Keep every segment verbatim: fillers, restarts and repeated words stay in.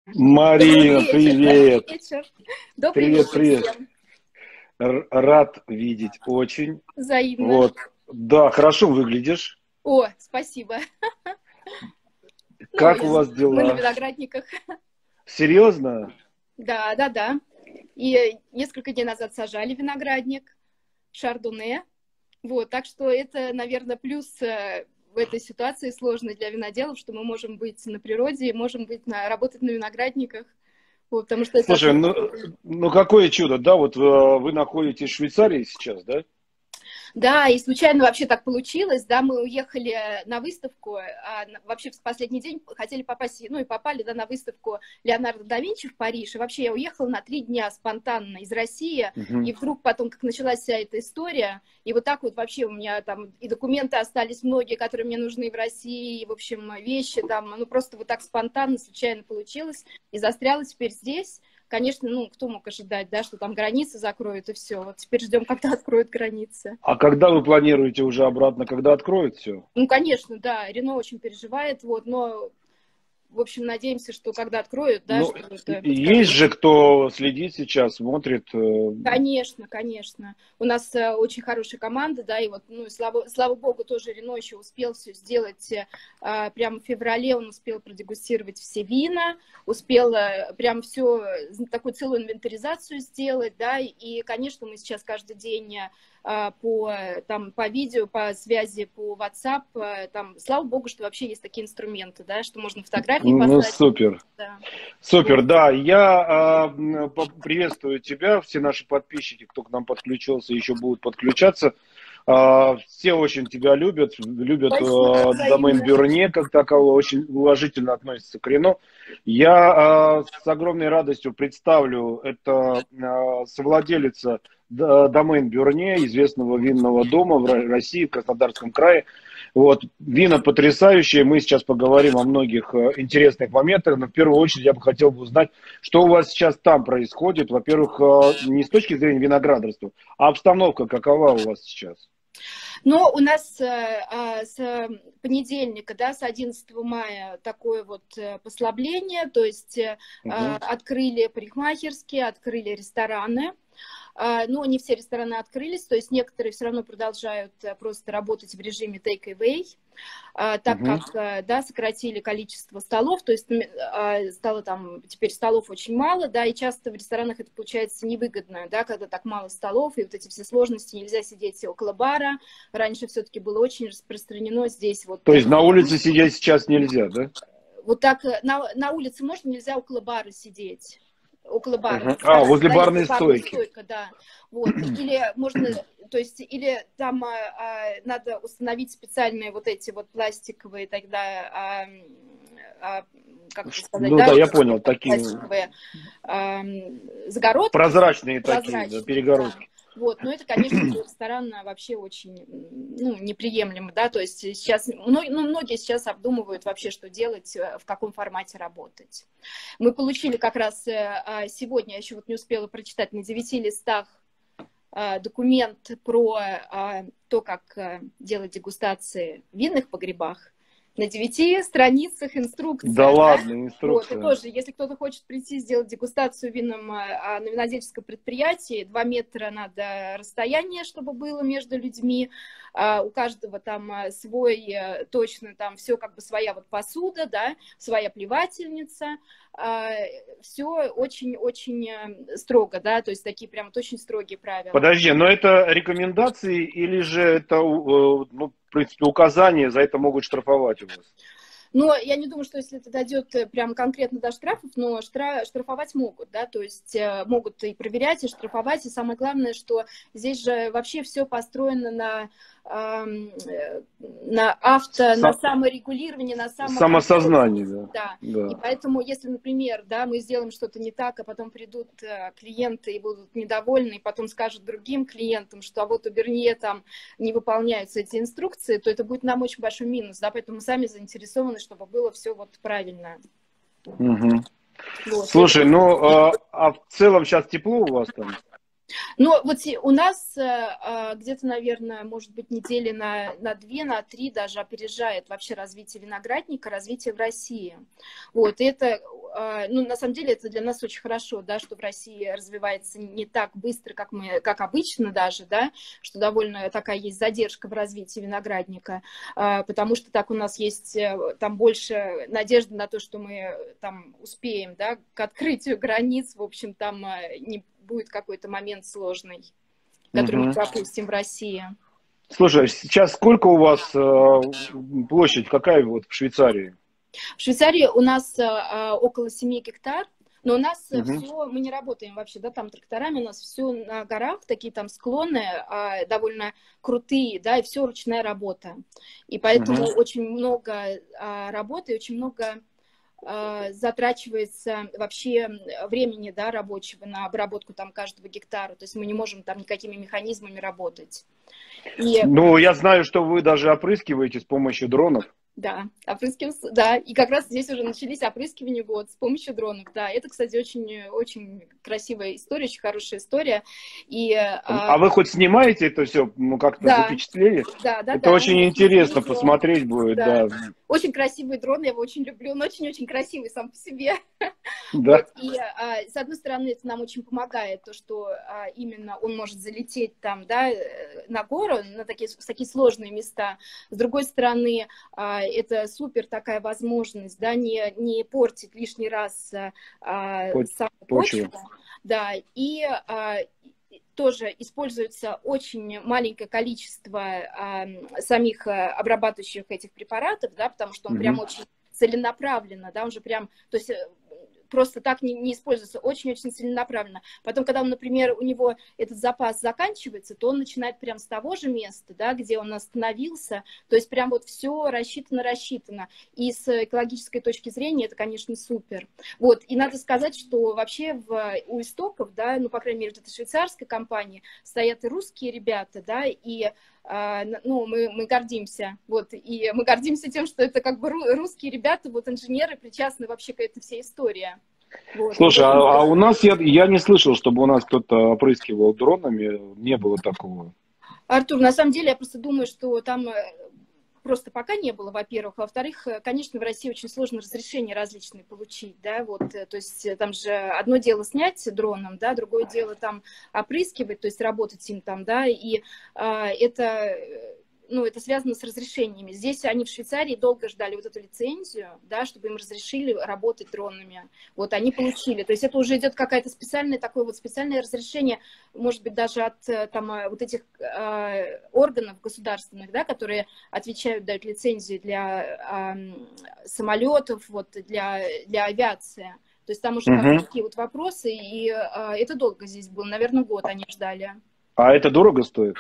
Марина, Добрый вечер, добрый привет! вечер. Добрый Привет, вечер привет! всем. Р- Рад видеть очень. Взаимно. Вот. Да, хорошо выглядишь. О, спасибо. Ну, Как у из- вас мы на дела? виноградниках. Серьезно? Да, да, да. И несколько дней назад сажали виноградник, шардоне. Вот, так что это, наверное, плюс э, в этой ситуации сложной для виноделов, что мы можем быть на природе и можем быть на, работать на виноградниках. Вот, потому что это Слушай, ну, отвлекает. ну какое чудо, да? Вот э, вы находитесь в Швейцарии сейчас, да? Да, и случайно вообще так получилось, да, мы уехали на выставку, а на- вообще в последний день хотели попасть, ну и попали, да, на выставку Леонардо да Винчи в Париж, и вообще я уехала на три дня спонтанно из России, Мгм. и вдруг потом, как началась вся эта история, и вот так вот вообще у меня там и документы остались многие, которые мне нужны в России, и, в общем, вещи там, ну просто вот так спонтанно, случайно получилось, и застряла теперь здесь. Конечно, ну, кто мог ожидать, да, что там границы закроют и все. Вот теперь ждем, когда откроют границы. А когда вы планируете уже обратно, когда откроют все? Ну, конечно, да, Рено очень переживает, вот, но, в общем, надеемся, что когда откроют, да, Ну, что и- это и будет есть как-то. же кто следит сейчас, смотрит. э, Конечно, конечно. У нас э, очень хорошая команда, да, и вот, ну, и слава, слава богу, тоже Рено еще успел все сделать. Э, а, прямо в феврале он успел продегустировать все вина, успел э, прям все, такую целую инвентаризацию сделать, да, и, конечно, мы сейчас каждый день э, по, там, по видео, по связи, по WhatsApp, э, там, слава богу, что вообще есть такие инструменты, да, что можно фотографии Ну, послать, супер. да, Супер, вот. да, я а, м, по- приветствую тебя, все наши подписчики, кто к нам подключился, еще будут подключаться. А, все очень тебя любят, любят Спасибо, а, домен взаимно. Бюрне как такового, очень уважительно относятся к Рено. Я а, с огромной радостью представлю, это а, совладелица д- домен Бюрне, известного винного дома в Ро- России, в Краснодарском крае. Вот, вина потрясающие, мы сейчас поговорим о многих э, интересных моментах, но в первую очередь я бы хотел бы узнать, что у вас сейчас там происходит, во-первых, э, не с точки зрения виноградарства, а обстановка какова у вас сейчас? Но у нас э, а, с понедельника, да, с одиннадцатого мая такое вот э, послабление, то есть э, а, Мгм. открыли парикмахерские, открыли рестораны. А, но не все рестораны открылись, то есть некоторые все равно продолжают э, просто работать в режиме take-away, а, так Мгм. как, э, да, сократили количество столов, то есть м, а, стало там теперь столов очень мало, да, и часто в ресторанах это получается невыгодно, да, когда так мало столов, и вот эти все сложности, нельзя сидеть около бара. Раньше все-таки было очень распространено здесь вот То э, есть на улице сидеть сейчас нельзя, да? вот так э, на, на улице можно, нельзя около бара сидеть. Около бара, Мгм. вот А, стоит, возле стоит барной барная стойки. стойка, да. Вот. Или можно, то есть, или там а, а, надо установить специальные вот эти вот пластиковые тогда, а, а, как это сказать, Ну да, да, я эти понял, такие пластиковые а, загородки, прозрачные такие, да, прозрачные, да. перегородки. Вот, но это, конечно, для ресторана вообще очень, ну, неприемлемо, да, то есть сейчас, ну, многие сейчас обдумывают вообще, что делать, э, в каком формате работать. Мы получили как раз э, а, сегодня, я еще вот не успела прочитать, на девяти листах а, документ про а, то, как а, делать дегустации в винных погребах. На девяти страницах Да инструкция, да? ладно, Вот, и инструкция. тоже, если кто-то хочет прийти сделать дегустацию в винном, а, на винодельческом предприятии, два метра надо расстояние, чтобы было между людьми, а, у каждого там а, свой, э, точно там все как бы своя вот посуда, да, своя плевательница, все очень-очень э, строго, да, то есть такие прям вот очень строгие правила. Подожди, но это рекомендации или же это, э, ну, в принципе, указания, за это могут штрафовать у вас? Но я не думаю, что если это дойдет э, прям конкретно до штрафов, но штра- штрафовать могут, да, то есть э, могут и проверять, и штрафовать, и самое главное, что здесь же вообще все построено на, эм, э, на авто, на Са- саморегулировании, на самоконтроле. самосознание, да. Да, и Да. поэтому, если, например, да, мы сделаем что-то не так, а потом придут э, клиенты и будут недовольны, и потом скажут другим клиентам, что а вот у Бернье там не выполняются эти инструкции, то это будет нам очень большой минус, да, поэтому мы сами заинтересованы, чтобы было все вот правильно. Мгм. Вот, и Слушай, это... ну, а, а в целом сейчас тепло у вас там? Но вот у нас э, где-то, наверное, может быть, недели на, на две, на три даже опережает вообще развитие виноградника, развитие в России. Вот, и это ну, на самом деле это для нас очень хорошо, да, что в России развивается не так быстро, как мы, как обычно даже, да, что довольно такая есть задержка в развитии виноградника, потому что так у нас есть там больше надежды на то, что мы там успеем, да, к открытию границ, в общем, там не будет какой-то момент сложный, который мы пропустим в России. Слушай, сейчас сколько у вас э, площадь, какая вот в Швейцарии? В Швейцарии у нас э, около семи гектар, но у нас Угу. все, мы не работаем вообще, да, там тракторами, у нас все на горах, такие там склоны э, довольно крутые, да, и все ручная работа. И поэтому Угу. очень много э, работы, очень много э, затрачивается вообще времени, да, рабочего на обработку там каждого гектара. То есть мы не можем там никакими механизмами работать. И... Ну, я знаю, что вы даже опрыскиваете с помощью дронов. Да, опрыскиваем, да, и как раз здесь уже начались опрыскивания вот, с помощью дронов, да, это, кстати, очень, очень красивая история, очень хорошая история. И, а, а вы хоть снимаете это все, ну, как-то да, запечатлели? Да, да, это да, очень интересно посмотреть будет, да. да. Очень красивый дрон, я его очень люблю, он очень-очень красивый сам по себе. Да. Вот, и а, с одной стороны, это нам очень помогает, то, что а, именно он может залететь там, да, на гору, на такие, в такие сложные места. С другой стороны, а, это супер такая возможность, да, не, не портить лишний раз а, саму почву. Да, и а, тоже используется очень маленькое количество а, самих обрабатывающих этих препаратов, да, потому что он mm-hmm. прям очень целенаправленно, да, он же прям, то есть просто так не, не используется, очень-очень целенаправленно. Потом, когда, он, например, у него этот запас заканчивается, то он начинает прям с того же места, да, где он остановился, то есть прям вот все рассчитано-рассчитано. И с экологической точки зрения это, конечно, супер. Вот, и надо сказать, что вообще в, у истоков, да, ну, по крайней мере, вот этой швейцарской компании стоят и русские ребята, да, и ну, мы, мы гордимся, вот, и мы гордимся тем, что это как бы русские ребята, вот, инженеры, причастны вообще к этой всей истории. Вот. Слушай, а, а у нас, я, я не слышал, чтобы у нас кто-то опрыскивал дронами, не было такого. Артур, на самом деле, я просто думаю, что там просто пока не было, во-первых. Во-вторых, конечно, в России очень сложно разрешения различные получить, да, вот, то есть там же одно дело снять дроном, да, другое дело там опрыскивать, то есть работать им там, да, и а, это... ну, это связано с разрешениями. Здесь они в Швейцарии долго ждали вот эту лицензию, да, чтобы им разрешили работать дронами. Вот они получили. То есть это уже идет какая-то специальное такое вот специальное разрешение, может быть, даже от там вот этих э, органов государственных, да, которые отвечают, дают лицензии для э, самолетов, вот, для, для авиации. То есть там уже uh-huh. такие вот вопросы, и э, это долго здесь было, наверное, год они ждали. А это дорого стоит?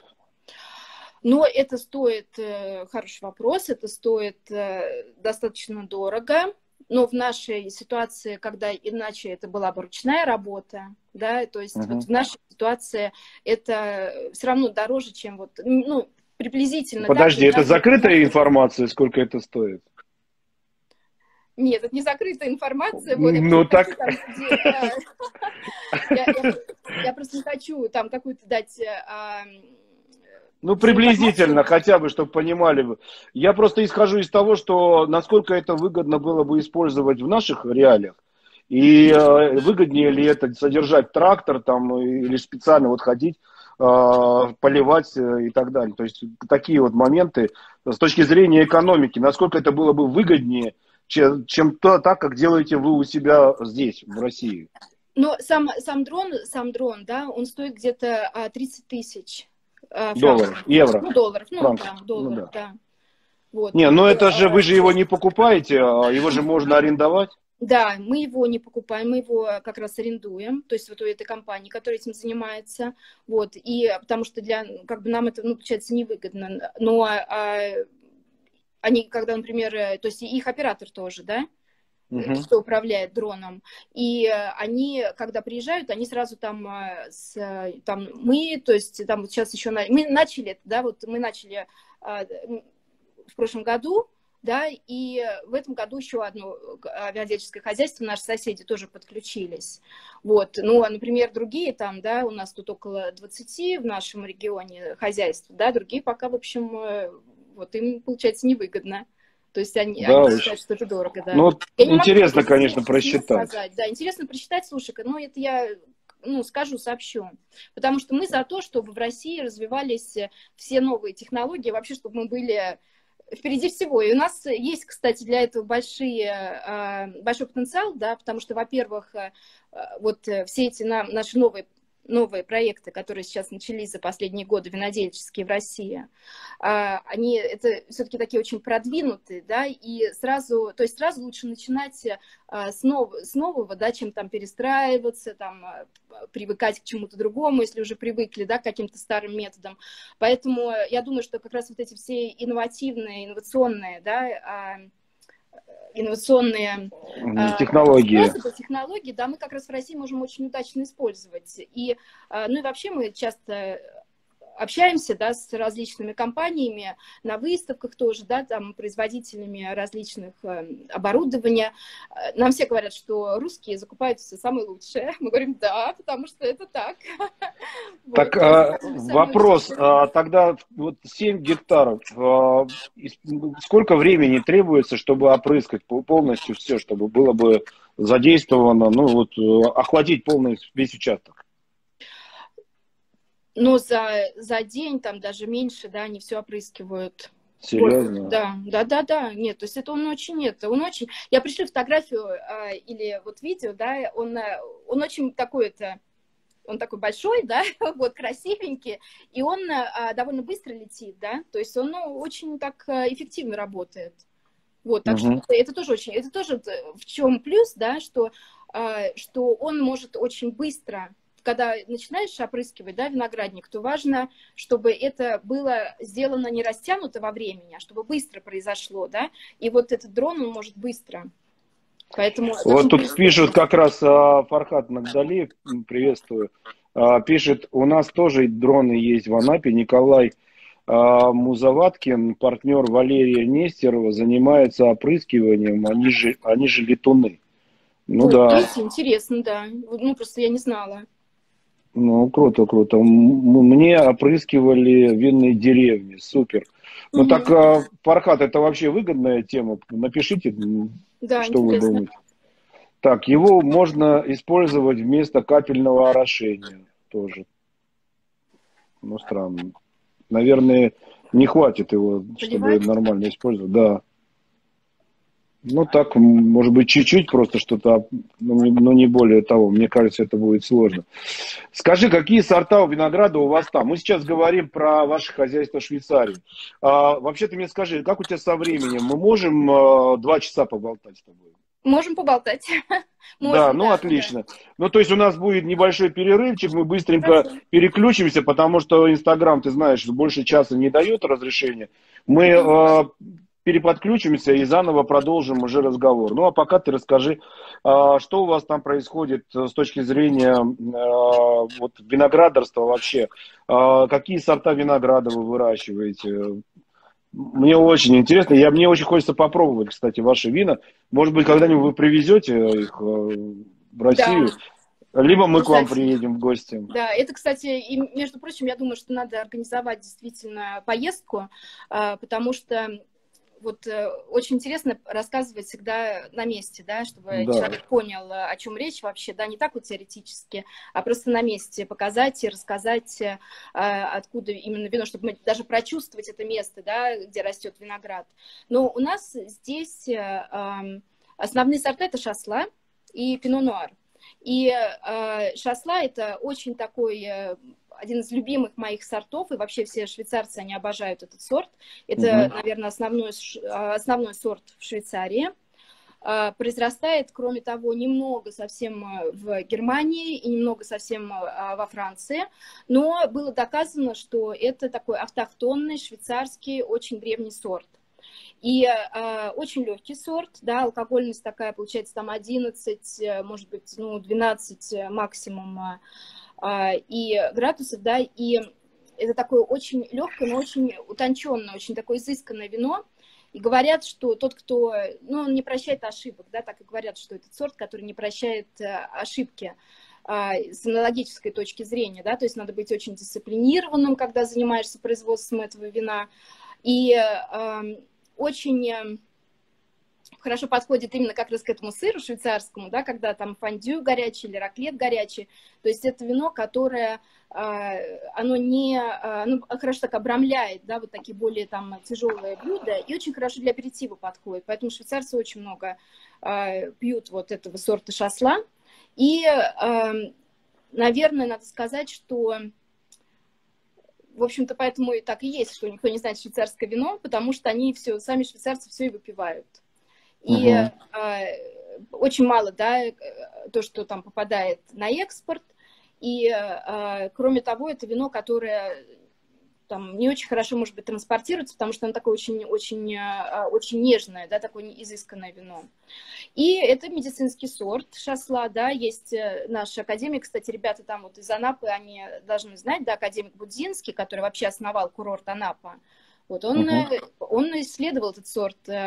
Но это стоит, хороший вопрос, это стоит достаточно дорого, но в нашей ситуации, когда иначе это была бы ручная работа, да, то есть uh-huh. вот в нашей ситуации это все равно дороже, чем вот, ну, приблизительно. Подожди, так, это закрытая информация, сколько это стоит? Нет, это не закрытая информация. Вот, ну так... Хочу, там, где, я, я, я просто не хочу там какую-то дать... Ну, приблизительно, хотя бы, чтобы понимали. Я просто исхожу из того, что насколько это выгодно было бы использовать в наших реалиях. И э, выгоднее ли это содержать трактор там, или специально вот ходить, э, поливать э, и так далее. То есть такие вот моменты с точки зрения экономики, насколько это было бы выгоднее, чем, чем то, так, как делаете вы у себя здесь, в России. Но сам, сам дрон, сам дрон, да, он стоит где-то тридцать тысяч. Долларов, евро. Ну, долларов, ну, франков. да, долларов, ну, да. да. Вот. Не, ну это же, вы же его не покупаете, его же можно арендовать. Да, мы его не покупаем, мы его как раз арендуем, то есть вот у этой компании, которая этим занимается, вот, и потому что для, как бы нам это, ну, получается, невыгодно, но а, они, когда, например, то есть их оператор тоже, да, Uh-huh. кто управляет дроном. И они, когда приезжают, они сразу там, с, там мы, то есть там вот сейчас еще, мы начали, да, вот мы начали в прошлом году, да, и в этом году еще одно авиадельческое хозяйство, наши соседи тоже подключились. Вот, ну, а, например, другие там, да, у нас тут около двадцати в нашем регионе хозяйств, да, другие пока, в общем, вот им, получается, невыгодно. То есть они, Да, они очень. считают, что это дорого, да. Ну, вот Я не могу интересно, здесь конечно, цену просчитать. сказать. Да, интересно просчитать, слушай-ка, ну, это я, ну, скажу, сообщу. Потому что мы за то, чтобы в России развивались все новые технологии, вообще, чтобы мы были впереди всего. И у нас есть, кстати, для этого большие, большой потенциал, да, потому что, во-первых, вот все эти наши новые новые проекты, которые сейчас начались за последние годы, винодельческие в России, они это все-таки такие очень продвинутые, да, и сразу, то есть сразу лучше начинать с, нов, с нового, да, чем там перестраиваться, там, привыкать к чему-то другому, если уже привыкли, да, к каким-то старым методам. Поэтому я думаю, что как раз вот эти все инновативные, инновационные, да, инновационные технологии. способы, технологии, да, мы как раз в России можем очень удачно использовать. И, ну и вообще мы часто общаемся, да, с различными компаниями на выставках тоже, да, там, производителями различных оборудования. Нам все говорят, что русские закупают все самое лучшее. Мы говорим, да, потому что это так. Так, вот, а, вопрос, а, тогда вот семь гектаров, а, сколько времени требуется, чтобы опрыскать полностью все, чтобы было бы задействовано, ну вот, охватить полный весь участок? Но за, за день, там даже меньше, да, они все опрыскивают. Серьезно? Вот, да, да, да, да, нет, то есть это он очень, нет, он очень, я пришлю фотографию а, или вот видео, да, он, он очень такой, это, он такой большой, да, вот, красивенький, и он а, довольно быстро летит, да, то есть он, ну, очень так эффективно работает. Вот, так угу. что это тоже очень, это тоже в чем плюс, да, что, а, что он может очень быстро, когда начинаешь опрыскивать, да, виноградник, то важно, чтобы это было сделано не растянуто во времени, а чтобы быстро произошло, да, и вот этот дрон, он может быстро. Поэтому вот тут пишут как раз Фархат Нагдалиев, приветствую, пишет, у нас тоже дроны есть в Анапе, Николай Музаваткин, партнер Валерия Нестерова, занимается опрыскиванием, они же, они же летуны. Ну вот, да. видите, интересно, да, ну просто я не знала. Ну, круто, круто. Мне опрыскивали винные деревни, супер. Ну угу. Так, Фархат, это вообще выгодная тема? Напишите, да, что интересно. Вы думаете. Так, его можно использовать вместо капельного орошения тоже. Ну, странно. Наверное, не хватит его, чтобы нормально использовать. Да. Ну, так, может быть, чуть-чуть просто что-то, но не более того. Мне кажется, это будет сложно. Скажи, какие сорта у винограда у вас там? Мы сейчас говорим про ваше хозяйство в Швейцарии. А, вообще, ты мне скажи, как у тебя со временем? Мы можем а, два часа поболтать с тобой? Можем поболтать. Можем, да, ну да, отлично. Да. Ну, то есть у нас будет небольшой перерывчик, мы быстренько Хорошо. переключимся, потому что Инстаграм, ты знаешь, больше часа не дает разрешения. Мы э, переподключимся и заново продолжим уже разговор. Ну, а пока ты расскажи, э, что у вас там происходит с точки зрения э, вот, виноградарства вообще. Э, какие сорта винограда вы выращиваете? Мне очень интересно. Я, мне очень хочется попробовать, кстати, ваши вина. Может быть, когда-нибудь вы привезете их в Россию, да. Либо мы, кстати, к вам приедем в гости. Да, это, кстати, и, между прочим, я думаю, что надо организовать действительно поездку, потому что вот очень интересно рассказывать всегда на месте, да, чтобы да. человек понял, о чем речь вообще, да, не так вот теоретически, а просто на месте показать и рассказать, откуда именно вино, чтобы мы даже прочувствовать это место, да, где растет виноград. Но у нас здесь основные сорта — это шасла и пино-нуар. И шасла — это очень такой... один из любимых моих сортов, и вообще все швейцарцы, они обожают этот сорт. Это, mm-hmm. наверное, основной, основной сорт в Швейцарии. Произрастает, кроме того, немного совсем в Германии и немного совсем во Франции. Но было доказано, что это такой автохтонный швейцарский очень древний сорт. И э, очень легкий сорт, да, алкогольность такая, получается, там одиннадцать, может быть, ну, двенадцать максимум э, и градусов, да, и это такое очень легкое, но очень утонченное, очень такое изысканное вино. И говорят, что тот, кто, ну, он не прощает ошибок, да, так и говорят, что этот сорт, который не прощает ошибки э, с энологической точки зрения, да, то есть надо быть очень дисциплинированным, когда занимаешься производством этого вина. И э, очень хорошо подходит именно как раз к этому сыру швейцарскому, да, когда там фондю горячий или раклет горячий. То есть это вино, которое, оно не, оно хорошо так обрамляет, да, вот такие более там тяжелые блюда, и очень хорошо для аперитива подходит. Поэтому швейцарцы очень много пьют вот этого сорта шасла. И, наверное, надо сказать, что, в общем-то, поэтому и так и есть, что никто не знает швейцарское вино, потому что они все, сами швейцарцы все и выпивают. И uh-huh. э, очень мало, да, то, что там попадает на экспорт. И, э, кроме того, это вино, которое там не очень хорошо, может быть, транспортируется, потому что оно такое очень, очень, э, очень нежное, да, такое изысканное вино. И это медицинский сорт шасла, да, есть наш академик, кстати, ребята там вот из Анапы, они должны знать, да, академик Будзинский, который вообще основал курорт Анапа. Вот он, uh-huh. он исследовал этот сорт э,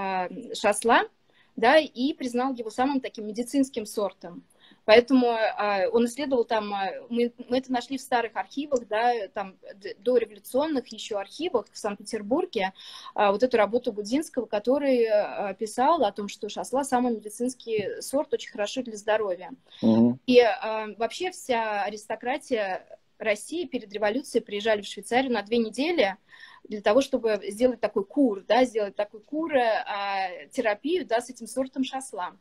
э, шасла, да, и признал его самым таким медицинским сортом. Поэтому э, он исследовал там, э, мы, мы это нашли в старых архивах, да, там дореволюционных еще архивах в Санкт-Петербурге, э, вот эту работу Будзинского, который э, писал о том, что шасла самый медицинский сорт, очень хорошо для здоровья. Uh-huh. И э, вообще вся аристократия России перед революцией приезжали в Швейцарию на две недели для того, чтобы сделать такой кур, да, сделать такой кур, э, терапию, да, с этим сортом шасла.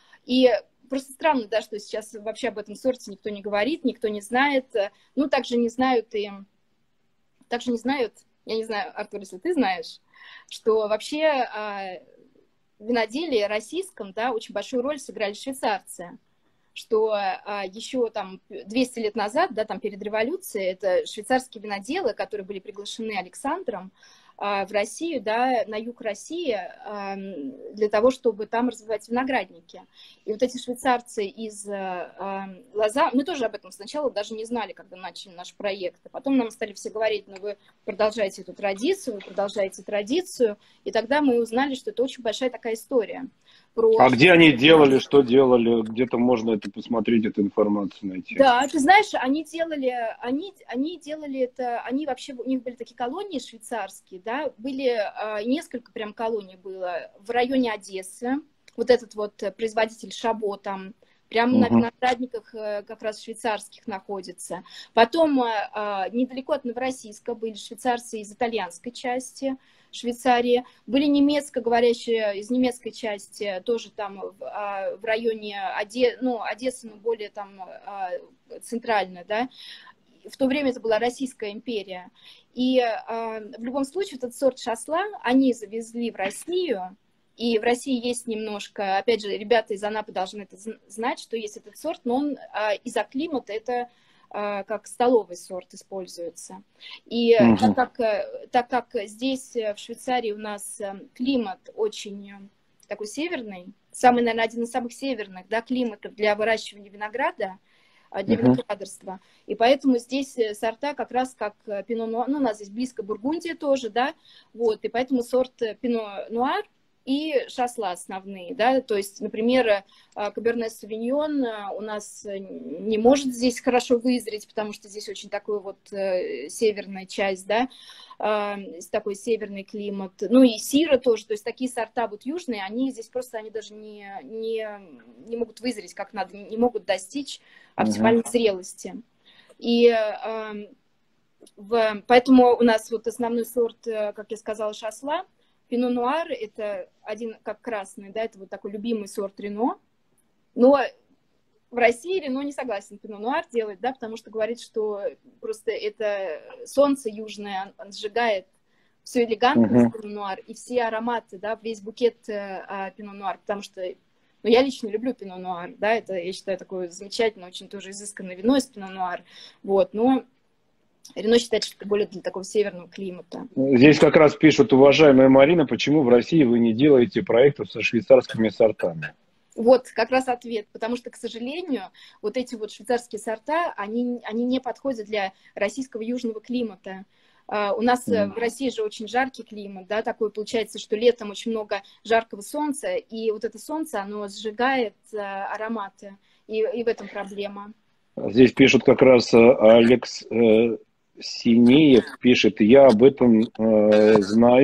И просто странно, да, что сейчас вообще об этом сорте никто не говорит, никто не знает. Ну, также не знают и... Также не знают, я не знаю, Артур, если ты знаешь, что вообще э, в виноделии российском, да, очень большую роль сыграли швейцарцы. Что а, еще там двести лет назад, да, там перед революцией, это швейцарские виноделы, которые были приглашены Александром а, в Россию, да, на юг России, а, для того, чтобы там развивать виноградники. И вот эти швейцарцы из а, Лоза, мы тоже об этом сначала даже не знали, когда начали наш проект, а потом нам стали все говорить, ну вы продолжаете эту традицию, вы продолжаете традицию, и тогда мы узнали, что это очень большая такая история. А где они делали, что делали? Где-то можно это посмотреть, эту информацию найти. Да, ты знаешь, они делали, они, они делали это, они вообще, у них были такие колонии швейцарские, да, были а, несколько прям колоний было в районе Одессы, вот этот вот производитель Шабо там, прямо uh-huh. на виноградниках как раз швейцарских находится. Потом а, недалеко от Новороссийска были швейцарцы из итальянской части Швейцарии, были немецкоговорящие из немецкой части, тоже там в, в районе Оде, ну, Одессы, но более там центрально, да. В то время это была Российская империя. И в любом случае этот сорт шасла они завезли в Россию. И в России есть немножко, опять же, ребята из Анапы должны это знать, что есть этот сорт, но он из-за климата это как столовый сорт используется. И uh-huh. так, как, так как здесь, в Швейцарии, у нас климат очень такой северный, самый, наверное, один из самых северных, да, климатов для выращивания винограда, для uh-huh. виноградарства. И поэтому здесь сорта как раз как пино нуар, ну, у нас здесь близко Бургундия тоже, да, вот, и поэтому сорт пино нуар и шасла основные, да, то есть, например, Каберне Савиньон у нас не может здесь хорошо вызреть, потому что здесь очень такой вот северная часть, да, такой северный климат, ну и Сира тоже, то есть такие сорта вот южные, они здесь просто, они даже не, не, не могут вызреть как надо, не могут достичь оптимальной uh-huh. зрелости. И в, поэтому у нас вот основной сорт, как я сказала, шасла. Пино нуар – это один, как красный, да, это вот такой любимый сорт Рено. Но в России Рено не согласен пино нуар делать, да, потому что говорит, что просто это солнце южное сжигает всю элегантность uh-huh. пино нуар и все ароматы, да, весь букет а, пино нуар, потому что, ну, я лично люблю пино нуар, да, это, я считаю, такое замечательное, очень тоже изысканное вино из пино нуар, вот, но Рено считает, что это более для такого северного климата. Здесь как раз пишут, уважаемая Марина, почему в России вы не делаете проектов со швейцарскими сортами? Вот как раз ответ, потому что, к сожалению, вот эти вот швейцарские сорта, они, они не подходят для российского южного климата. Uh, у нас mm. в России же очень жаркий климат, да, такой получается, что летом очень много жаркого солнца, и вот это солнце, оно сжигает uh, ароматы, и, и в этом проблема. Здесь пишут как раз Алекс... Синеев пишет, я об этом э, знаю,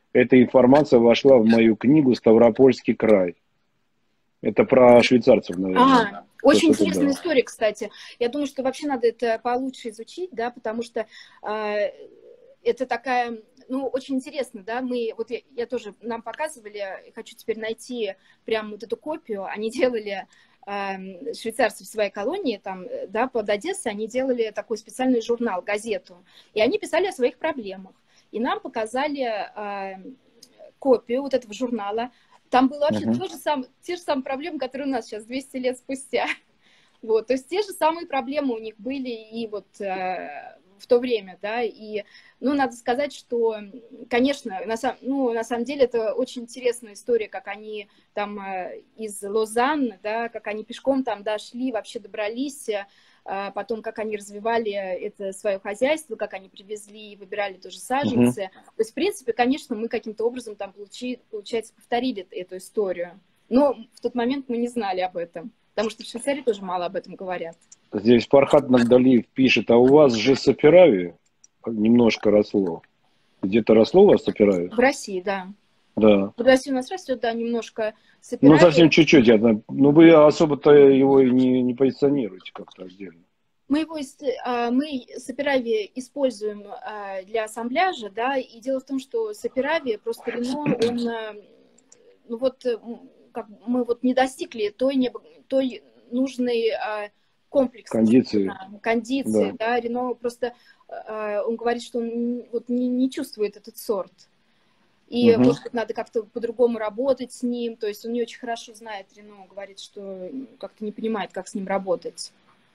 эта информация вошла в мою книгу «Ставропольский край». Это про швейцарцев, наверное. А, очень Вот это интересная да. история, кстати. Я думаю, что вообще надо это получше изучить, да, потому что э, это такая, ну, очень интересно, да, мы, вот я, я тоже, нам показывали, хочу теперь найти прям вот эту копию, они делали, э, швейцарцы в своей колонии, там, да, под Одессой, они делали такой специальный журнал, газету, и они писали о своих проблемах, и нам показали э, копию вот этого журнала. Там было вообще Угу. то же самое, те же самые проблемы, которые у нас сейчас двести лет спустя. Вот, то есть те же самые проблемы у них были и вот э, в то время, да, и, ну, надо сказать, что, конечно, на, сам, ну, на самом деле это очень интересная история, как они там э, из Лозанны, да, как они пешком там дошли, вообще добрались, э, потом, как они развивали это свое хозяйство, как они привезли и выбирали тоже саженцы. Угу. То есть, в принципе, конечно, мы каким-то образом там, получи, получается, повторили эту историю. Но в тот момент мы не знали об этом, потому что в Швейцарии тоже мало об этом говорят. Здесь Фархад Нагдалиев пишет, а у вас же саперави немножко росло. Где-то росло у вас саперави? В России, да. Да. В России у нас растет, да, немножко Ну, саперави. совсем чуть-чуть. Я знаю. Ну, вы особо-то его и не, не позиционируете как-то отдельно. Мы его, мы саперави используем для ассамбляжа, да, и дело в том, что саперави, просто Рено, он, ну вот, как мы вот не достигли той, не, той нужной комплексности, Кондиции. да, кондиции, Да. да, Рено просто, он говорит, что он вот не, не чувствует этот сорт. И, угу. может быть, надо как-то по-другому работать с ним. То есть он не очень хорошо знает Рено, говорит, что как-то не понимает, как с ним работать.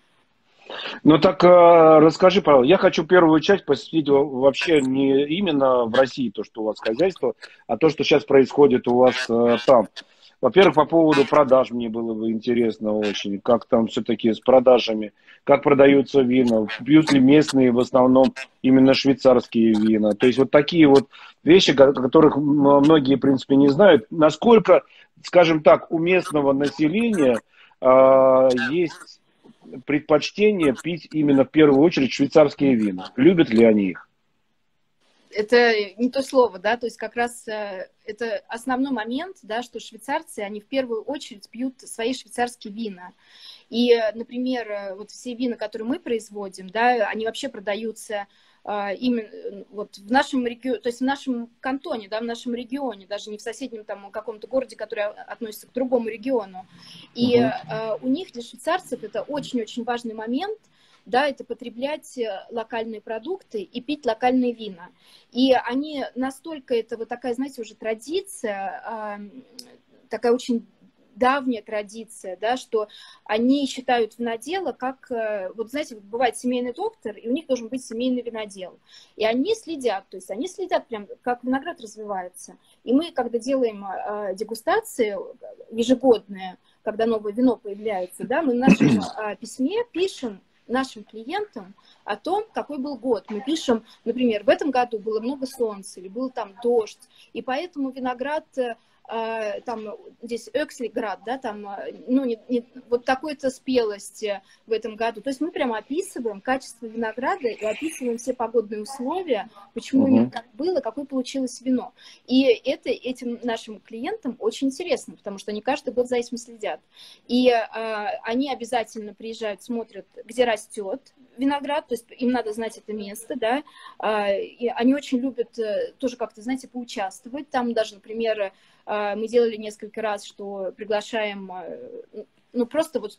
Ну так э, расскажи, пожалуйста, я хочу первую часть посвятить вообще не именно в России, то, что у вас хозяйство, а то, что сейчас происходит у вас э, там. Во-первых, по поводу продаж мне было бы интересно очень, как там все-таки с продажами, как продаются вина, пьют ли местные в основном именно швейцарские вина. То есть вот такие вот вещи, о которых многие, в принципе, не знают. Насколько, скажем так, у местного населения э, есть предпочтение пить именно в первую очередь швейцарские вина. Любят ли они их? Это не то слово, да, то есть как раз э, это основной момент, да, что швейцарцы, они в первую очередь пьют свои швейцарские вина. И, например, вот все вина, которые мы производим, да, они вообще продаются э, именно вот в нашем регионе, то есть в нашем кантоне, да, в нашем регионе, даже не в соседнем там каком-то городе, который относится к другому региону. И uh-huh. э, у них, для швейцарцев, это очень-очень важный момент, да, это потреблять локальные продукты и пить локальные вина. И они настолько, это вот такая, знаете, уже традиция, такая очень давняя традиция, да, что они считают винодело как, вот знаете, бывает семейный доктор, и у них должен быть семейный винодел. И они следят, то есть они следят прям, как виноград развивается. И мы, когда делаем дегустации ежегодные, когда новое вино появляется, да, мы в нашем письме пишем нашим клиентам о том, какой был год. Мы пишем, например, в этом году было много солнца, или был там дождь, и поэтому виноград, э, там, здесь Экслиград, да, там, ну, не, не, вот такой-то спелости в этом году. То есть мы прямо описываем качество винограда и описываем все погодные условия, почему uh-huh. именно так было, какое получилось вино. И это этим нашим клиентам очень интересно, потому что они каждый год за этим следят. И э, они обязательно приезжают, смотрят, где растет виноград, то есть им надо знать это место, да, и они очень любят тоже как-то, знаете, поучаствовать, там даже, например, мы делали несколько раз, что приглашаем, ну, просто вот,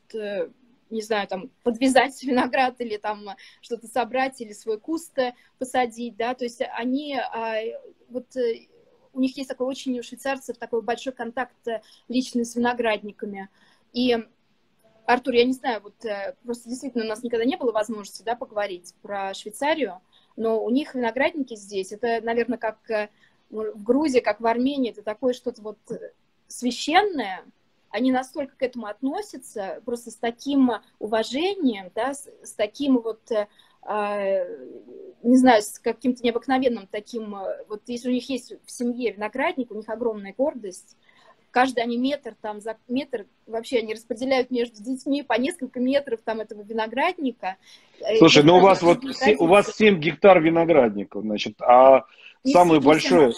не знаю, там, подвязать виноград или там что-то собрать, или свой куст посадить, да, то есть они, вот, у них есть такой очень у швейцарцев такой большой контакт личный с виноградниками, и Артур, я не знаю, вот просто действительно у нас никогда не было возможности, да, поговорить про Швейцарию, но у них виноградники здесь, это, наверное, как в Грузии, как в Армении, это такое что-то вот священное, они настолько к этому относятся, просто с таким уважением, да, с, с таким вот, э, не знаю, с каким-то необыкновенным таким, вот если у них есть в семье виноградник, у них огромная гордость. Каждый они метр, там, за метр, вообще они распределяют между детьми по несколько метров там этого виноградника. Слушай, ну у вас вот, у вас семь гектар виноградников, значит, а не самый все, большой... Не все,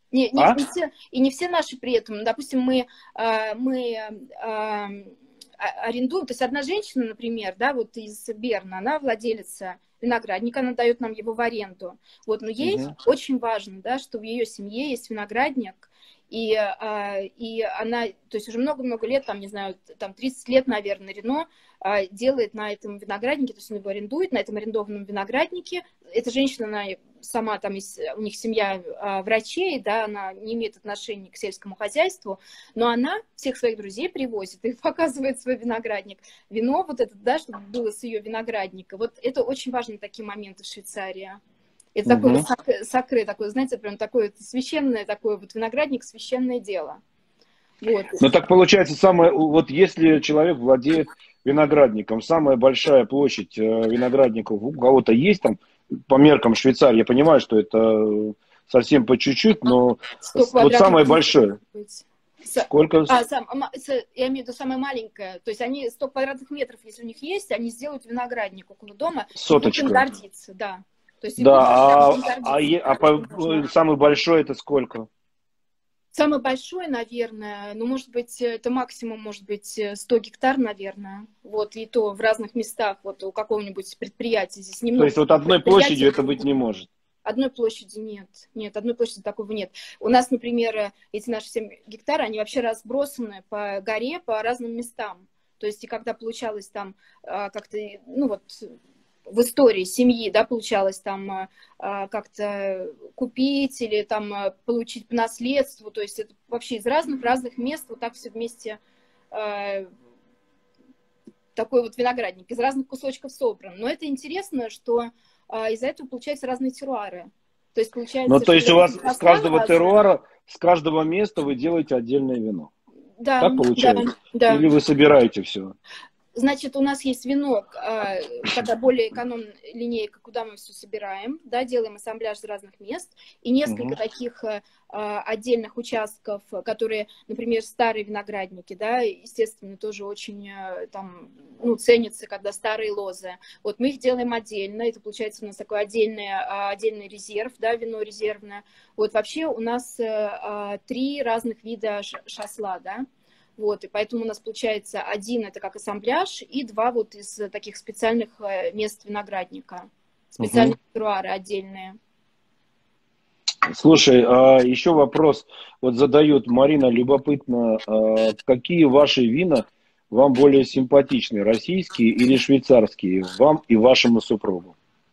Не, не, А? не все, и не все наши при этом. Допустим, мы, э, мы э, арендуем, то есть одна женщина, например, да, вот из Берна, она владелица виноградника, она дает нам его в аренду. Вот, но ей Угу. очень важно, да, что в ее семье есть виноградник, и, а, и она, то есть уже много-много лет, там, не знаю, там тридцать лет, наверное, Рено а, делает на этом винограднике, то есть он его арендует, на этом арендованном винограднике. Эта женщина, она сама, там, есть, у них семья а, врачей, да, она не имеет отношения к сельскому хозяйству, но она всех своих друзей привозит и показывает свой виноградник. Вино вот это, да, чтобы было с ее виноградника. Вот это очень важные такие моменты в Швейцарии. Это Угу. такое вот сак- сакры, такое, знаете, прям такое священное, такое вот виноградник, священное дело. Вот. Ну так получается, самое, вот если человек владеет виноградником, самая большая площадь э, виноградников у кого-то есть там, по меркам Швейцарии, я понимаю, что это совсем по чуть-чуть, но сто с- вот квадратных самое метров. большое, С- сколько? А, сам, ма- с- я имею в виду самое маленькое. То есть они сто квадратных метров, если у них есть, они сделают виноградник около дома и будут им Соточка. гордиться, да. То есть и Да, будут прям а, им а, гордиться. е- а Очень по- важно. самый большой это сколько? Самый большой, наверное, ну, может быть, это максимум, может быть, сто гектар, наверное. Вот, и то в разных местах, вот у какого-нибудь предприятия. Здесь То немного есть вот одной предприятий. площадью это быть не может. Одной площади нет. Нет, одной площади такого нет. У нас, например, эти наши семь гектар, они вообще разбросаны по горе, по разным местам. То есть, и когда получалось там а, как-то, ну вот, в истории семьи, да, получалось там а, а, как-то купить или там а, получить по наследству, то есть это вообще из разных-разных мест вот так все вместе а, такой вот виноградник, из разных кусочков собран. Но это интересно, что а, из-за этого получаются разные теруары. То есть Ну, получается, то есть у что вас с масла каждого разные. терруара, с каждого места вы делаете отдельное вино. Да, Так да, получается? да. Или вы собираете все? Значит, у нас есть вино, а, когда более эконом линейка, куда мы все собираем, да, делаем ассамбляж из разных мест, и несколько Угу. таких а, отдельных участков, которые, например, старые виноградники, да, естественно, тоже очень а, там, ну, ценятся, когда старые лозы. Вот мы их делаем отдельно, это получается у нас такой отдельный, а, отдельный резерв, да, вино резервное. Вот вообще у нас а, три разных вида шасла, да. Вот, и поэтому у нас получается один это как ассамбляж, и два вот из таких специальных мест виноградника. Специальные Угу. теруары отдельные. Слушай, а еще вопрос. Вот задает Марина, любопытно, а какие ваши вина вам более симпатичны, российские или швейцарские, вам и вашему супругу?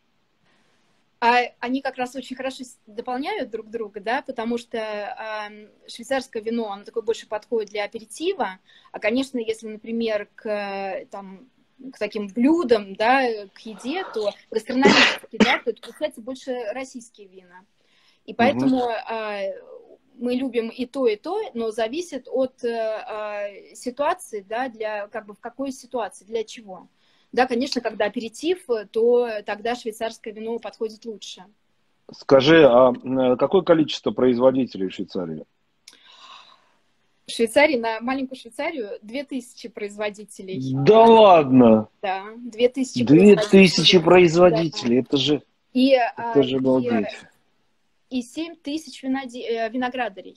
А они как раз очень хорошо дополняют друг друга, да, потому что э, швейцарское вино, оно такое больше подходит для аперитива, а, конечно, если, например, к, там, к таким блюдам, да, к еде, то гастрономически, да, то это получается больше российские вина. И поэтому Угу. э, мы любим и то, и то, но зависит от э, ситуации, да, для, как бы в какой ситуации, для чего. Да, конечно, когда аперитив, то тогда швейцарское вино подходит лучше. Скажи, а какое количество производителей в Швейцарии? В Швейцарии, на маленькую Швейцарию, две тысячи производителей. Да ладно! Да, две тысячи Две тысячи производителей. производителей, Да. это же, И, это же и, обалдеть. и семь тысяч виноде... виноградарей.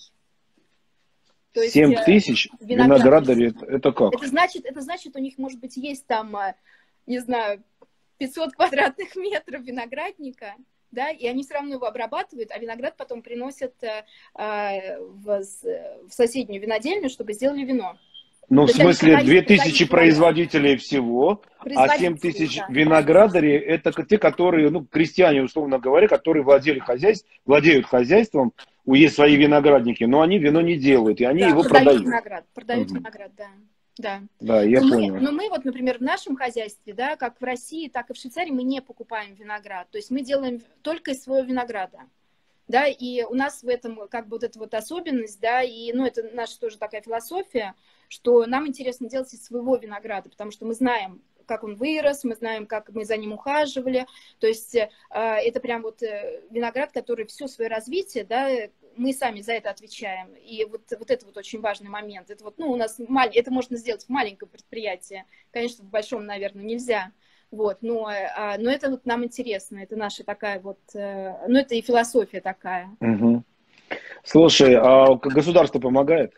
То есть Семь тысяч виноградарей. виноградарей, это, это как? Это значит, это значит, у них, может быть, есть там, не знаю, пятьсот квадратных метров виноградника, да, и они все равно его обрабатывают, а виноград потом приносят э, в, в соседнюю винодельню, чтобы сделали вино. Ну, То в смысле, две тысячи зависит, производителей всего, а семь тысяч да. виноградарей, это те, которые, ну, крестьяне, условно говоря, которые владели хозяйством, владеют хозяйством, у есть свои виноградники, но они вино не делают, и они Да, его продают. продают. Виноград, продают Угу. виноград, да. Да, да я но понял. Мы, но мы вот, например, в нашем хозяйстве, да, как в России, так и в Швейцарии, мы не покупаем виноград. То есть мы делаем только из своего винограда. Да, и у нас в этом как бы вот эта вот особенность, да, и, ну, это наша тоже такая философия, что нам интересно делать из своего винограда, потому что мы знаем, как он вырос, мы знаем, как мы за ним ухаживали. То есть э, это прям вот э, виноград, который все свое развитие, да, мы сами за это отвечаем. И вот, вот это вот очень важный момент. Это вот, ну, у нас маль... это можно сделать в маленьком предприятии. Конечно, в большом, наверное, нельзя. Вот, но, а, но это вот нам интересно, это наша такая вот, ну, это и философия такая. Угу. Слушай, а государство помогает?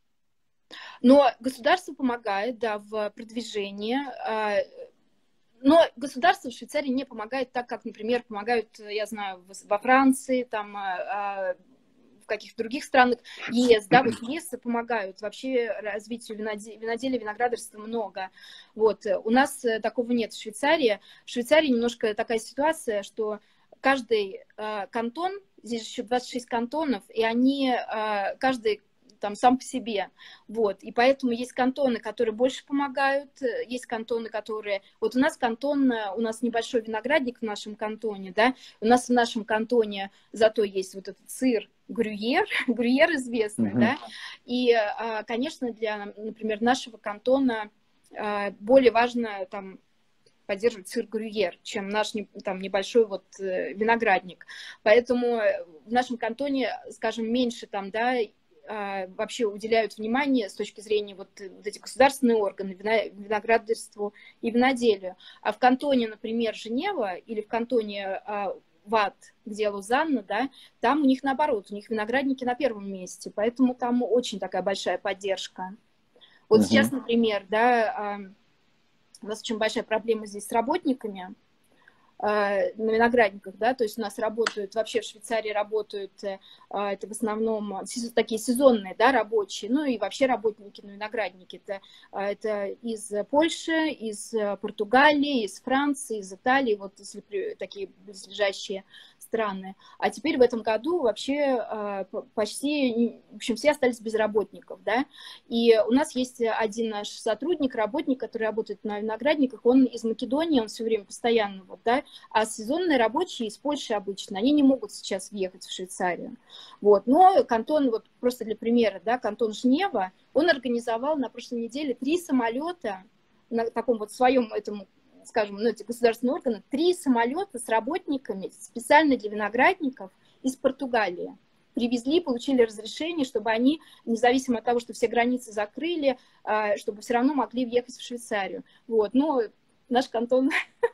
Но государство помогает, да, в продвижении. а, Но государство в Швейцарии не помогает так, как, например, помогают, я знаю, в- во Франции, там, а, а, в каких-то других странах, ЕС, да, вот ЕС помогают вообще развитию виноде- виноделия, виноградарства много. Вот. У нас э, такого нет в Швейцарии. В Швейцарии немножко такая ситуация, что каждый э, кантон, здесь же еще двадцать шесть кантонов, и они, э, каждый там сам по себе, вот, и поэтому есть кантоны, которые больше помогают, э, есть кантоны, которые, вот у нас кантон, э, у нас небольшой виноградник в нашем кантоне, да, у нас в нашем кантоне зато есть вот этот сыр Грюйер, Грюйер известный, Мгм. да, и, э, конечно, для, например, нашего кантона э, более важно там поддерживать сыр Грюйер, чем наш там небольшой вот э, виноградник. Поэтому в нашем кантоне, скажем, меньше там, да, а, вообще уделяют внимание с точки зрения вот, вот эти государственные органы вино, виноградарству и виноделию. А в кантоне, например, Женева или в кантоне а, Ват, где Лозанна, да, там у них наоборот, у них виноградники на первом месте, поэтому там очень такая большая поддержка. Вот сейчас, Мгм. например, да, а, у нас очень большая проблема здесь с работниками, на виноградниках, да, то есть у нас работают, вообще в Швейцарии работают, это в основном такие сезонные, да, рабочие, ну и вообще работники на винограднике, это, это из Польши, из Португалии, из Франции, из Италии, вот если такие близлежащие страны. А теперь в этом году вообще почти, в общем, все остались без работников, да, и у нас есть один наш сотрудник, работник, который работает на виноградниках, он из Македонии, он все время постоянно, вот, да, а сезонные рабочие из Польши обычно, они не могут сейчас въехать в Швейцарию. Вот. Но кантон, вот просто для примера, да, кантон Женева, он организовал на прошлой неделе три самолета на таком вот своем этом, скажем, ну, эти государственные органы, три самолета с работниками специально для виноградников из Португалии. Привезли, получили разрешение, чтобы они, независимо от того, что все границы закрыли, чтобы все равно могли въехать в Швейцарию. Вот. Но наш кантон...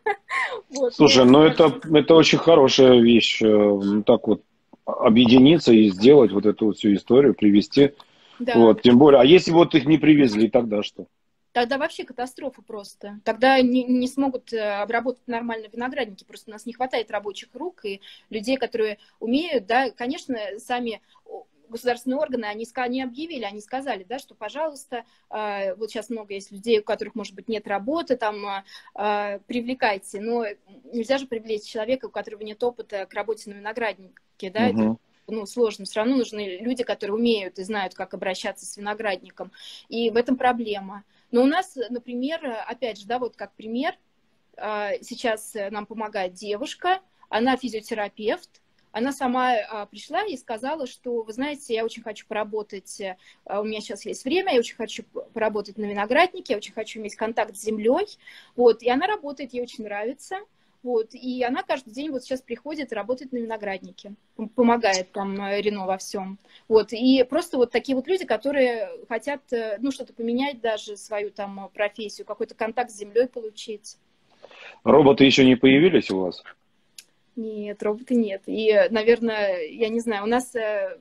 Вот, Слушай, ну это, это очень хорошая вещь, э, ну, так вот объединиться и сделать вот эту вот всю историю, привести. да. Вот, тем более, а если вот их не привезли, тогда что? Тогда вообще катастрофа просто. Тогда не, не смогут обработать нормально виноградники. Просто у нас не хватает рабочих рук и людей, которые умеют, да, конечно, сами государственные органы, они, они объявили, они сказали, да, что, пожалуйста, вот сейчас много есть людей, у которых, может быть, нет работы, там, привлекайте, но нельзя же привлечь человека, у которого нет опыта к работе на винограднике, да, это Угу. ну, сложно. Все равно нужны люди, которые умеют и знают, как обращаться с виноградником. И в этом проблема. Но у нас, например, опять же, да, вот как пример, сейчас нам помогает девушка, она физиотерапевт, она сама пришла и сказала, что, вы знаете, я очень хочу поработать, у меня сейчас есть время, я очень хочу поработать на винограднике, я очень хочу иметь контакт с землей, вот, и она работает, ей очень нравится, вот, и она каждый день вот сейчас приходит и работает на винограднике, помогает там Рено во всем, вот, и просто вот такие вот люди, которые хотят, ну, что-то поменять даже, свою там профессию, какой-то контакт с землей получить. Роботы еще не появились у вас? Нет, роботы нет. И, наверное, я не знаю, у нас,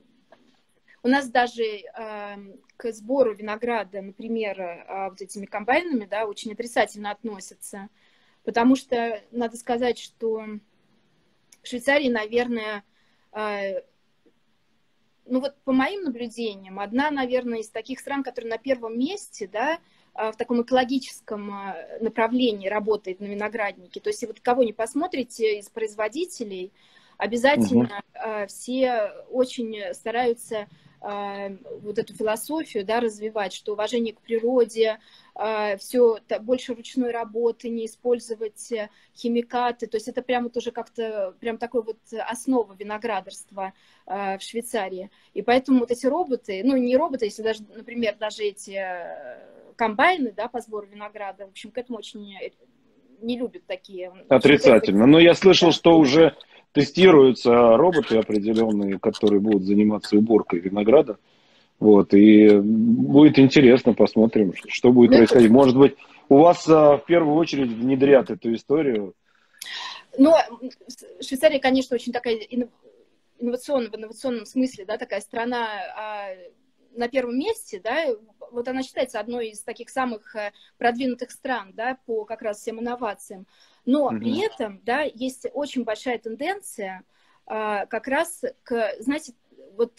у нас даже э, к сбору винограда, например, э, вот этими комбайнами, да, очень отрицательно относятся. Потому что надо сказать, что в Швейцарии, наверное, э, ну вот по моим наблюдениям, одна, наверное, из таких стран, которая на первом месте, да, в таком экологическом направлении работает на винограднике. То есть, вот кого не посмотрите из производителей, обязательно угу. все очень стараются вот эту философию, да, развивать, что уважение к природе, все больше ручной работы, не использовать химикаты. То есть это прямо тоже как-то прям такой вот основа виноградарства в Швейцарии. И поэтому вот эти роботы, ну не роботы, если даже, например, даже эти комбайны, да, по сбору винограда, в общем, к этому очень не любят такие. Отрицательно. Но я слышал, да. что уже тестируются роботы определенные, которые будут заниматься уборкой винограда. Вот, и будет интересно, посмотрим, что будет ну, происходить. Это... Может быть, у вас в первую очередь внедрят эту историю? Ну, Швейцария, конечно, очень такая инновационная в инновационном смысле, да, такая страна на первом месте, да, вот она считается одной из таких самых продвинутых стран, да, по как раз всем инновациям. Но mm-hmm. при этом, да, есть очень большая тенденция как раз к, знаете, вот,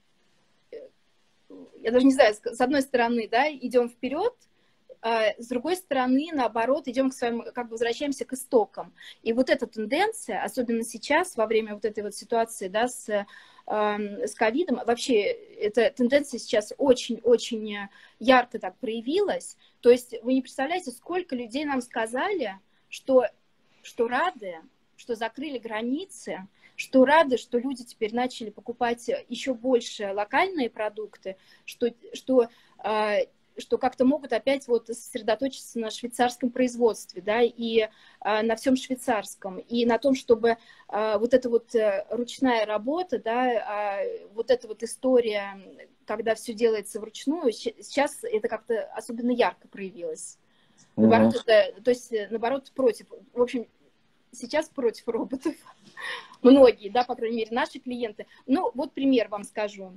я даже не знаю, с одной стороны, да, идем вперед, а с другой стороны, наоборот, идем к своим, как бы возвращаемся к истокам. И вот эта тенденция, особенно сейчас, во время вот этой вот ситуации, да, с, э, с ковидом, вообще эта тенденция сейчас очень-очень ярко так проявилась. То есть вы не представляете, сколько людей нам сказали, что, что рады, что закрыли границы, что рады, что люди теперь начали покупать еще больше локальные продукты, что, что э, что как-то могут опять вот сосредоточиться на швейцарском производстве, да, и а, на всем швейцарском, и на том, чтобы а, вот эта вот ручная работа, да, а, вот эта вот история, когда все делается вручную, сейчас это как-то особенно ярко проявилось. Наоборот, mm-hmm. это, то есть, наоборот, против, в общем, сейчас против роботов. Многие, да, по крайней мере, наши клиенты. Ну, вот пример вам скажу.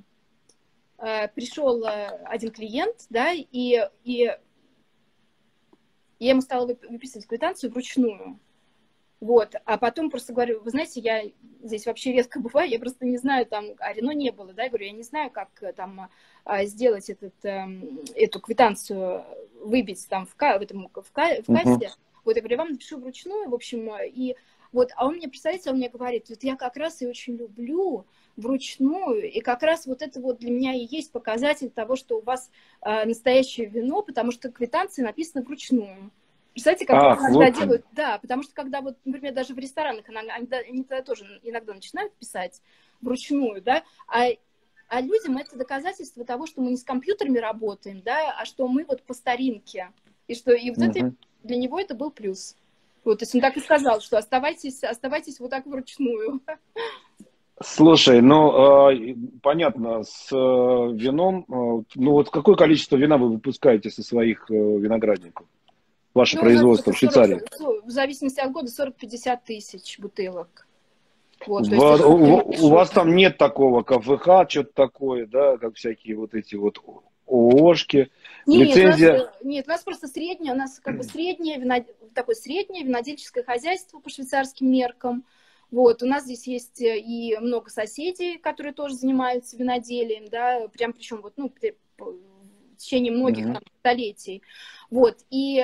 Пришел один клиент, да, и, и я ему стала выписывать квитанцию вручную. Вот, а потом просто говорю, вы знаете, я здесь вообще редко бываю, я просто не знаю, там, а Рено не было, да, я говорю, я не знаю, как там сделать этот, эту квитанцию, выбить там в, в, этом, в кассе. Uh-huh. Вот, я говорю, я вам напишу вручную, в общем, и вот, а он мне, представляете, он мне говорит, вот я как раз и очень люблю вручную, и как раз вот это вот для меня и есть показатель того, что у вас э, настоящее вино, потому что квитанция написана вручную. Представляете, как а, иногда вот делают, да, потому что когда вот, например, даже в ресторанах они, они тогда тоже иногда начинают писать вручную, да, а, а людям это доказательство того, что мы не с компьютерами работаем, да, а что мы вот по старинке, и что и вот uh-huh. это для него это был плюс. Вот, то есть он так и сказал, что оставайтесь, оставайтесь вот так вручную. Слушай, ну, э, понятно, с э, вином, э, ну вот какое количество вина вы выпускаете со своих э, виноградников? Ваше ну, производство в Швейцарии? сорок, в зависимости от года сорок-пятьдесят тысяч бутылок. Вот, в, есть, у, у вас там нет такого КФХ, что-то такое, да, как всякие вот эти вот ООшки, нет, лицензия? У нас, нет, у нас просто среднее, у нас как бы среднее, вино, такое среднее винодельческое хозяйство по швейцарским меркам. Вот, у нас здесь есть и много соседей, которые тоже занимаются виноделием, да, прям причем вот, ну, в течение многих mm-hmm. там, столетий. Вот, и,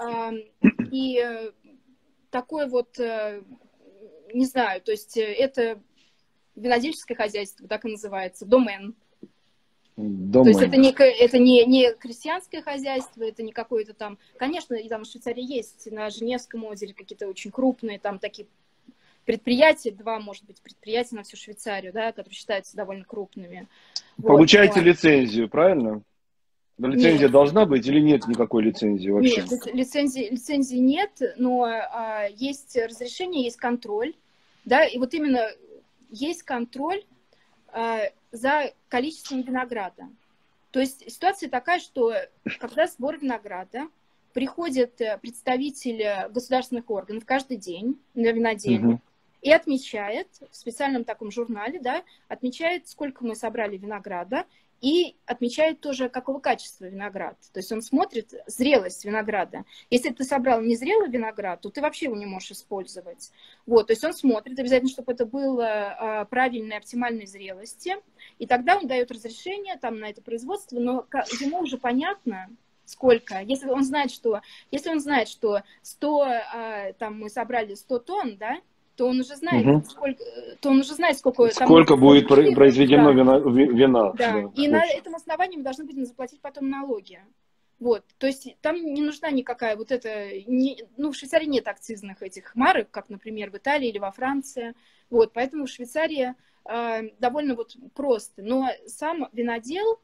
и такое вот, не знаю, то есть это винодельческое хозяйство, так и называется, домен. Домен. То есть это, не, это не, не крестьянское хозяйство, это не какое-то там, конечно, и там в Швейцарии есть на Женевском озере какие-то очень крупные там такие предприятия, два, может быть, предприятия на всю Швейцарию, да, которые считаются довольно крупными. Получаете вот. лицензию, правильно? Но лицензия нет. должна быть или нет никакой лицензии вообще? Нет, лицензии, лицензии нет, но а, есть разрешение, есть контроль, да, и вот именно есть контроль а, за количеством винограда. То есть ситуация такая, что когда сбор винограда, приходит представитель государственных органов каждый день на винодельню, угу. и отмечает в специальном таком журнале, да, отмечает, сколько мы собрали винограда, и отмечает тоже, какого качества виноград. То есть он смотрит зрелость винограда. Если ты собрал незрелый виноград, то ты вообще его не можешь использовать. Вот, то есть он смотрит обязательно, чтобы это было правильной, оптимальной зрелости, и тогда он дает разрешение там, на это производство, но ему уже понятно, сколько. Если он знает, что, если он знает, что сто, там мы собрали сто тонн, да, то он уже знает, угу. сколько, то он уже знает, сколько, сколько там, будет сколько произведено да. вина. вина. Да. Да. И на этом основании мы должны будем заплатить потом налоги. Вот. То есть там не нужна никакая вот эта... Не, ну, в Швейцарии нет акцизных этих марок, как, например, в Италии или во Франции. Вот. Поэтому в Швейцарии э, довольно вот просто. Но сам винодел,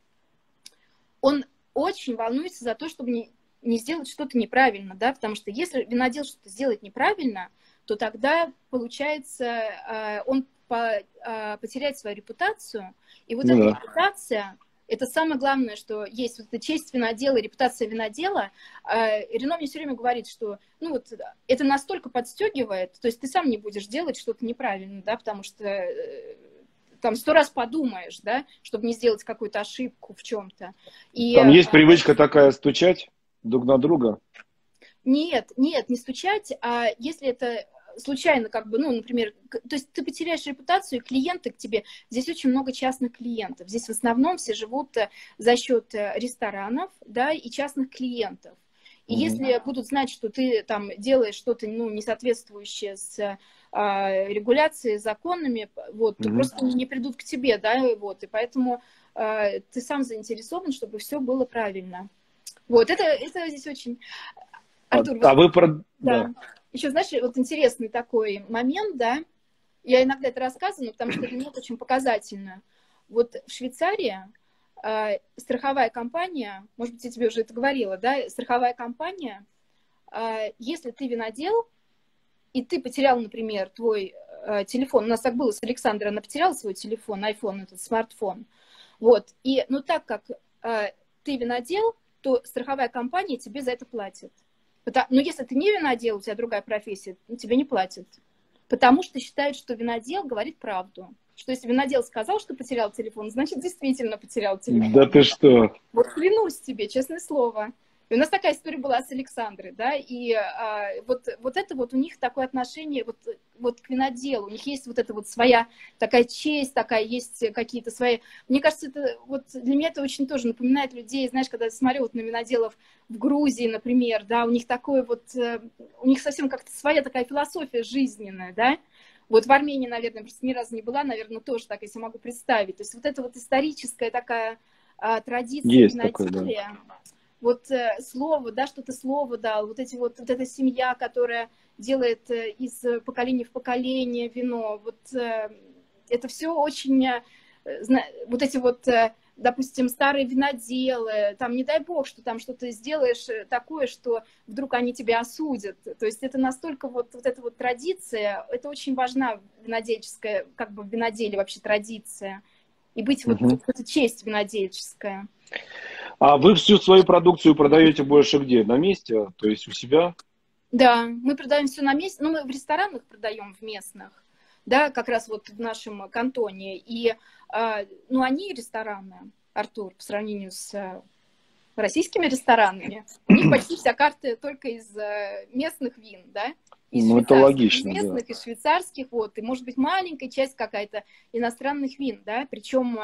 он очень волнуется за то, чтобы не, не сделать что-то неправильно, да, потому что если винодел что-то сделает неправильно, то тогда, получается, он потеряет свою репутацию. И вот ну, эта да. репутация, это самое главное, что есть. Вот эта честь винодела, репутация винодела. Рено мне все время говорит, что ну, вот, это настолько подстегивает, то есть ты сам не будешь делать что-то неправильно, да, потому что там сто раз подумаешь, да, чтобы не сделать какую-то ошибку в чем-то. Там есть привычка такая стучать друг на друга? Нет, нет, не стучать, а если это случайно, как бы, ну, например, то есть ты потеряешь репутацию, и клиенты к тебе, здесь очень много частных клиентов, здесь в основном все живут за счет ресторанов, да, и частных клиентов. И mm-hmm. если будут знать, что ты там делаешь что-то, ну, не соответствующее с а, регуляцией, законами, вот, то mm-hmm. просто не придут к тебе, да, вот, и поэтому а, ты сам заинтересован, чтобы все было правильно. Вот, это, это здесь очень... Артур, а вот, вы про... да. Да. Еще, знаешь, вот интересный такой момент, да, я иногда это рассказываю, потому что для меня это очень показательно. Вот в Швейцарии э, страховая компания, может быть, я тебе уже это говорила, да, страховая компания, э, если ты винодел, и ты потерял, например, твой э, телефон, у нас так было с Александрой, она потеряла свой телефон, iPhone, этот смартфон, вот, и, ну, так как э, ты винодел, то страховая компания тебе за это платит. Но если ты не винодел, у тебя другая профессия, тебе не платят. Потому что считают, что винодел говорит правду. Что если винодел сказал, что потерял телефон, значит, действительно потерял телефон. Да ты что? Вот клянусь тебе, честное слово. И у нас такая история была с Александрой, да, и а, вот, вот это вот у них такое отношение вот, вот к виноделу, у них есть вот эта вот своя такая честь, такая есть какие-то свои... Мне кажется, это вот для меня это очень тоже напоминает людей, знаешь, когда я смотрю вот на виноделов в Грузии, например, да, у них такое вот, у них совсем как-то своя такая философия жизненная, да. Вот в Армении, наверное, просто ни разу не была, наверное, тоже так, если могу представить. То есть вот эта вот историческая такая а, традиция есть виноделия... такое, да. Вот э, слово, да, что-то слово дал, вот, эти вот, вот эта семья, которая делает э, из поколения в поколение вино, вот э, это все очень, э, зна, вот эти вот, э, допустим, старые виноделы, там, не дай бог, что там что-то сделаешь такое, что вдруг они тебя осудят, то есть это настолько вот, вот эта вот традиция, это очень важна винодельческая, как бы в виноделии вообще традиция, и быть вот, угу. вот эта честь винодельческая. А вы всю свою продукцию продаете больше где? На месте? То есть у себя? Да, мы продаем все на месте. Ну, мы в ресторанах продаем, в местных, да, как раз вот в нашем кантоне. И, ну, они рестораны, Артур, по сравнению с российскими ресторанами, у них почти вся карта только из местных вин, да, из ну, это логично, из местных, да. из швейцарских, вот, и, может быть, маленькая часть какая-то иностранных вин, да, причем,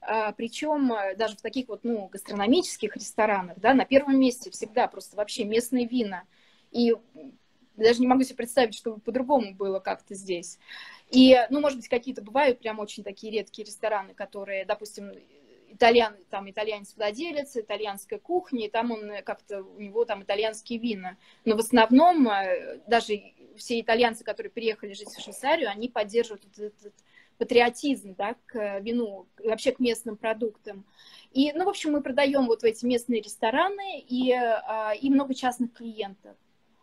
причем даже в таких вот, ну, гастрономических ресторанах, да, на первом месте всегда просто вообще местные вина, и даже не могу себе представить, чтобы по-другому было как-то здесь. И, ну, может быть, какие-то бывают прям очень такие редкие рестораны, которые, допустим, итальян, там итальянец-владелец, итальянская кухня, и там он как-то, у него там итальянские вина. Но в основном даже все итальянцы, которые приехали жить в Швейцарию, они поддерживают вот этот патриотизм, да, к вину, вообще к местным продуктам. И, ну, в общем, мы продаем вот в эти местные рестораны и, и много частных клиентов.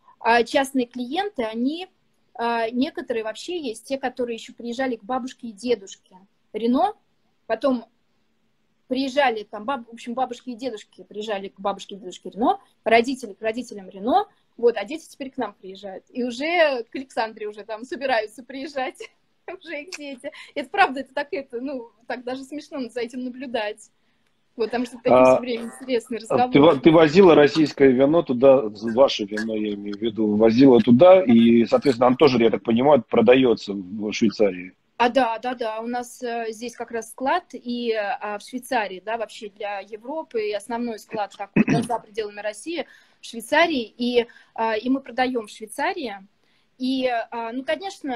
А частные клиенты, они, некоторые вообще есть, те, которые еще приезжали к бабушке и дедушке Рено, потом приезжали, там, баб, в общем, бабушки и дедушки приезжали к бабушке и дедушке Рено, родители к родителям Рено, вот, а дети теперь к нам приезжают. И уже к Александре уже там собираются приезжать, уже их дети. Это правда, это так, это, ну, так даже смешно за этим наблюдать. Вот, потому что такие а, все время интересные разговоры. Ты, ты возила российское вино туда, ваше вино, я имею в виду, возила туда, и, соответственно, оно тоже, я так понимаю, продается в Швейцарии. А, да, да, да, у нас э, здесь как раз склад, и а, в Швейцарии, да, вообще для Европы, и основной склад такой, да, за пределами России, в Швейцарии, и, а, и мы продаем в Швейцарии. И, а, ну, конечно,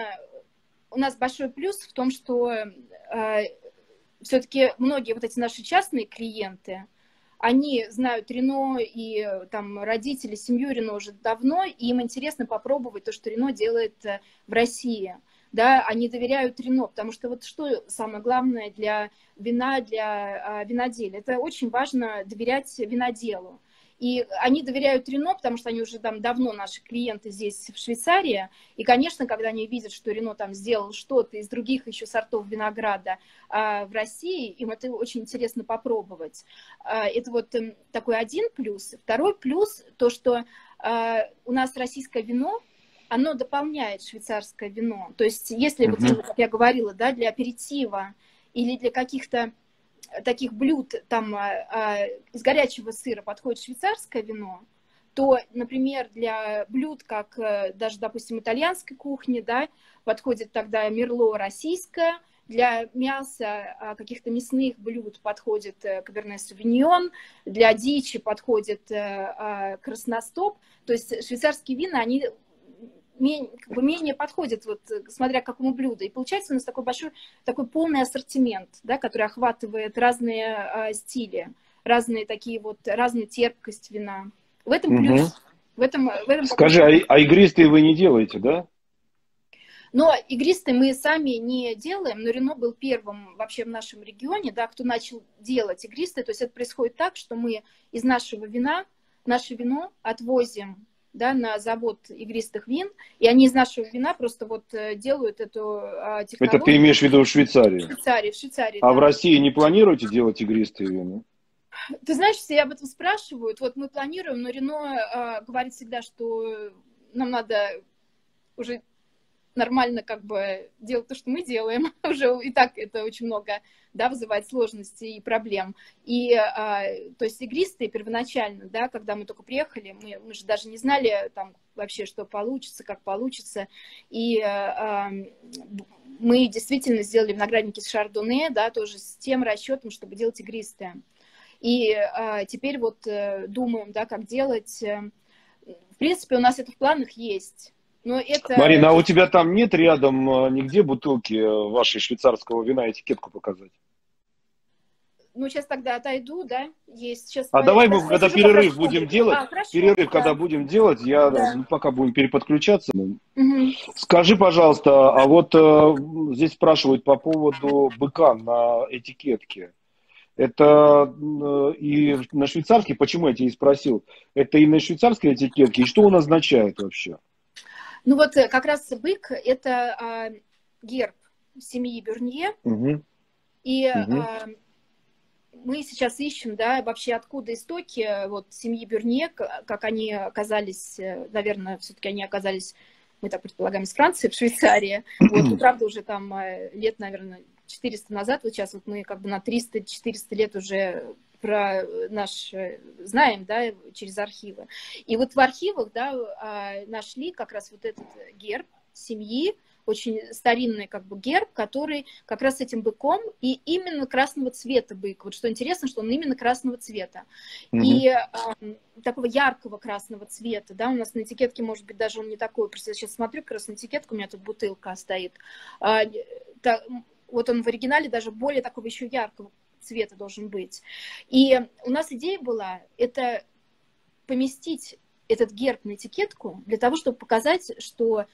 у нас большой плюс в том, что а, все-таки многие вот эти наши частные клиенты, они знают Рено и там родители, семью Рено уже давно, и им интересно попробовать то, что Рено делает в России. Да, они доверяют Рено, потому что вот что самое главное для вина, для а, виноделия, это очень важно доверять виноделу. И они доверяют Рено, потому что они уже там давно наши клиенты здесь в Швейцарии. И, конечно, когда они видят, что Рено там сделал что-то из других еще сортов винограда а, в России, им это очень интересно попробовать. А, это вот а, такой один плюс. Второй плюс, то, что а, у нас российское вино, оно дополняет швейцарское вино. То есть, если, uh-huh. вот, как я говорила, да, для аперитива или для каких-то таких блюд там из горячего сыра подходит швейцарское вино, то, например, для блюд, как даже, допустим, итальянской кухни, да, подходит тогда мерло российское, для мяса, каких-то мясных блюд подходит каберне савиньон, для дичи подходит красностоп. То есть швейцарские вина, они менее, как бы менее подходят, вот, смотря к какому блюду. И получается у нас такой большой, такой полный ассортимент, да, который охватывает разные а, стили, разные такие вот, разную терпкость вина. В этом плюс. Угу. В этом, в этом Скажи, а, а игристые вы не делаете, да? Но игристые мы сами не делаем, но Рено был первым вообще в нашем регионе, да, кто начал делать игристые. То есть это происходит так, что мы из нашего вина, наше вино отвозим, да, на завод игристых вин, и они из нашего вина просто вот делают эту а, технологию. Это ты имеешь в виду в Швейцарии? В Швейцарии, в Швейцарии, А да. в России не планируете делать игристые вина? Ты знаешь, все об этом спрашивают. Вот мы планируем, но Рено а, говорит всегда, что нам надо уже нормально как бы делать то, что мы делаем. Уже и так это очень много, да, вызывает сложностей и проблем. И, а, то есть, игристые первоначально, да, когда мы только приехали, мы, мы же даже не знали там вообще, что получится, как получится. И а, мы действительно сделали виноградники с шардоне, да, тоже с тем расчетом, чтобы делать игристые. И а, теперь вот думаем, да, как делать. В принципе, у нас это в планах есть. Но это... Марина, а у тебя там нет рядом нигде бутылки вашей швейцарского вина, этикетку показать? Ну, сейчас тогда отойду, да, есть. Сейчас а давай мы, когда перерыв будем делать, а, хорошо, перерыв, да. когда будем делать, я, да. ну, пока будем переподключаться. Угу. Скажи, пожалуйста, а вот э, здесь спрашивают по поводу быка на этикетке. Это э, и на швейцарский, почему я тебя и спросил, это и на швейцарской этикетке, и что он означает вообще? Ну вот как раз бык – это а, герб семьи Бюрнье, угу. и угу. а, мы сейчас ищем, да, вообще откуда истоки вот семьи Бюрнье, как они оказались, наверное, все-таки они оказались, мы так предполагаем, из Франции, в Швейцарии. Вот, ну, правда, уже там лет, наверное, четыреста назад, вот сейчас вот мы как бы на триста-четыреста лет уже про наш знаем, да, через архивы. И вот в архивах, да, нашли как раз вот этот герб семьи, очень старинный как бы герб, который как раз с этим быком, и именно красного цвета бык. Вот что интересно, что он именно красного цвета. Mm-hmm. И э, такого яркого красного цвета, да, у нас на этикетке, может быть, даже он не такой. Просто я сейчас смотрю, как раз на этикетку, у меня тут бутылка стоит. А, та, вот он в оригинале даже более такого еще яркого цвета должен быть. И у нас идея была, это поместить этот герб на этикетку для того, чтобы показать, что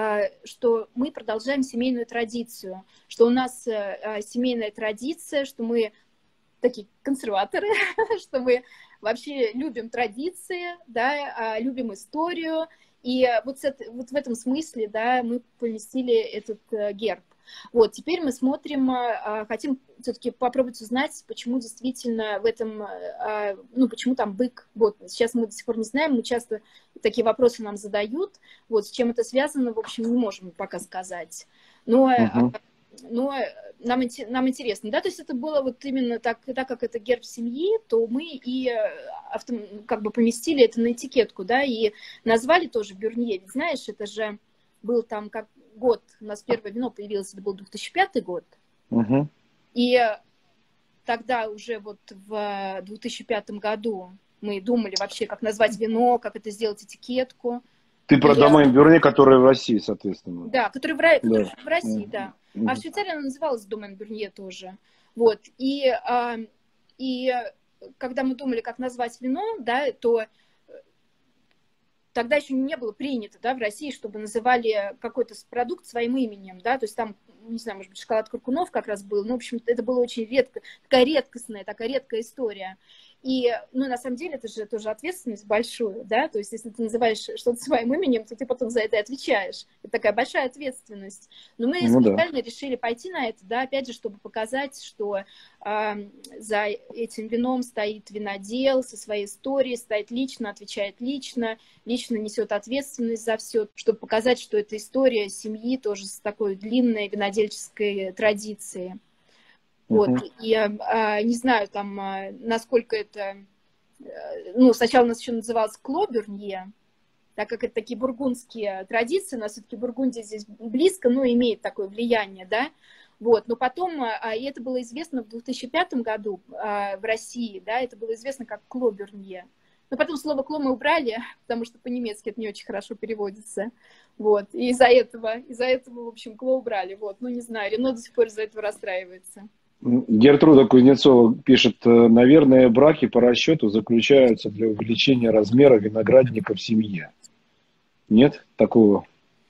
что мы продолжаем семейную традицию, что у нас семейная традиция, что мы такие консерваторы, что мы вообще любим традиции, да, любим историю. И вот, это, вот в этом смысле, да, мы поместили этот герб. Вот, теперь мы смотрим, хотим все-таки попробовать узнать, почему действительно в этом, ну, почему там бык. Вот, сейчас мы до сих пор не знаем, мы часто такие вопросы нам задают. Вот, с чем это связано, в общем, не можем пока сказать. Но, uh-huh. но нам, нам интересно, да, то есть это было вот именно так, так как это герб семьи, то мы и авто, как бы поместили это на этикетку, да, и назвали тоже Бюрнье. Ведь знаешь, это же был там как год, у нас первое вино появилось, это был две тысячи пятый год. Uh-huh. И тогда уже вот в две тысячи пятом году мы думали вообще, как назвать вино, как это сделать этикетку. Ты про Домен Бюрнье, который в России, соответственно. Да, который в, который да. в России, uh-huh. да. Uh-huh. А в Швейцарии она называлась Домен Бюрнье тоже. Вот. И, а, и когда мы думали, как назвать вино, да, то тогда еще не было принято, да, в России, чтобы называли какой-то продукт своим именем, да, то есть там, не знаю, может быть, шоколад Куркунов как раз был, ну, в общем, это было очень редко, такая редкостная, такая редкая история. И, ну, на самом деле, это же тоже ответственность большую, да, то есть если ты называешь что-то своим именем, то ты потом за это отвечаешь. Это такая большая ответственность. Но мы ну, специально да. решили пойти на это, да, опять же, чтобы показать, что э, за этим вином стоит винодел со своей историей, стоит лично, отвечает лично, лично несет ответственность за все, чтобы показать, что это история семьи тоже с такой длинной винодельческой традицией. Вот, Угу. и а, не знаю, там, а, насколько это... Ну, сначала у нас еще называлось Кло-Бюрнье, так как это такие бургундские традиции, у нас все-таки Бургундия здесь близко, ну, имеет такое влияние, да, вот, но потом, а, и это было известно в две тысячи пятом году а, в России, да, это было известно как Кло-Бюрнье, но потом слово «кло» мы убрали, потому что по-немецки это не очень хорошо переводится, вот, и из-за этого, из-за этого, в общем, «кло» убрали, вот, ну, не знаю, Рено до сих пор из-за этого расстраивается. Гертруда Кузнецова пишет, наверное, браки по расчету заключаются для увеличения размера виноградника в семье. Нет такого?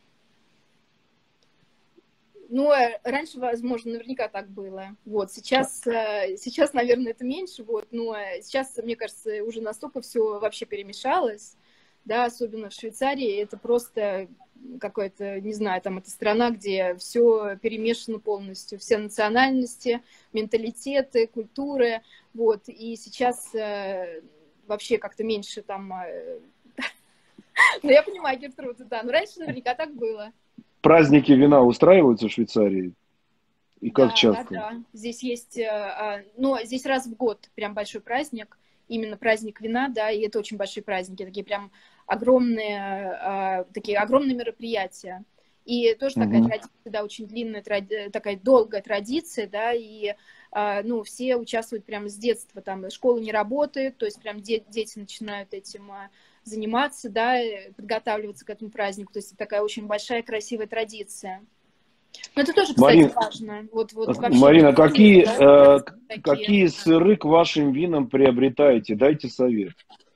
Ну, раньше, возможно, наверняка так было. Вот, сейчас, сейчас, наверное, это меньше, вот, но сейчас, мне кажется, уже настолько все вообще перемешалось, да, особенно в Швейцарии, это просто какая-то, не знаю, там это страна, где все перемешано полностью, все национальности, менталитеты, культуры, вот, и сейчас вообще как-то меньше там... Ну, я понимаю, Гертруда, да, но раньше наверняка так было. Праздники вина устраиваются в Швейцарии? И как Да, часто? да, да. Здесь есть, ну, здесь раз в год прям большой праздник, именно праздник вина, да, и это очень большие праздники, такие прям огромные, такие огромные мероприятия. И тоже такая Угу. традиция, да, очень длинная, такая долгая традиция, да, и, ну, все участвуют прямо с детства, там, школа не работает, то есть прям дети начинают этим заниматься, да, подготавливаться к этому празднику, то есть это такая очень большая красивая традиция. Но это тоже, кстати, Марин, важно. Вот, вот вообще Марина, какие, да, э, какие сыры к вашим винам приобретаете? Дайте совет.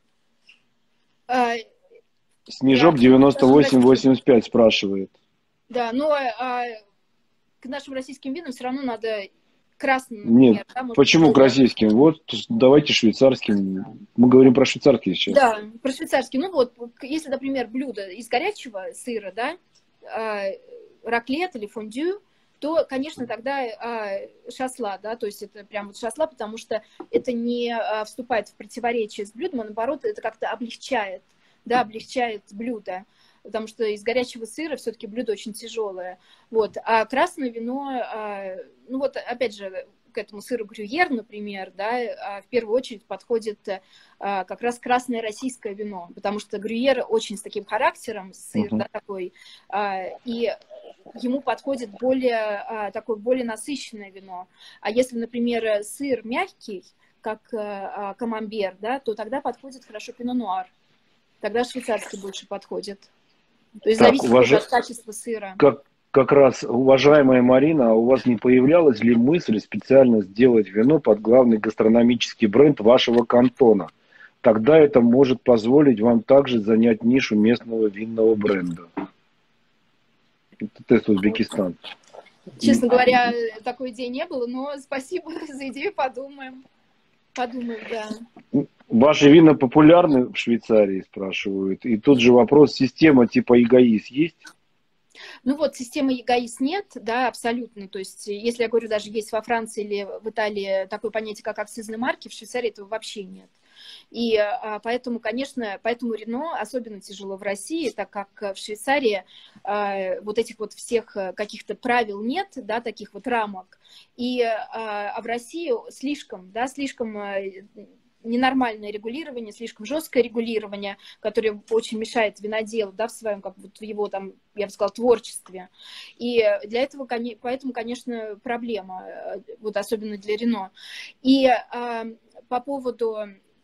А, Снежок да, девяносто восемь восемьдесят пять спрашивает. Да, но а, к нашим российским винам все равно надо красным, Нет, например. Да, может почему быть, к российским? Вот давайте швейцарским. Мы говорим про швейцарские сейчас. Да, про швейцарский. Ну вот, если, например, блюдо из горячего сыра, да, раклет или фондю, то, конечно, тогда а, шасла, да, то есть это прям вот шасла, потому что это не а, вступает в противоречие с блюдом, а наоборот, это как-то облегчает, да, облегчает блюдо, потому что из горячего сыра все-таки блюдо очень тяжелое, вот, а красное вино, а, ну вот, опять же, к этому сыру грюйер, например, да, в первую очередь подходит а, как раз красное российское вино, потому что грюйер очень с таким характером, сыр, Угу. да, такой, а, и ему подходит более, а, такое более насыщенное вино. А если, например, сыр мягкий, как а, камамбер, да, то тогда подходит хорошо пино-нуар. Тогда швейцарский больше подходит. То есть Так, зависит уваж... от качества сыра. как, как раз, уважаемая Марина, а у вас не появлялась ли мысль специально сделать вино под главный гастрономический бренд вашего кантона? Тогда это может позволить вам также занять нишу местного винного бренда. Это тест Узбекистан. Честно говоря, такой идеи не было, но спасибо за идею, подумаем. Подумаем, да. Ваши вина популярны в Швейцарии, спрашивают. И тут же вопрос, система типа эгоиз есть? Ну вот, системы эгоиз нет, да, абсолютно. То есть, если я говорю, даже есть во Франции или в Италии такое понятие, как акцизные марки, в Швейцарии этого вообще нет. И а, поэтому, конечно, поэтому Рено особенно тяжело в России, так как в Швейцарии а, вот этих вот всех каких-то правил нет, да, таких вот рамок. И а, а в России слишком, да, слишком ненормальное регулирование, слишком жесткое регулирование, которое очень мешает виноделу, да, в своем, как вот в его там, я бы сказала, творчестве. И для этого, поэтому, конечно, проблема, вот особенно для Рено. И а, по поводу...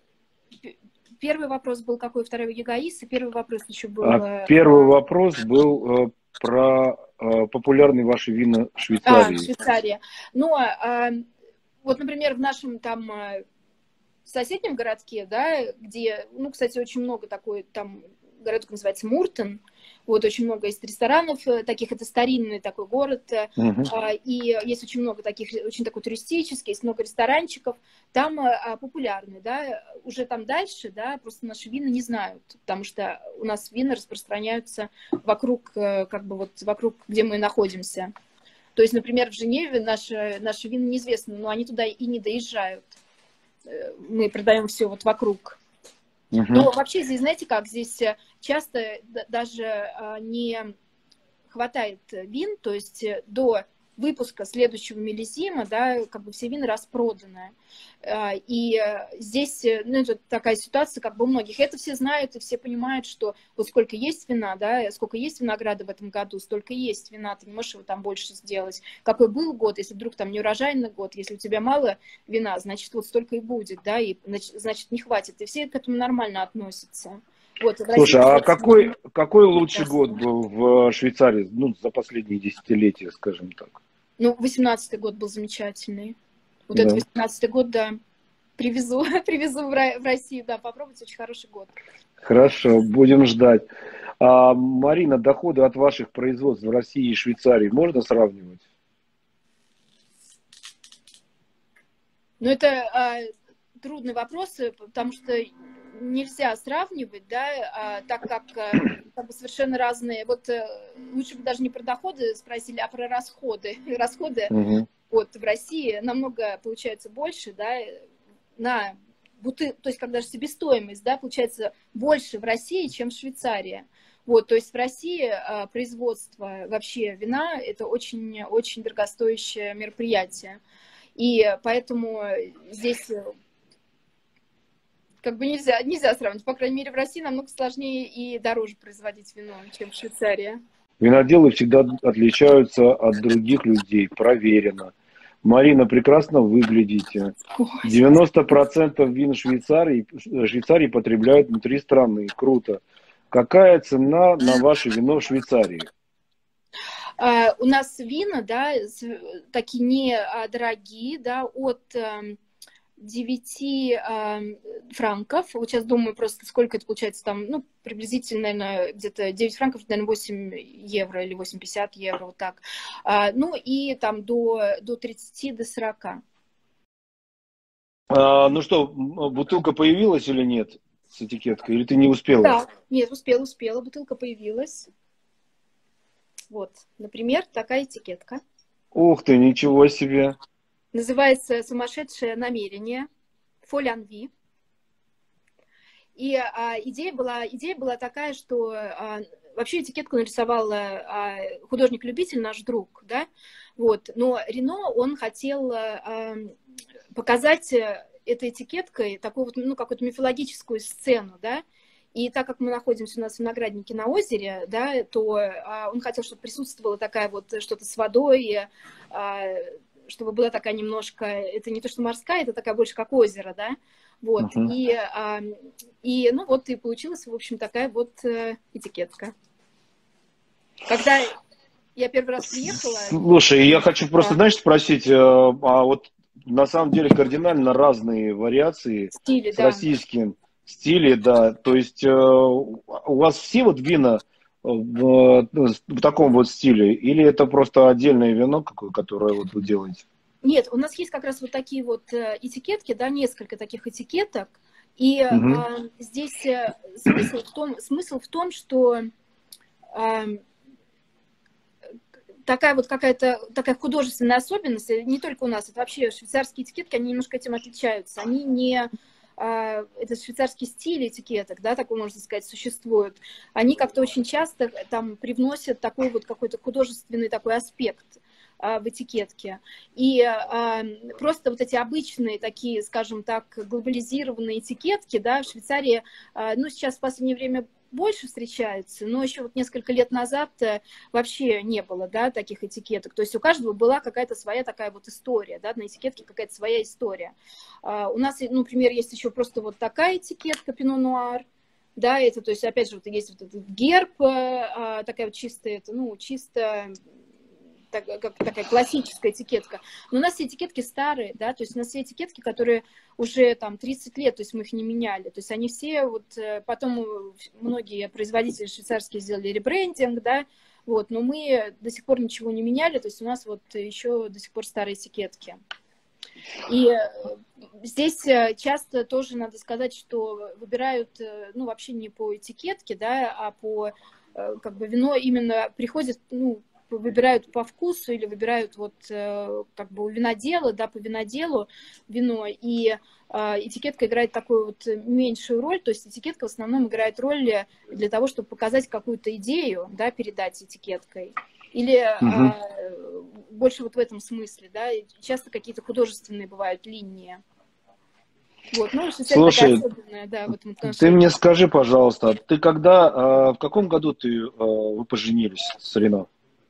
Первый вопрос был какой, второй эгоист, и первый вопрос еще был... А первый вопрос был э, про э, популярные ваши вина в Швейцарии. А, Швейцария. Ну, а, вот, например, в нашем там соседнем городке, да, где, ну, кстати, очень много такой, там городок называется Муртен, вот, очень много есть ресторанов таких, это старинный такой город, uh-huh. и есть очень много таких, очень такой туристический, есть много ресторанчиков, там а, популярны, да, уже там дальше, да, просто наши вина не знают, потому что у нас вина распространяются вокруг, как бы вот вокруг, где мы находимся. То есть, например, в Женеве наши, наши вина неизвестны, но они туда и не доезжают. Мы продаем все вот вокруг. Uh-huh. Но вообще здесь, знаете как, здесь часто даже не хватает вин, то есть до выпуска следующего миллисима, да, как бы все вина распроданы. И здесь, ну, это такая ситуация, как бы у многих. Это все знают и все понимают, что вот сколько есть вина, да, сколько есть винограда в этом году, столько есть вина, ты не можешь его там больше сделать. Какой был год, если вдруг там неурожайный год, если у тебя мало вина, значит, вот столько и будет, да, и значит, не хватит. И все к этому нормально относятся. Вот, Слушай, а какой, какой лучший год был в Швейцарии, ну, за последние десятилетия, скажем так? Ну, восемнадцатый год был замечательный. Вот да. этот восемнадцатый год, да, привезу, привезу в Россию, да, попробовать, очень хороший год. Хорошо, будем ждать. А, Марина, доходы от ваших производств в России и Швейцарии можно сравнивать? Ну, это а, трудный вопрос, потому что нельзя сравнивать, да, а, так как, как бы совершенно разные. Вот лучше бы даже не про доходы спросили, а про расходы. Расходы угу. вот, в России намного получается больше, да, на бутылку, то есть когда же себестоимость, да, получается больше в России, чем в Швейцарии. Вот, то есть в России а, производство вообще вина это очень-очень дорогостоящее мероприятие. И поэтому здесь как бы нельзя, нельзя сравнивать. По крайней мере, в России намного сложнее и дороже производить вино, чем в Швейцарии. Виноделы всегда отличаются от других людей, проверено. Марина, прекрасно выглядите. девяносто процентов вин Швейцарии, Швейцарии потребляют внутри страны. Круто. Какая цена на ваше вино в Швейцарии? Uh, у нас вина, да, такие недорогие, да, от девяти uh, франков. Вот сейчас думаю просто, сколько это получается там, ну, приблизительно, наверное, где-то девять франков, наверное, восемь евро или восемь пятьдесят евро, вот так. Uh, ну, и там до, до тридцати, до сорока. А, ну что, бутылка появилась или нет с этикеткой? Или ты не успела? Да, нет, успела, успела, бутылка появилась. Вот, например, такая этикетка. Ух ты, ничего себе. Называется «Сумасшедшее намерение», «Folle envie». И а, идея, была, идея была такая, что а, вообще этикетку нарисовал а, художник-любитель, наш друг, да, вот, но Рено, он хотел а, показать этой этикеткой такую вот, ну, какую-то мифологическую сцену, да, и так как мы находимся у нас в винограднике на озере, да, то а, он хотел, чтобы присутствовала такая вот что-то с водой, а, чтобы была такая немножко, это не то что морская, это такая больше как озеро, да, вот, uh-huh. и, а, и, ну, вот и получилась, в общем, такая вот этикетка. Когда я первый раз приехала... Слушай, я хочу просто, да. знаешь, спросить, а вот на самом деле кардинально разные вариации Стили, с да. российским стилем, да, то есть у вас все вот вина в, в таком вот стиле, или это просто отдельное вино, которое вот вы делаете? Нет, у нас есть как раз вот такие вот этикетки, да, несколько таких этикеток, и угу. а, здесь смысл в том, смысл в том, что а, такая вот какая-то такая художественная особенность, не только у нас, это вообще швейцарские этикетки, они немножко этим отличаются, они не... это швейцарский стиль этикеток, да, такой, можно сказать, существует, они как-то очень часто там привносят такой вот какой-то художественный такой аспект а, в этикетке. И а, просто вот эти обычные такие, скажем так, глобализированные этикетки, да, в Швейцарии, а, ну, сейчас в последнее время больше встречаются, но еще вот несколько лет назад вообще не было, да, таких этикеток. То есть у каждого была какая-то своя такая вот история, да, на этикетке какая-то своя история. Uh, у нас, ну, например, есть еще просто вот такая этикетка Pinot Noir, да, это, то есть, опять же, вот есть вот этот герб, uh, такая вот чистая, это, ну, чисто... Так, как такая классическая этикетка. Но у нас все этикетки старые, да, то есть у нас все этикетки, которые уже там тридцать лет, то есть мы их не меняли. То есть они все вот, потом многие производители швейцарские сделали ребрендинг, да, вот, но мы до сих пор ничего не меняли, то есть у нас вот еще до сих пор старые этикетки. И здесь часто тоже надо сказать, что выбирают, ну, вообще не по этикетке, да, а по, как бы, вино именно приходит, ну, выбирают по вкусу или выбирают вот как бы у винодела, да, по виноделу вино, и э, этикетка играет такую вот меньшую роль, то есть этикетка в основном играет роль для того, чтобы показать какую-то идею, да, передать этикеткой. Или угу. э, больше вот в этом смысле, да, и часто какие-то художественные бывают линии. Вот, ну, шестьдесят такая Слушай, особенная, да, в этом ты мне отношении. скажи, пожалуйста, ты когда, э, в каком году ты, э, вы поженились с Рено?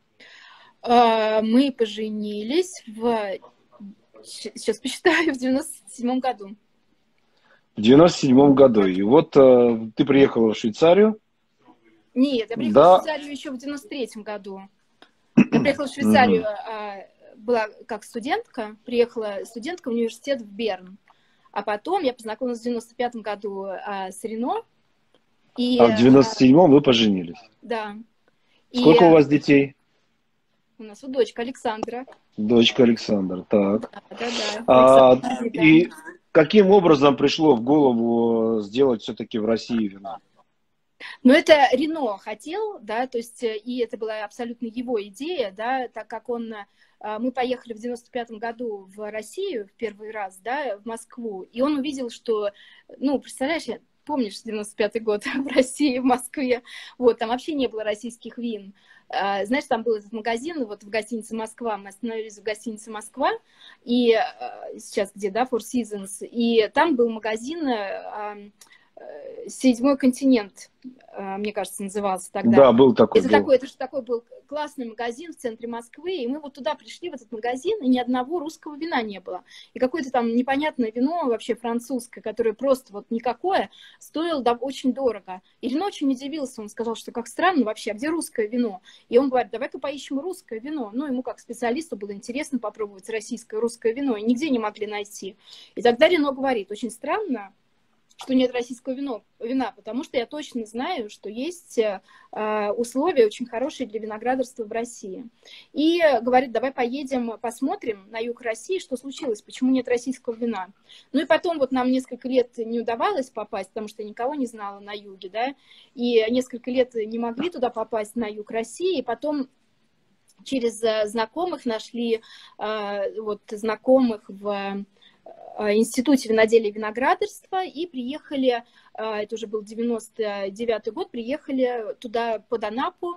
А, Мы поженились в, сейчас посчитаю, в девяносто седьмом году. В девяносто седьмом году. И вот э, ты приехала в Швейцарию, Нет, я приехала в да, Швейцарию еще в девяносто третьем году. Я приехала в мгм. Швейцарию, а, была как студентка, приехала студентка в университет в Берн. А потом я познакомилась в девяносто пятом году а, с Рено. И, А в девяносто а, седьмом вы поженились. да, и Сколько у вас детей? у нас вот дочка Александра. Дочка Александр, Да, так. да, да, А, Александра, да. и каким образом пришло в голову сделать все-таки в России вино? Но это Рено хотел, да, то есть, и это была абсолютно его идея, да, так как он, мы поехали в девяносто пятом году в Россию в первый раз, да, в Москву, и он увидел, что, ну, представляешь, помнишь, девяносто пятый год в России, в Москве, вот, там вообще не было российских вин. Знаешь, там был этот магазин, вот в гостинице «Москва», мы остановились в гостинице «Москва», и сейчас где, да, Four Seasons, и там был магазин «Седьмой континент», мне кажется, назывался тогда. Да, был такой, Это был. такой, это же такой был классный магазин в центре Москвы, и мы вот туда пришли, в этот магазин, и ни одного русского вина не было. И какое-то там непонятное вино, вообще французское, которое просто вот никакое, стоило да, очень дорого. И Рено очень удивился, он сказал, что как странно вообще, а где русское вино? И он говорит, давай-ка поищем русское вино. Ну, ему как специалисту было интересно попробовать российское русское вино, и нигде не могли найти. И тогда Рено говорит, очень странно, что нет российского вино, вина, потому что я точно знаю, что есть э, условия очень хорошие для виноградарства в России. И говорит, давай поедем, посмотрим на юг России, что случилось, почему нет российского вина. Ну и потом вот нам несколько лет не удавалось попасть, потому что я никого не знала на юге, да, и несколько лет не могли туда попасть на юг России, и потом через знакомых нашли, э, вот знакомых в Институте виноделия и виноградарства, и приехали, это уже был девяносто девятый год, приехали туда под Анапу,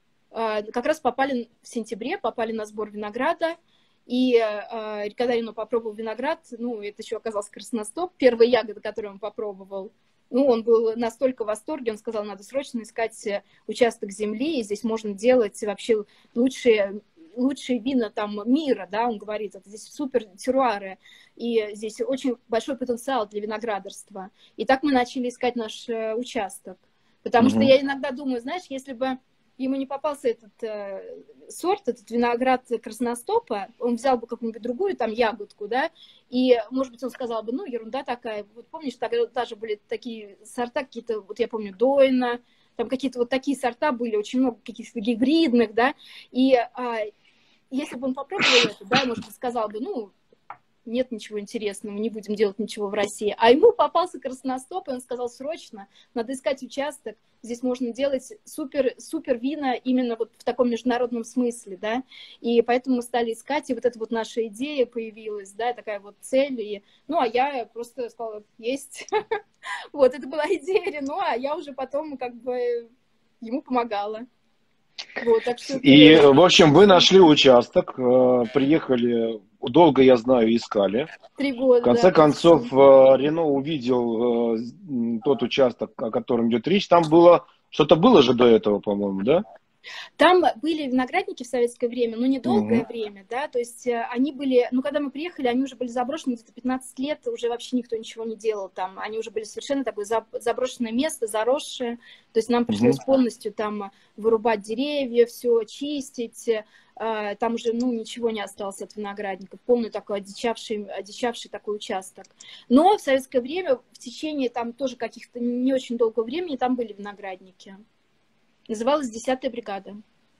как раз попали в сентябре, попали на сбор винограда, и когда Рено попробовал виноград, ну, это еще оказался красностоп, первая ягода, которую он попробовал, ну, он был настолько в восторге, он сказал, надо срочно искать участок земли, и здесь можно делать вообще лучшие лучшие вина там мира, да, он говорит, это здесь супер терруары, и здесь очень большой потенциал для виноградарства. И так мы начали искать наш э, участок. Потому что Мгм. я иногда думаю, знаешь, если бы ему не попался этот э, сорт, этот виноград красностопа, он взял бы какую-нибудь другую там ягодку, да, и, может быть, он сказал бы, ну, ерунда такая. Вот помнишь, тогда даже были такие сорта какие-то, вот я помню, Дойна, там какие-то вот такие сорта были, очень много каких-то гибридных, да, и а, если бы он попробовал это, да, может быть, сказал бы, ну, нет ничего интересного, не будем делать ничего в России. А ему попался красностоп, и он сказал, срочно, надо искать участок, здесь можно делать супер, супер вина именно вот в таком международном смысле, да, и поэтому мы стали искать, и вот эта вот наша идея появилась, да, такая вот цель, и, ну, а я просто сказала, есть, вот, это была идея Рено, а я уже потом как бы ему помогала. Вот, так что И, это... в общем, вы нашли участок, э, приехали, долго, я знаю, искали. Три В года, да, конце концов, почти. э, Рено увидел э, м, тот участок, о котором идет речь. Там было, что-то было же до этого, по-моему, да? Там были виноградники в советское время, но недолгое Мгм. время, да, то есть э, они были, ну, когда мы приехали, они уже были заброшены, где-то пятнадцать лет, уже вообще никто ничего не делал там, они уже были совершенно такое заброшенное место, заросшее, то есть нам Мгм. пришлось полностью там вырубать деревья, все чистить, э, там уже, ну, ничего не осталось от виноградников, полный такой одичавший, одичавший такой участок. Но в советское время, в течение там тоже каких-то не очень долгого времени, там были виноградники. Называлась «Десятая бригада».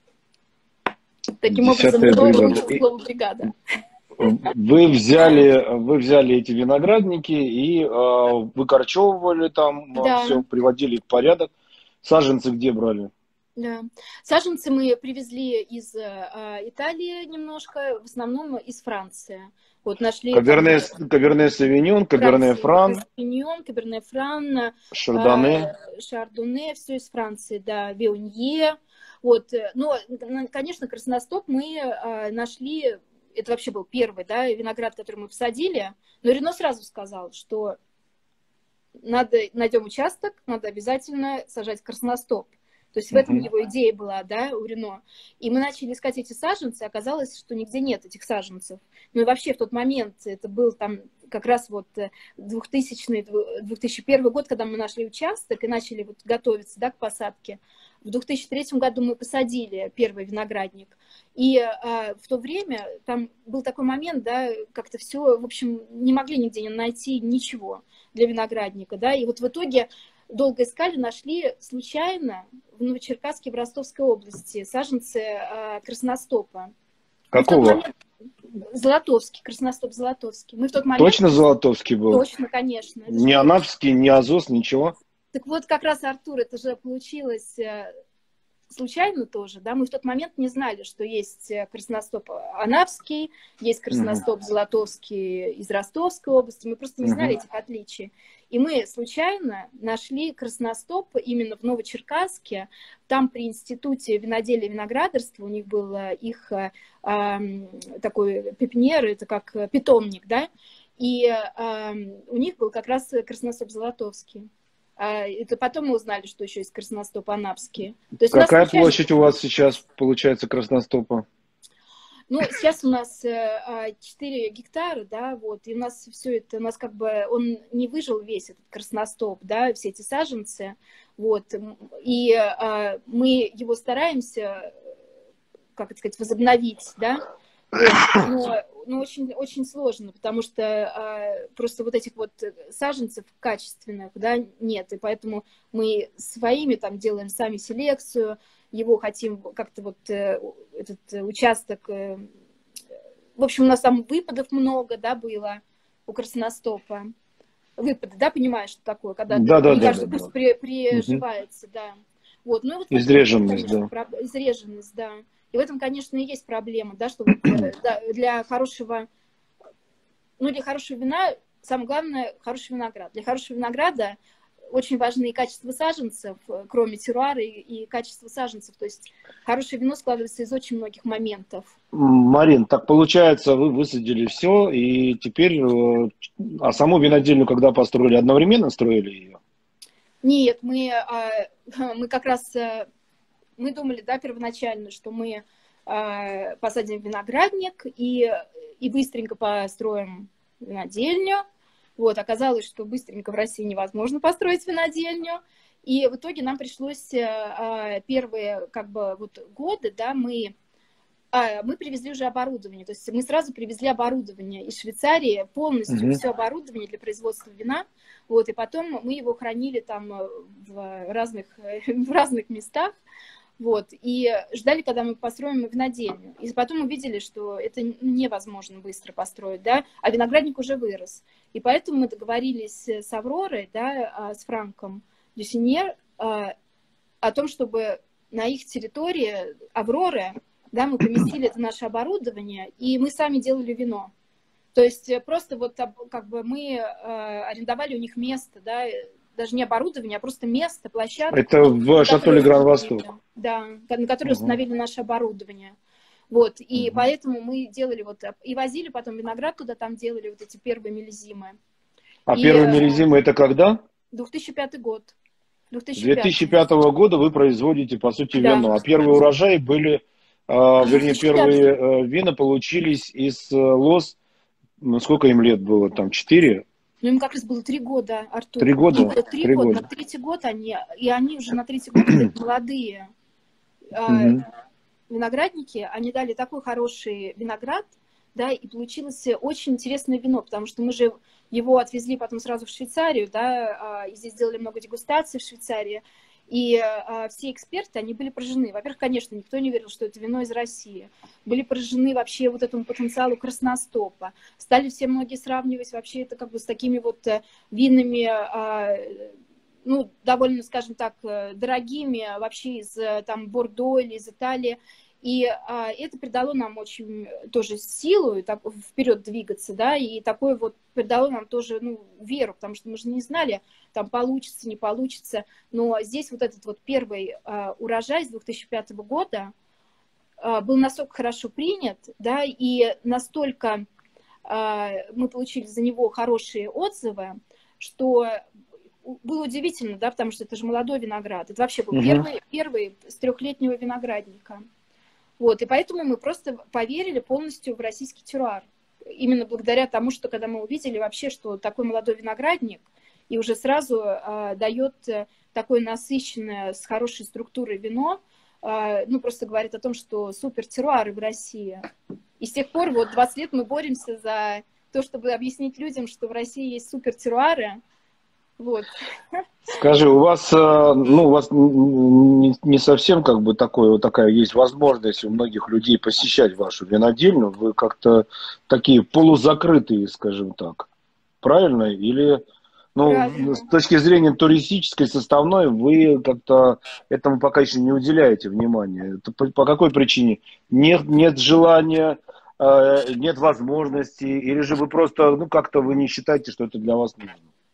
Таким образом, Десятая Рено бригада. выучил И слово «бригада». вы взяли, вы взяли эти виноградники и э, выкорчевывали там Да, все, приводили в порядок. Саженцы где брали? да. Саженцы мы привезли из э, Италии немножко, в основном из Франции. Вот нашли там Каберне, Каберне Савиньон, Каберне Фран, Савиньон, Каберне Фран, Шардоне. Шардоне, все из Франции, да, Вионье. Вот, но, конечно, красностоп мы нашли, это вообще был первый, да, виноград, который мы посадили, но Рено сразу сказал, что надо, найдем участок, надо обязательно сажать красностоп. То есть в этом uh-huh. его идея была, да, у Рено. И мы начали искать эти саженцы, оказалось, что нигде нет этих саженцев. Ну и вообще в тот момент, это был там как раз вот двухтысячный — две тысячи первый год, когда мы нашли участок и начали вот готовиться, да, к посадке. В две тысячи третьем году мы посадили первый виноградник. И а, в то время там был такой момент, да, как-то все, в общем, не могли нигде не найти ничего для виноградника, да, и вот в итоге долго искали, нашли случайно в Новочеркасске, в Ростовской области, саженцы а, красностопа. Какого? Момент... Золотовский, красностоп Золотовский. Мы в тот момент... Точно Золотовский был? Точно, конечно. Это не Анапский, не Азос, ничего? Так вот, как раз, Артур, это же получилось случайно тоже, да, мы в тот момент не знали, что есть красностоп Анапский, есть красностоп Золотовский из Ростовской области, мы просто не знали uh-huh. этих отличий. И мы случайно нашли красностоп именно в Новочеркасске, там при институте виноделия и виноградарства, у них был их э, такой пепиньер, это как питомник, да, и э, у них был как раз красностоп Золотовский. Это потом мы узнали, что еще есть красностоп анапский. То есть какая случайно... площадь у вас сейчас получается красностопа? Ну, сейчас у нас четыре гектара, да, вот, и у нас все это, у нас как бы, он не выжил весь этот красностоп, да, все эти саженцы, вот, и а, мы его стараемся, как это сказать, возобновить, да, вот, но, но очень, очень сложно, потому что а, просто вот этих вот саженцев качественных, да, нет, и поэтому мы своими там делаем сами селекцию, его хотим как-то вот э, этот участок, э, в общем, у нас там выпадов много, да, было у красностопа. Выпады, да, понимаешь, что такое, когда да, да, не да, каждый да, куст да. при, приживается, угу. да. Вот, ну, и вот изреженность, этом, конечно, да. Про... Изреженность, да. И в этом, конечно, и есть проблема, да, что вот, да, для хорошего, ну, для хорошего вина, самое главное, хороший виноград. Для хорошего винограда очень важны и качество саженцев, кроме теруара, и, и качество саженцев. То есть хорошее вино складывается из очень многих моментов. Марин, так получается, вы высадили все, и теперь, а саму винодельню когда построили, одновременно строили ее? Нет, мы, мы как раз, мы думали, да, первоначально, что мы посадим виноградник и, и быстренько построим винодельню. Вот, оказалось, что быстренько в России невозможно построить винодельню. И в итоге нам пришлось э, первые как бы, вот, годы, да, мы, э, мы привезли уже оборудование. То есть мы сразу привезли оборудование из Швейцарии, полностью uh-huh. все оборудование для производства вина. Вот, и потом мы его хранили там в разных, в разных местах. Вот, и ждали, когда мы построим винодельню. И потом увидели, что это невозможно быстро построить, да, а виноградник уже вырос. И поэтому мы договорились с Авророй, да, с Франком Дюсиньер о том, чтобы на их территории Авроры, да, мы поместили это наше оборудование, и мы сами делали вино. То есть просто вот как бы мы арендовали у них место, да, даже не оборудование, а просто место, площадку. Это в Шато Гран Восток. Да, на которой установили uh-huh. наше оборудование. Вот, и uh-huh. поэтому мы делали вот, и возили потом виноград туда, там делали вот эти первые миллизимы. А и, первые миллизимы это когда? две тысячи пятый год. две тысячи пятого года вы производите, по сути, да. вино. А первые урожаи были, э, вернее, первые э, вина получились из э, лоз, ну, сколько им лет было, там, четыре? Ну, им как раз было три года, Артур. Три года? Ну, три, три года. года. На третий год они, и они уже на третий год молодые mm-hmm. виноградники, они дали такой хороший виноград, да, и получилось очень интересное вино, потому что мы же его отвезли потом сразу в Швейцарию, да, и здесь сделали много дегустаций в Швейцарии, и а, все эксперты, они были поражены. Во-первых, конечно, никто не верил, что это вино из России. Были поражены вообще вот этому потенциалу красностопа. Стали все многие сравнивать вообще это как бы с такими вот винами, а, ну, довольно, скажем так, дорогими вообще из там Бордо или из Италии. И а, это придало нам очень тоже силу и так, вперед двигаться, да, и такое вот придало нам тоже, ну, веру, потому что мы же не знали, там, получится, не получится. Но здесь вот этот вот первый а, урожай с две тысячи пятого года а, был настолько хорошо принят, да, и настолько а, мы получили за него хорошие отзывы, что было удивительно, да, потому что это же молодой виноград. Это вообще был Угу. первый, первый с трехлетнего виноградника. Вот, и поэтому мы просто поверили полностью в российский терруар. Именно благодаря тому, что когда мы увидели вообще, что такой молодой виноградник, и уже сразу э, дает такое насыщенное, с хорошей структурой вино, э, ну, просто говорит о том, что супер терруары в России. И с тех пор, вот двадцать лет мы боремся за то, чтобы объяснить людям, что в России есть супер терруары. Вот. Скажи, у вас, ну, у вас не, не совсем как бы такое, вот такая есть возможность у многих людей посещать вашу винодельню, вы как-то такие полузакрытые, скажем так, правильно? Или, ну, Правильно. с точки зрения туристической составной, вы как-то этому пока еще не уделяете внимания. Это по, по какой причине? Нет, нет желания, э, нет возможности, или же вы просто, ну, как-то вы не считаете, что это для вас нужно?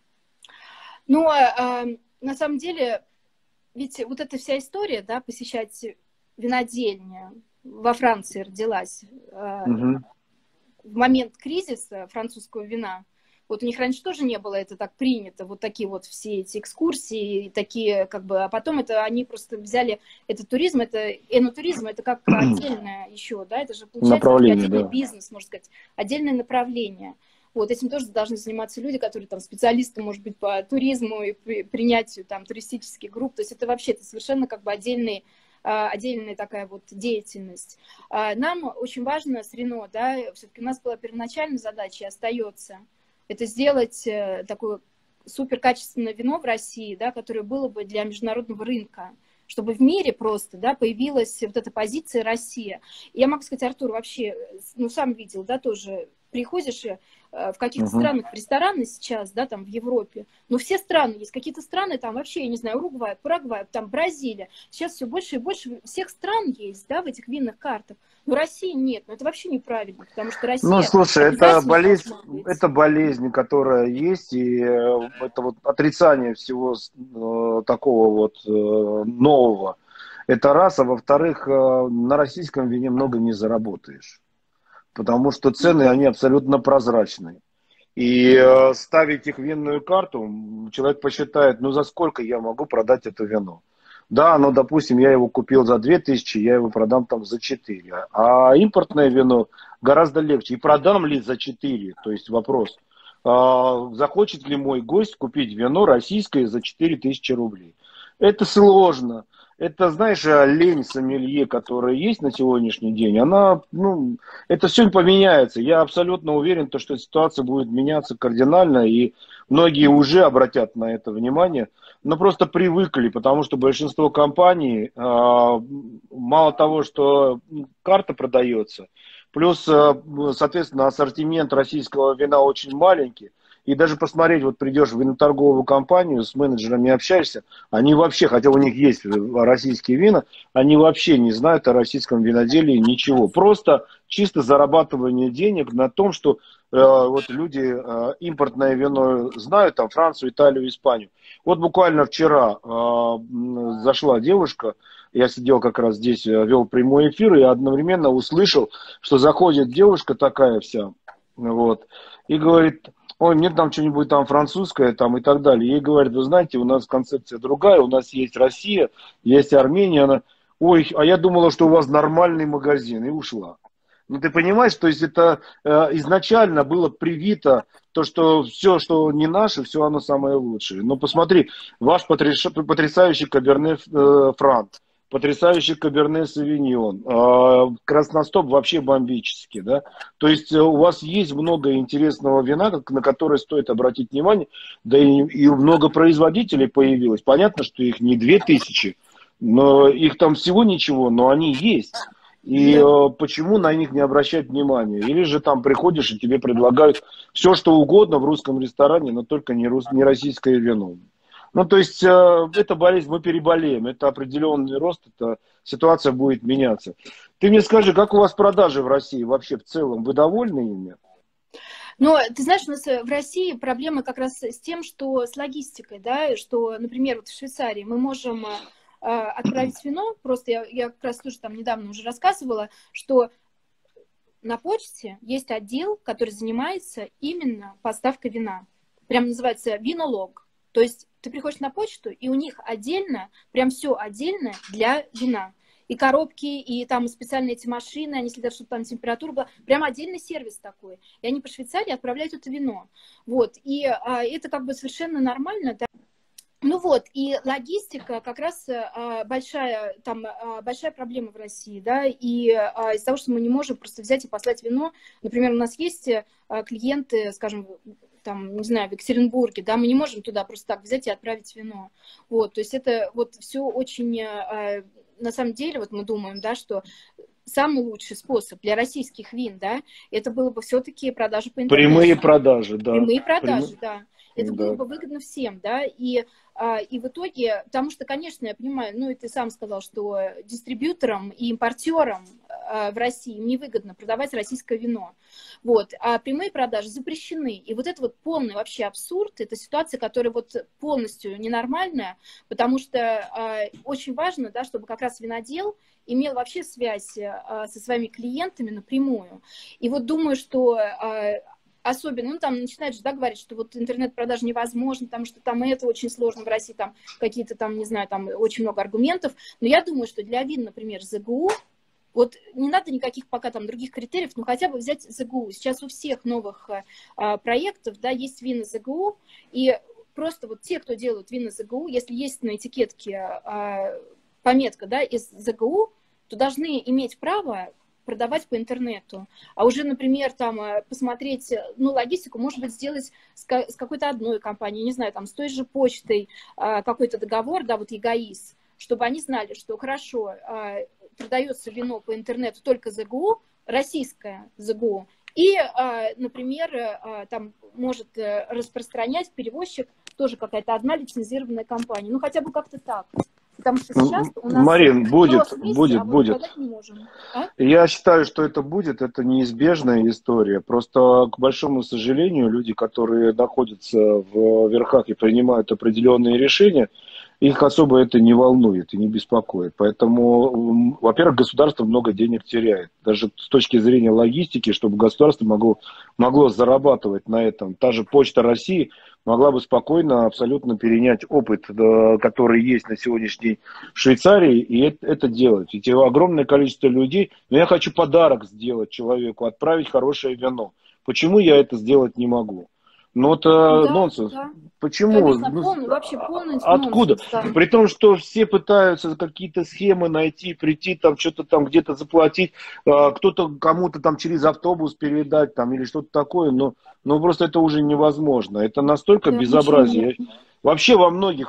Ну, а, а, на самом деле, ведь вот эта вся история, да, посещать винодельни во Франции родилась а, Угу. в момент кризиса французского вина. Вот у них раньше тоже не было это так принято, вот такие вот все эти экскурсии, такие как бы, а потом это они просто взяли, это туризм, это энотуризм, это как отдельное еще, да, это же получается Направление, отдельный да. бизнес, можно сказать, отдельное направление. Вот, этим тоже должны заниматься люди, которые там специалисты, может быть, по туризму и при, принятию там туристических групп. То есть это вообще это совершенно как бы отдельный, отдельная такая вот деятельность. Нам очень важно с Рено, да, все-таки у нас была первоначальная задача и остается, это сделать такое суперкачественное вино в России, да, которое было бы для международного рынка, чтобы в мире просто, да, появилась вот эта позиция Россия. И я могу сказать, Артур, вообще, ну, сам видел, да, тоже приходишь в каких-то Угу. странах в рестораны сейчас, да, там в Европе, но все страны есть, какие-то страны там вообще, я не знаю, Уругвай, Парагвай, там Бразилия, сейчас все больше и больше всех стран есть, да, в этих винных картах, но России нет, но это вообще неправильно, потому что Россия Ну, слушай, это обязательно болезнь, должна быть. это болезнь, которая есть, и э, это вот отрицание всего э, такого вот э, нового. Это раз, а во-вторых, э, на российском вине много не заработаешь, потому что цены, они абсолютно прозрачные. И э, ставить их в винную карту, человек посчитает, ну за сколько я могу продать это вино. Да, ну, допустим, я его купил за две тысячи, я его продам там за четыре. А импортное вино гораздо легче. И продам ли за четыре? То есть вопрос, а, захочет ли мой гость купить вино российское за четыре тысячи рублей? Это сложно. Это, знаешь, лень сомелье, которая есть на сегодняшний день, она, ну, это все поменяется. Я абсолютно уверен, то, что ситуация будет меняться кардинально, и многие уже обратят на это внимание, но просто привыкли, потому что большинство компаний, мало того, что карта продается, плюс, соответственно, ассортимент российского вина очень маленький. И даже посмотреть, вот придешь в виноторговую компанию, с менеджерами общаешься, они вообще, хотя у них есть российские вина, они вообще не знают о российском виноделии ничего. Просто чисто зарабатывание денег на том, что э, вот люди э, импортное вино знают, там Францию, Италию, Испанию. Вот буквально вчера э, зашла девушка, я сидел как раз здесь, вел прямой эфир, и одновременно услышал, что заходит девушка такая вся, вот, и говорит: ой, мне там что-нибудь там французское там и так далее. Ей говорят: вы знаете, у нас концепция другая, у нас есть Россия, есть Армения. Она: ой, а я думала, что у вас нормальный магазин, и ушла. Ну, ты понимаешь, то есть это э, изначально было привито, то, что все, что не наше, все оно самое лучшее. Но посмотри, ваш потряс, потрясающий Каберне э, Франк, потрясающий Каберне Савиньон, э, Красностоп вообще бомбический, да. То есть э, у вас есть много интересного вина, на которое стоит обратить внимание, да и, и много производителей появилось. Понятно, что их не две тысячи, но их там всего ничего, но они есть. И э, почему на них не обращать внимания? Или же там приходишь, и тебе предлагают все, что угодно в русском ресторане, но только не, рус, не российское вино. Ну, то есть, э, эта болезнь мы переболеем, это определенный рост, это ситуация будет меняться. Ты мне скажи, как у вас продажи в России вообще в целом? Вы довольны ими? Но ты знаешь, у нас в России проблема как раз с тем, что с логистикой, да, что, например, вот в Швейцарии мы можем э, отправить вино, просто я, я как раз тоже там недавно уже рассказывала, что на почте есть отдел, который занимается именно поставкой вина. Прям называется винолог. То есть ты приходишь на почту, и у них отдельно, прям все отдельно для вина. И коробки, и там специальные эти машины, они следят, чтобы там температура была. Прям отдельный сервис такой. И они по Швейцарии отправляют это вино. Вот. И а, это как бы совершенно нормально, да? Ну вот, и логистика как раз а, большая, там, а, большая проблема в России, да, и а, из-за того, что мы не можем просто взять и послать вино, например, у нас есть а, клиенты, скажем, там, не знаю, в Екатеринбурге, да, мы не можем туда просто так взять и отправить вино, вот, то есть это вот все очень, а, на самом деле, вот мы думаем, да, что самый лучший способ для российских вин, да, это было бы все-таки продажи по интернету. Прямые продажи, да. Прямые продажи, Прям... да. Это да. было бы выгодно всем, да, и, а, и в итоге, потому что, конечно, я понимаю, ну, и ты сам сказал, что дистрибьюторам и импортерам а, в России невыгодно продавать российское вино, вот, а прямые продажи запрещены, и вот это вот полный вообще абсурд, это ситуация, которая вот полностью ненормальная, потому что а, очень важно, да, чтобы как раз винодел имел вообще связь а, со своими клиентами напрямую, и вот думаю, что... А, особенно, ну, там начинают же, да, говорить, что вот интернет-продажи невозможно, потому что там это очень сложно в России, там какие-то там, не знаю, там очень много аргументов. Но я думаю, что для вин, например, ЗГУ, вот не надо никаких пока там других критериев, но хотя бы взять ЗГУ. Сейчас у всех новых а, проектов, да, есть вина ЗГУ, и просто вот те, кто делают вина ЗГУ, если есть на этикетке а, пометка, да, из ЗГУ, то должны иметь право продавать по интернету. А уже, например, там посмотреть, ну, логистику, может быть, сделать с какой-то одной компанией, не знаю, там, с той же почтой какой-то договор, да, вот ЕГАИС, чтобы они знали, что хорошо, продается вино по интернету только ЗГУ, российское ЗГУ, и, например, там может распространять перевозчик тоже какая-то одна лицензированная компания. Ну, хотя бы как-то так. Потому что сейчас у нас... Марин, будет, вместе, будет, а вот будет. не можем. А? Я считаю, что это будет, это неизбежная история. Просто, к большому сожалению, люди, которые находятся в верхах и принимают определенные решения, их особо это не волнует и не беспокоит. Поэтому, во-первых, государство много денег теряет. Даже с точки зрения логистики, чтобы государство могло, могло зарабатывать на этом. Та же Почта России могла бы спокойно абсолютно перенять опыт, который есть на сегодняшний день в Швейцарии, и это, это делать. Ведь огромное количество людей, но я хочу подарок сделать человеку, отправить хорошее вино. Почему я это сделать не могу? Ну, это да, нонсенс. Да. Почему? Конечно, Ну, полный, вообще полный откуда? нонсенс, да. При том, что все пытаются какие-то схемы найти, прийти, там что-то там где-то заплатить, кто-то кому-то там через автобус передать там или что-то такое, но, но просто это уже невозможно. Это настолько Да, безобразие. Вообще во многих,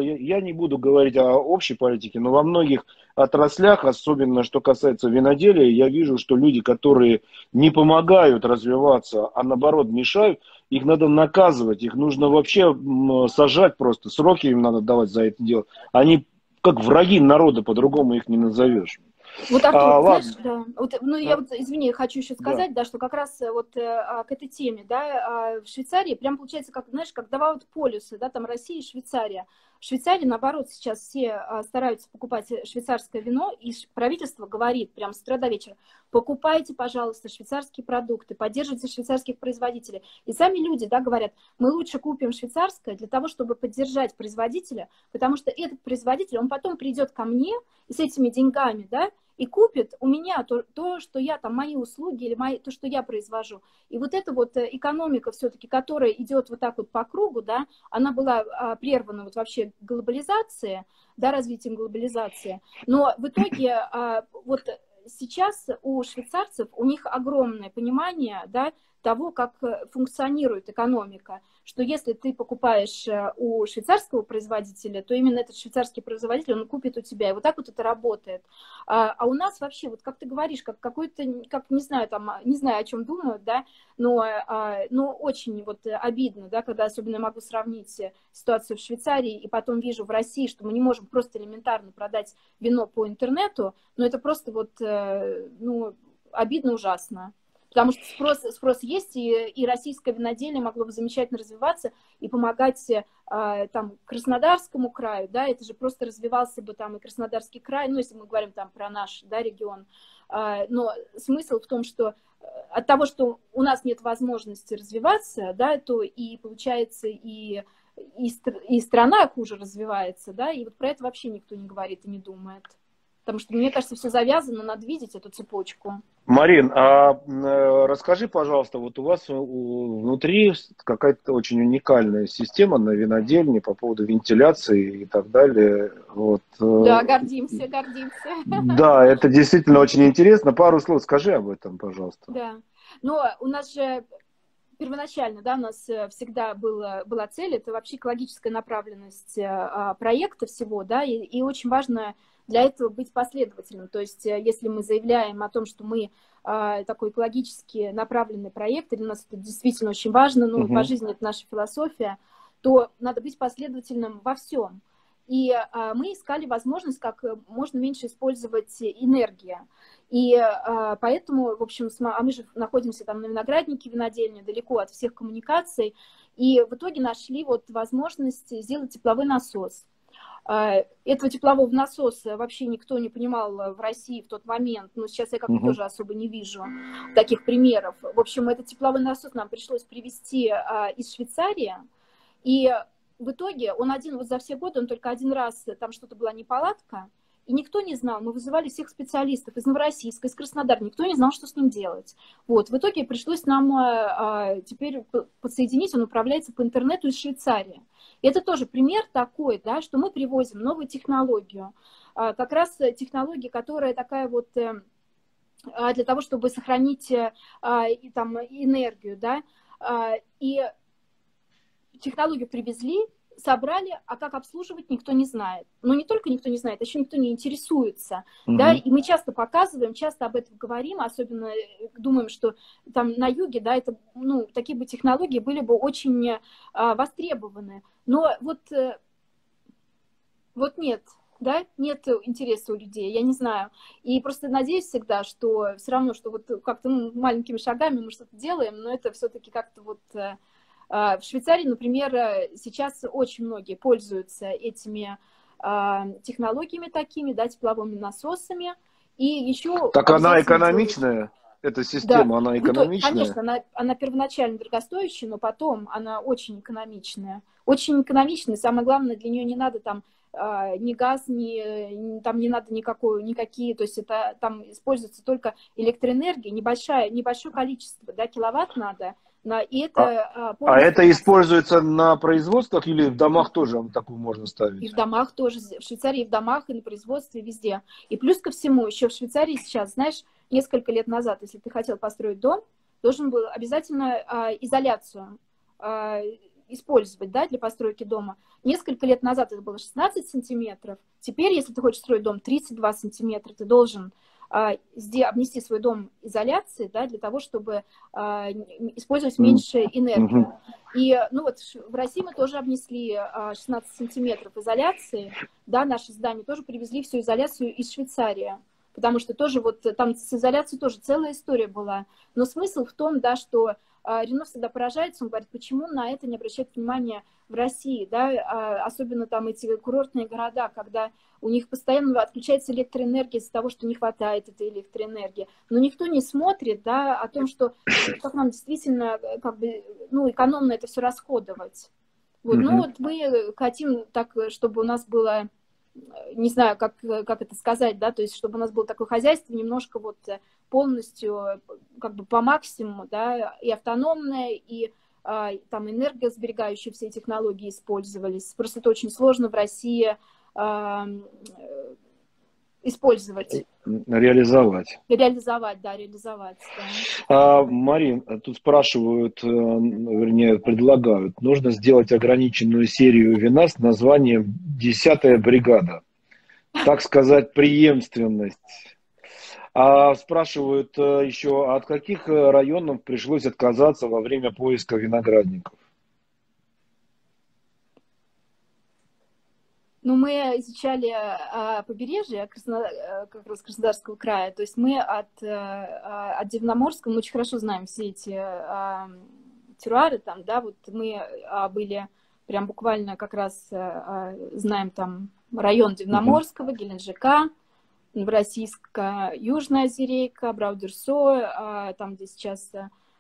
я не буду говорить о общей политике, но во многих отраслях, особенно что касается виноделия, я вижу, что люди, которые не помогают развиваться, а наоборот мешают, их надо наказывать, их нужно вообще сажать просто, сроки им надо давать за это дело. Они как враги народа, по-другому их не назовешь. Вот, Артур, а, знаешь, ладно. да, вот, ну, я вот, извини, хочу еще сказать, да, да что как раз вот а, к этой теме, да, а, в Швейцарии прям получается, как, знаешь, как два вот полюса, да, там Россия и Швейцария. В Швейцарии, наоборот, сейчас все а, стараются покупать швейцарское вино, и правительство говорит прям с утра до вечера: покупайте, пожалуйста, швейцарские продукты, поддерживайте швейцарских производителей. И сами люди, да, говорят: мы лучше купим швейцарское для того, чтобы поддержать производителя, потому что этот производитель, он потом придет ко мне и с этими деньгами, да, и купит у меня то, то, что я там, мои услуги или мои, то, что я произвожу. И вот эта вот экономика все-таки, которая идет вот так вот по кругу, да, она была а, прервана вот вообще глобализацией, да, развитием глобализации. Но в итоге а, вот сейчас у швейцарцев, у них огромное понимание, да, того, как функционирует экономика. что если ты покупаешь у швейцарского производителя, то именно этот швейцарский производитель, он купит у тебя. И вот так вот это работает. А, а у нас вообще, вот как ты говоришь, как какой-то, как, не знаю, там, не знаю, о чем думают, да, но, а, но очень вот обидно, да, когда особенно я могу сравнить ситуацию в Швейцарии и потом вижу в России, что мы не можем просто элементарно продать вино по интернету, но это просто вот, ну, обидно ужасно. Потому что спрос, спрос есть, и, и российское виноделие могло бы замечательно развиваться и помогать а, там, Краснодарскому краю, да, это же просто развивался бы там и Краснодарский край, ну, если мы говорим там про наш, да, регион. А, но смысл в том, что от того, что у нас нет возможности развиваться, да, то и получается и, и, и страна хуже развивается, да, и вот про это вообще никто не говорит и не думает. Потому что, мне кажется, все завязано, надо видеть эту цепочку. Марин, а расскажи, пожалуйста, вот у вас внутри какая-то очень уникальная система на винодельне по поводу вентиляции и так далее. Вот. Да, гордимся, гордимся. Да, это действительно очень интересно. Пару слов скажи об этом, пожалуйста. Да, но у нас же первоначально, да, у нас всегда было, была цель, это вообще экологическая направленность проекта всего, да, и, и очень важно для этого быть последовательным. То есть, если мы заявляем о том, что мы э, такой экологически направленный проект, и для нас это действительно очень важно, ну, uh-huh. по жизни это наша философия, то надо быть последовательным во всем. И э, мы искали возможность, как можно меньше использовать энергию. И э, поэтому, в общем, а мы же находимся там на винограднике винодельни, далеко от всех коммуникаций, и в итоге нашли вот возможность сделать тепловой насос. Этого теплового насоса вообще никто не понимал в России в тот момент. Но сейчас я как-то uh-huh. тоже особо не вижу таких примеров. В общем, этот тепловой насос нам пришлось привезти а, из Швейцарии. И в итоге он один, вот за все годы, он только один раз, там что-то была неполадка, и никто не знал. Мы вызывали всех специалистов из Новороссийска, из Краснодара, никто не знал, что с ним делать. Вот. В итоге пришлось нам а, теперь подсоединить, он управляется по интернету из Швейцарии. И это тоже пример такой, да, что мы привозим новую технологию, а, как раз технология, которая такая вот а, для того, чтобы сохранить а, и, там, энергию, да, а, и технологию привезли, собрали, а как обслуживать, никто не знает. Но не только никто не знает, а еще никто не интересуется. Mm-hmm. Да? И мы часто показываем, часто об этом говорим, особенно думаем, что там на юге, да, это, ну, такие бы технологии были бы очень а, востребованы. Но вот, вот нет, да, нет интереса у людей, я не знаю. И просто надеюсь всегда, что все равно, что вот как-то ну, маленькими шагами мы что-то делаем, но это все-таки как-то вот... В Швейцарии, например, сейчас очень многие пользуются этими технологиями такими, да, тепловыми насосами. И еще так она экономичная? Эта система, да, она экономичная? Конечно, она, она первоначально дорогостоящая, но потом она очень экономичная. Очень экономичная. Самое главное, для нее не надо там ни газ, ни, там не надо никакой, никакие, то есть это там используется только электроэнергия, небольшое, небольшое количество, да, киловатт надо. На, и это, а, а это используется на производствах или в домах тоже такую можно ставить? И в домах тоже, в Швейцарии, и в домах, и на производстве, везде. И плюс ко всему, еще в Швейцарии сейчас, знаешь, несколько лет назад, если ты хотел построить дом, должен был обязательно а, изоляцию а, использовать, да, для постройки дома. Несколько лет назад это было шестнадцать сантиметров. Теперь, если ты хочешь строить дом тридцать два сантиметра, ты должен обнести свой дом изоляцией, да, для того, чтобы а, использовать меньше энергии. Mm-hmm. И ну вот в России мы тоже обнесли а, шестнадцать сантиметров изоляции, да, наши здания тоже привезли всю изоляцию из Швейцарии, потому что тоже вот там с изоляцией тоже целая история была. Но смысл в том, да, что а, Рено всегда поражается, он говорит, почему на это не обращают внимания в России, да, а, особенно там эти курортные города, когда у них постоянно отключается электроэнергия из-за того, что не хватает этой электроэнергии. Но никто не смотрит, да, о том, что как нам действительно как бы, ну, экономно это все расходовать. Вот. Mm-hmm. Ну вот мы хотим так, чтобы у нас было, не знаю, как, как это сказать, да, то есть чтобы у нас было такое хозяйство немножко вот полностью как бы по максимуму, да, и автономное, и а, там энергосберегающие все технологии использовались. Просто это очень сложно в России использовать. Реализовать. Реализовать, да, реализовать. Да. А, Марин, тут спрашивают, вернее, предлагают, нужно сделать ограниченную серию вина с названием «Десятая бригада». Так сказать, преемственность. А спрашивают еще, от каких районов пришлось отказаться во время поиска виноградников? Ну, мы изучали а, побережье Красно... как раз Краснодарского края, то есть мы от, а, от Дивноморска, мы очень хорошо знаем все эти а, теруары там, да, вот мы а, были прям буквально как раз а, знаем там район Дивноморского, Геленджика, Новороссийска, Южная Озерейка, Браудерсо, а, там, где сейчас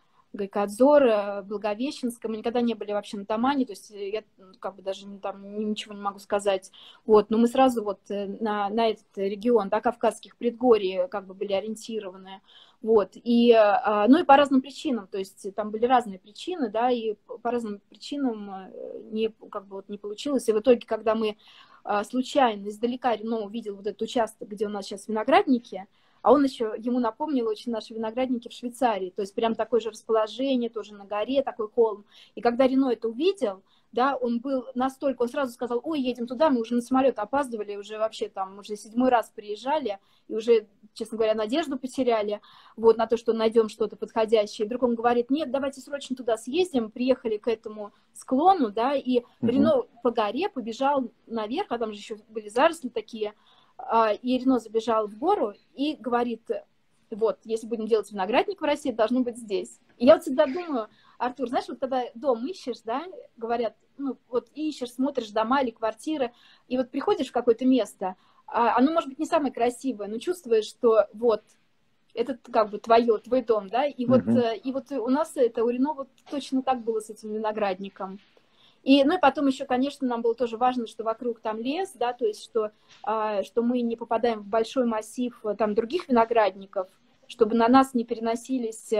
Гайкадзор, Благовещенска. Мы никогда не были вообще на Тамане, то есть я как бы даже там ничего не могу сказать. Вот, но мы сразу вот на, на этот регион, да, Кавказских предгорий как бы были ориентированы. Вот, и, ну и по разным причинам, то есть там были разные причины, да, и по разным причинам не, как бы вот не получилось. И в итоге, когда мы случайно издалека Рено увидел вот этот участок, где у нас сейчас виноградники, а он еще, ему напомнил очень наши виноградники в Швейцарии, то есть прям такое же расположение, тоже на горе, такой холм. И когда Рено это увидел, да, он был настолько, он сразу сказал, ой, едем туда, мы уже на самолет опаздывали, уже вообще там, уже седьмой раз приезжали, и уже, честно говоря, надежду потеряли, вот, на то, что найдем что-то подходящее. И вдруг он говорит, нет, давайте срочно туда съездим, приехали к этому склону, да, и угу. Рено по горе побежал наверх, а там же еще были заросли такие, и Рено забежал в гору и говорит, вот, если будем делать виноградник в России, должно быть здесь. И я вот всегда думаю, Артур, знаешь, вот когда дом ищешь, да, говорят, ну, вот ищешь, смотришь дома или квартиры, и вот приходишь в какое-то место, оно, может быть, не самое красивое, но чувствуешь, что вот, это как бы твое, твой дом, да, и вот, uh-huh. и вот у нас это, у Рено вот точно так было с этим виноградником. И, ну и потом еще, конечно, нам было тоже важно, что вокруг там лес, да, то есть что, а, что мы не попадаем в большой массив там других виноградников, чтобы на нас не переносились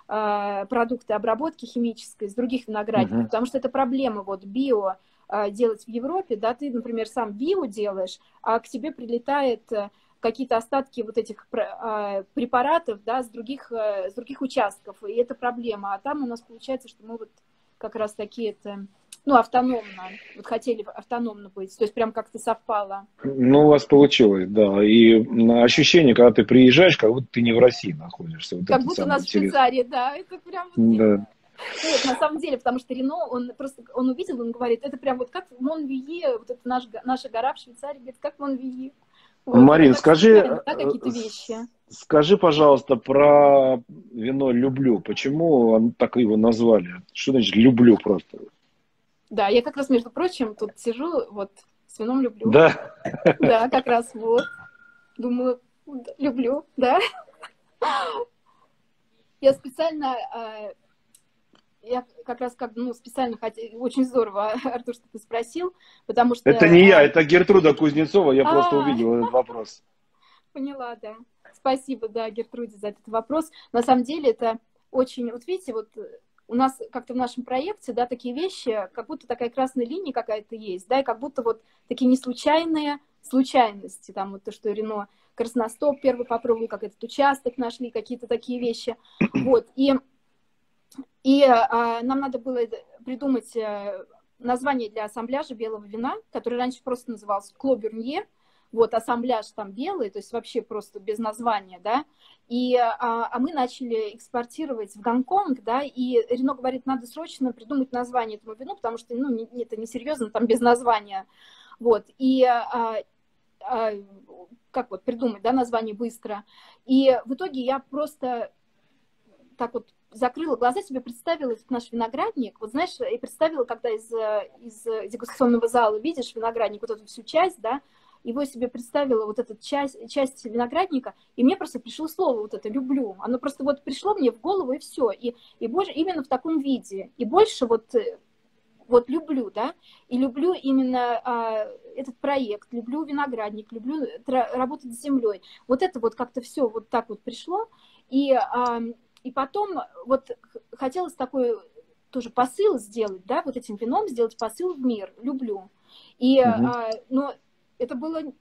а, продукты обработки химической из других виноградников, uh-huh. потому что это проблема вот био а, делать в Европе, да, ты, например, сам био делаешь, а к тебе прилетает какие-то остатки вот этих а, препаратов, да, с других, а, с других участков, и это проблема, а там у нас получается, что мы вот как раз такие-то ну, автономно, вот хотели автономно быть, то есть прям как-то совпало. Ну, у вас получилось, да, и ощущение, когда ты приезжаешь, как будто ты не в России находишься. Вот как будто у нас в Швейцарии, да, это прям... Да. Нет, на самом деле, потому что Рено, он просто, он увидел, он говорит, это прям вот как Монвие, вот это наш, наша гора в Швейцарии, говорит, как Монвие. Вот, Марин, скажи, да, какие-то вещи. Скажи, пожалуйста, про вино «Люблю». Почему так его назвали? Что значит «люблю» просто? Да, я как раз, между прочим, тут сижу, вот, с вином «Люблю». Да? Да, как раз вот. Думаю, люблю, да. Я специально, я как раз как, ну, специально, хотя, очень здорово, Артур, что ты спросил, потому что... Это не я, это Гертруда Кузнецова, я просто увидел этот вопрос. Поняла, да. Спасибо, да, Гертруде за этот вопрос. На самом деле это очень, вот видите, вот... У нас как-то в нашем проекте, да, такие вещи, как будто такая красная линия какая-то есть, да, и как будто вот такие неслучайные случайности, там вот то, что Рено Красностоп первый попробовал, как этот участок нашли, какие-то такие вещи, вот, и, и а, нам надо было придумать название для ассамбляжа белого вина, который раньше просто назывался Кло Бюрнье, вот, ассамбляж там белый, то есть вообще просто без названия, да, и, а, а мы начали экспортировать в Гонконг, да, и Рено говорит, надо срочно придумать название этому вину, потому что, ну, не, это несерьезно, там без названия, вот, и а, а, как вот придумать, да, название быстро, и в итоге я просто так вот закрыла глаза, себе представила этот наш виноградник, вот знаешь, и представила, когда из, из дегустационного зала видишь виноградник, вот эту всю часть, да, его себе представила, вот эта часть, часть виноградника, и мне просто пришло слово вот это «люблю». Оно просто вот пришло мне в голову, и все. И, и больше именно в таком виде. И больше вот, вот люблю, да, и люблю именно а, этот проект, люблю виноградник, люблю работать с землей. Вот это вот как-то все вот так вот пришло. И, а, и потом вот хотелось такой тоже посыл сделать, да, вот этим вином сделать посыл в мир. Люблю. И, mm-hmm. а, но это было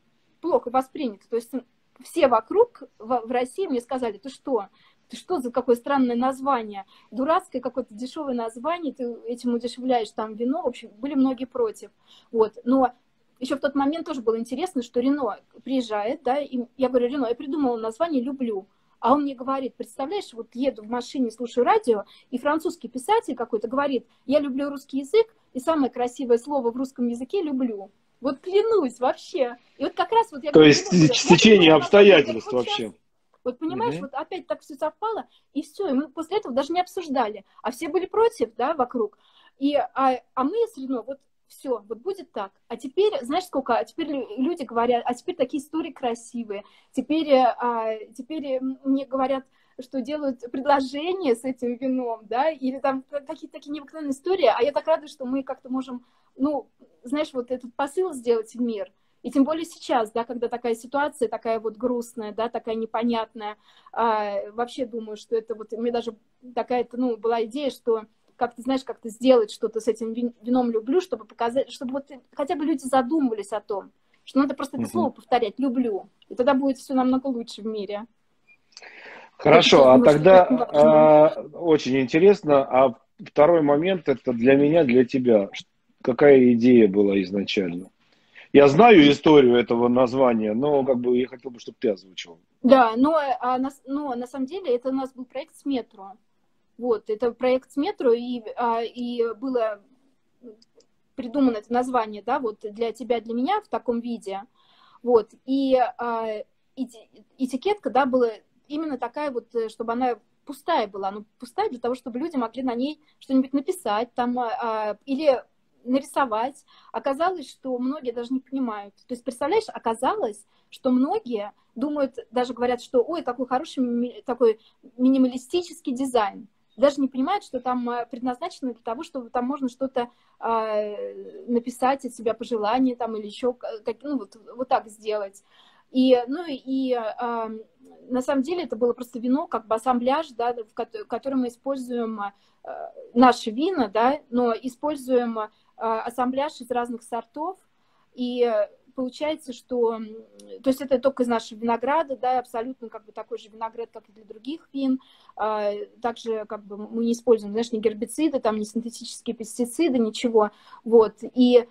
плохо воспринято. То есть все вокруг в, в России мне сказали, ты что, ты что за какое странное название, дурацкое какое-то дешевое название, ты этим удешевляешь там вино, в общем, были многие против. Вот, но еще в тот момент тоже было интересно, что Рено приезжает, да, и я говорю, Рено, я придумала название «Люблю». А он мне говорит, представляешь, вот еду в машине, слушаю радио, и французский писатель какой-то говорит, я люблю русский язык, и самое красивое слово в русском языке «люблю». Вот клянусь вообще. И вот как раз вот я То говорю, есть говорю, стечение вот, обстоятельств вот вообще. сейчас, вот понимаешь, Угу. вот опять так все совпало, и все, и мы после этого даже не обсуждали. А все были против, да, вокруг. И, а, а мы с Рено, вот все, вот будет так. А теперь, знаешь, сколько, а теперь люди говорят, а теперь такие истории красивые. Теперь, а, теперь мне говорят, что делают предложения с этим вином, да, или там какие-то такие необыкновенные истории, а я так рада, что мы как-то можем, ну, знаешь, вот этот посыл сделать в мир. И тем более сейчас, да, когда такая ситуация, такая вот грустная, да, такая непонятная, а, вообще думаю, что это вот, у меня даже такая-то, ну, была идея, что как-то, знаешь, как-то сделать что-то с этим вином «люблю», чтобы показать, чтобы вот хотя бы люди задумывались о том, что надо просто это слово повторять «люблю», и тогда будет все намного лучше в мире. Хорошо, а тогда а, очень интересно, а второй момент, это для меня, для тебя. Какая идея была изначально? Я знаю историю этого названия, но как бы я хотел бы, чтобы ты озвучил. Да, но, а, на, но на самом деле это у нас был проект с метро. Вот, это проект с метро, и, а, и было придумано это название, да, вот для тебя, для меня в таком виде. Вот, и а, этикетка, да, была именно такая вот, чтобы она пустая была, ну, пустая для того, чтобы люди могли на ней что-нибудь написать там, а, или нарисовать. Оказалось, что многие даже не понимают. То есть, представляешь, оказалось, что многие думают, даже говорят, что, ой, какой хороший такой минималистический дизайн. Даже не понимают, что там предназначено для того, чтобы там можно что-то э, написать от себя пожелания там, или еще как, ну, вот, вот так сделать. И, ну, и э, на самом деле это было просто вино, как бы ассамбляж, да, в котором мы используем э, наши вина, да, но используем э, ассамбляж из разных сортов. И получается, что, то есть это только из нашего винограда, да, абсолютно как бы такой же виноград, как и для других вин. Также как бы мы не используем, знаешь, ни гербициды, там, ни синтетические пестициды, ничего. Вот. И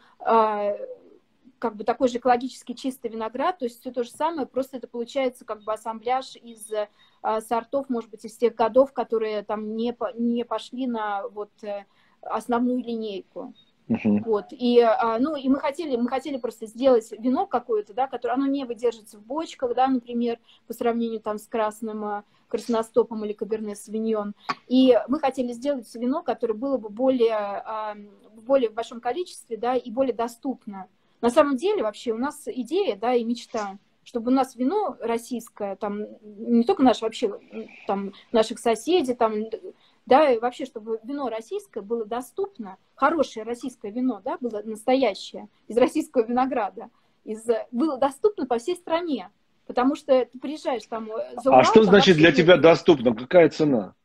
как бы такой же экологически чистый виноград, то есть все то же самое, просто это получается как бы ассамбляж из сортов, может быть, из тех годов, которые там не, не пошли на вот основную линейку. Uh-huh. Вот. И, ну, и мы хотели, мы хотели просто сделать вино какое-то, да, которое оно не выдержится в бочках, да, например, по сравнению там с красным красностопом или каберне савиньон. И мы хотели сделать вино, которое было бы более, в более большом количестве, да, и более доступно. На самом деле вообще у нас идея, да, и мечта, чтобы у нас вино российское, там, не только наше, вообще, там, наших соседей, там, да, и вообще, чтобы вино российское было доступно, хорошее российское вино, да, было настоящее, из российского винограда, из, было доступно по всей стране, потому что ты приезжаешь там за Урал. А что там значит для тебя нет. доступно? Какая цена?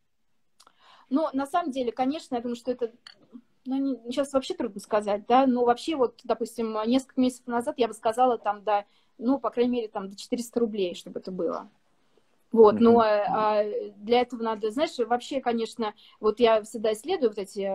Ну, на самом деле, конечно, я думаю, что это, ну, не, сейчас вообще трудно сказать, да, но вообще вот, допустим, несколько месяцев назад я бы сказала там, да, ну, по крайней мере, там до четырёхсот рублей, чтобы это было. Вот, uh-huh. но а, для этого надо, знаешь, вообще, конечно, вот я всегда исследую вот эти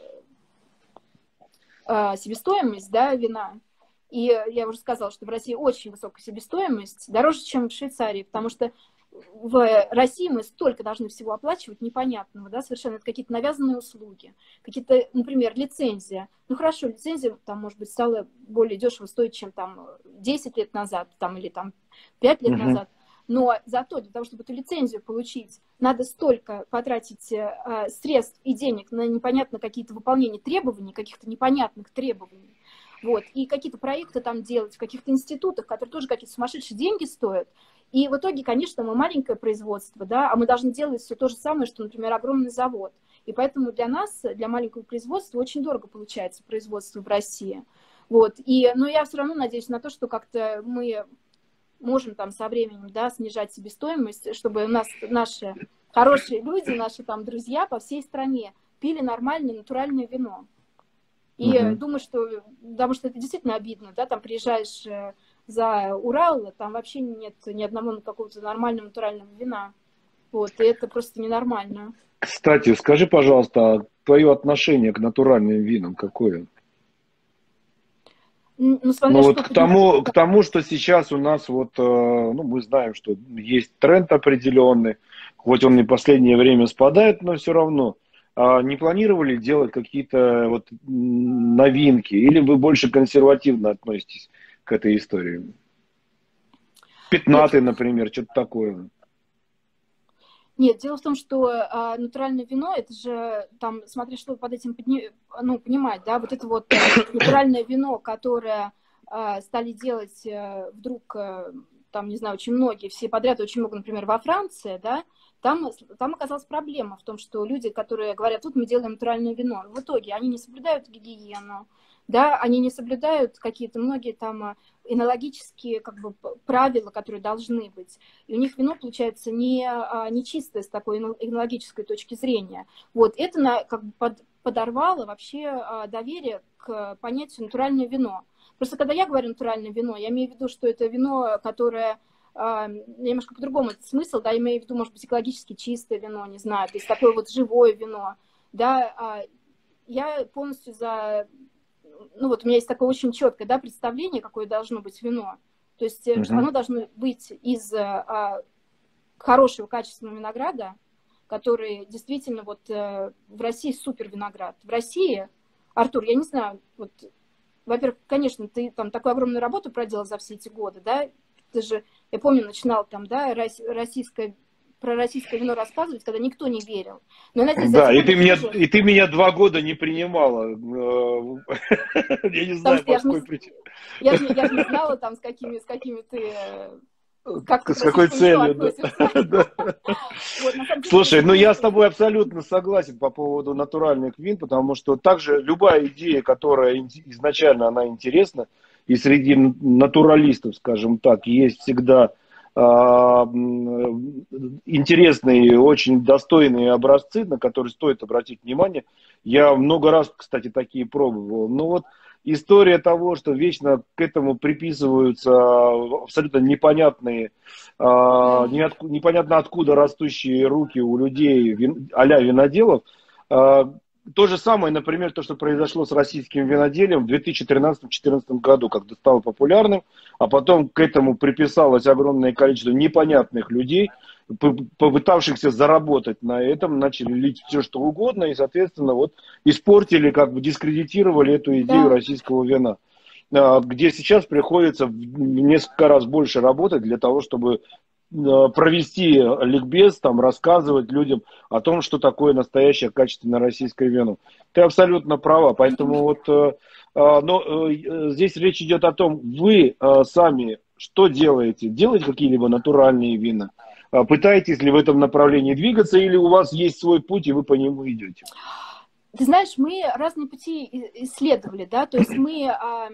а, себестоимость, да, вина, и я уже сказала, что в России очень высокая себестоимость, дороже, чем в Швейцарии, потому что в России мы столько должны всего оплачивать непонятного, да, совершенно, это какие-то навязанные услуги, какие-то, например, лицензия. Ну хорошо, лицензия там, может быть, стала более дешево стоить, чем там десять лет назад, там, или там пять лет uh-huh. назад. Но зато для того, чтобы эту лицензию получить, надо столько потратить э, средств и денег на непонятно какие-то выполнения требований, каких-то непонятных требований. Вот. И какие-то проекты там делать в каких-то институтах, которые тоже какие-то сумасшедшие деньги стоят. И в итоге, конечно, мы маленькое производство, да, а мы должны делать все то же самое, что, например, огромный завод. И поэтому для нас, для маленького производства, очень дорого получается производство в России. Вот. И, но я все равно надеюсь на то, что как-то мы можем там со временем, да, снижать себестоимость, чтобы у нас наши хорошие люди, наши там друзья по всей стране пили нормальное натуральное вино. И uh-huh. думаю, что, потому что это действительно обидно, да, там приезжаешь за Урал, там вообще нет ни одного какого-то нормального натурального вина. Вот, и это просто ненормально. Кстати, скажи, пожалуйста, а твое отношение к натуральным винам какое? Ну, смотря Ну вот что к понимать. тому, к тому, что сейчас у нас вот, э, ну мы знаем, что есть тренд определенный, хоть он и последнее время спадает, но все равно. А не планировали делать какие-то вот м, новинки? Или вы больше консервативно относитесь к этой истории? Нет, Пятнатый, например, что-то такое. нет, дело в том, что а, натуральное вино, это же, там, смотри, что под этим подни- ну, понимать, да, вот это вот э, натуральное вино, которое а, стали делать э, вдруг, э, там, не знаю, очень многие, все подряд, очень много, например, во Франции, да, там, там оказалась проблема в том, что люди, которые говорят, тут мы делаем натуральное вино, в итоге они не соблюдают гигиену, да, они не соблюдают какие-то многие там а, энологические как бы правила, которые должны быть. И у них вино получается не, а, не чистое с такой энологической точки зрения. Вот это на, как бы под, подорвало вообще а, доверие к понятию натуральное вино. Просто когда я говорю натуральное вино, я имею в виду, что это вино, которое а, немножко по-другому этот смысл, да, я имею в виду, может быть, экологически чистое вино, не знаю, то есть такое вот живое вино, да, а, я полностью за, ну вот у меня есть такое очень четкое, да, представление, какое должно быть вино. То есть что Мгм. оно должно быть из а, хорошего, качественного винограда, который действительно вот а, в России супер виноград. В России, Артур, я не знаю, вот, во-первых, конечно, ты там такую огромную работу проделал за все эти годы, да, ты же, я помню, начинал там, да, российское, про российское вино рассказывать, когда никто не верил. Но я надеюсь, за Да, эти и годы ты меня, тоже... и ты меня два года не принимала. э, Я не Потому знаю, что по я же не, какой причине. я же, я же не знала, там, с какими, с какими ты, э, как ты к С какой российскому вину целью, да? относишься. Да. Вот, на самом деле, Слушай, если ну я ты... с тобой абсолютно согласен по поводу натуральных вин, потому что также любая идея, которая ин- изначально она интересна, и среди натуралистов, скажем так, есть всегда а, м, интересные, очень достойные образцы, на которые стоит обратить внимание. Я много раз, кстати, такие пробовал. Но вот история того, что вечно к этому приписываются абсолютно непонятные, а, М, неотку- непонятно откуда растущие руки у людей, вин, а-ля виноделов. А, То же самое, например, то, что произошло с российским виноделием в две тысячи тринадцатом-четырнадцатом году, когда стало популярным, а потом к этому приписалось огромное количество непонятных людей, п- попытавшихся заработать на этом, начали лить все, что угодно, и, соответственно, вот испортили, как бы дискредитировали эту идею да, российского вина, а, где сейчас приходится в несколько раз больше работать для того, чтобы а, провести ликбез, там, рассказывать людям о том, что такое настоящее качественное российское вино. Ты абсолютно права, поэтому вот, э, а, но э, здесь речь идет о том, вы э, сами что делаете? Делаете какие-либо натуральные вина? А пытаетесь ли в этом направлении двигаться, или у вас есть свой путь, и вы по нему идете? ты знаешь, мы разные пути и- исследовали, да, то есть мы а,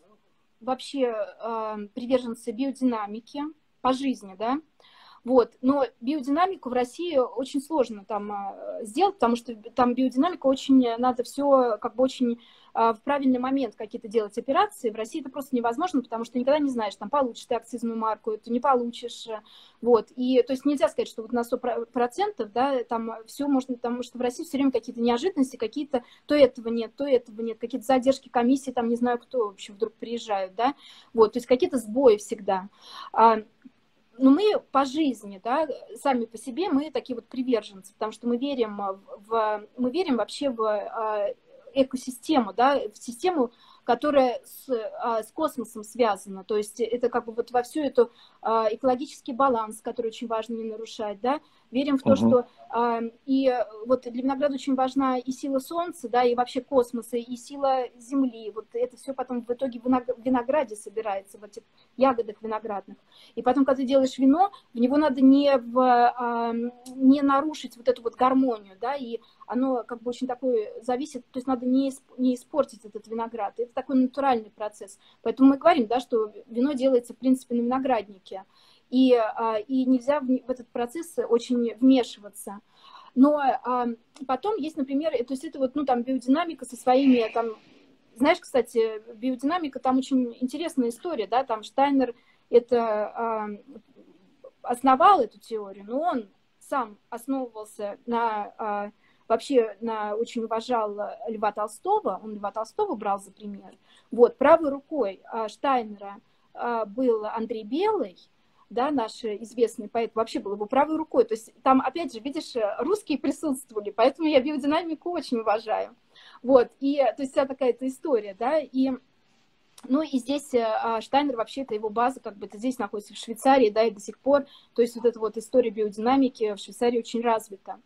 вообще а, приверженцы биодинамики по жизни, да, вот. Но биодинамику в России очень сложно там а, сделать, потому что там биодинамика очень, надо все как бы очень а, в правильный момент какие-то делать операции. В России это просто невозможно, потому что никогда не знаешь, там получишь ты акцизную марку, это не получишь. Вот. И то есть нельзя сказать, что вот на сто процентов, да, там все можно, потому что в России все время какие-то неожиданности, какие-то то этого нет, то этого нет, какие-то задержки комиссии, там не знаю кто, в общем, вдруг приезжают, да, вот, то есть какие-то сбои всегда. А, но мы по жизни, да, сами по себе мы такие вот приверженцы, потому что мы верим в, мы верим вообще в а, экосистему, да, в систему, которая с, а, с космосом связана. То есть это как бы вот во всю эту а, экологический баланс, который очень важно не нарушать, да. Верим в то, Мгм. что а, и вот для винограда очень важна и сила Солнца, да, и вообще космоса, и сила Земли. Вот это все потом в итоге в винограде собирается, в этих ягодах виноградных. И потом, когда ты делаешь вино, в него надо не, в, а, не нарушить вот эту вот гармонию, да, и оно как бы очень такое зависит, то есть надо не, не испортить этот виноград. Это такой натуральный процесс. Поэтому мы говорим, да, что вино делается, в принципе, на винограднике. И, а, и нельзя в, в этот процесс очень вмешиваться. Но а, потом есть, например, то есть это вот, ну, там, биодинамика со своими, там, знаешь, кстати, биодинамика, там очень интересная история, да, там Штайнер это основал эту теорию, но он сам основывался на, вообще на, очень уважал Льва Толстого, он Льва Толстого брал за пример. Вот, правой рукой Штайнера был Андрей Белый, да, наш известный поэт, вообще был его правой рукой. То есть там, опять же, видишь, русские присутствовали, поэтому я биодинамику очень уважаю. Вот, и, то есть вся такая-то история, да, и, ну, и здесь Штайнер, вообще, это его база, как бы, это здесь находится в Швейцарии, да, и до сих пор, то есть вот эта вот история биодинамики в Швейцарии очень развита.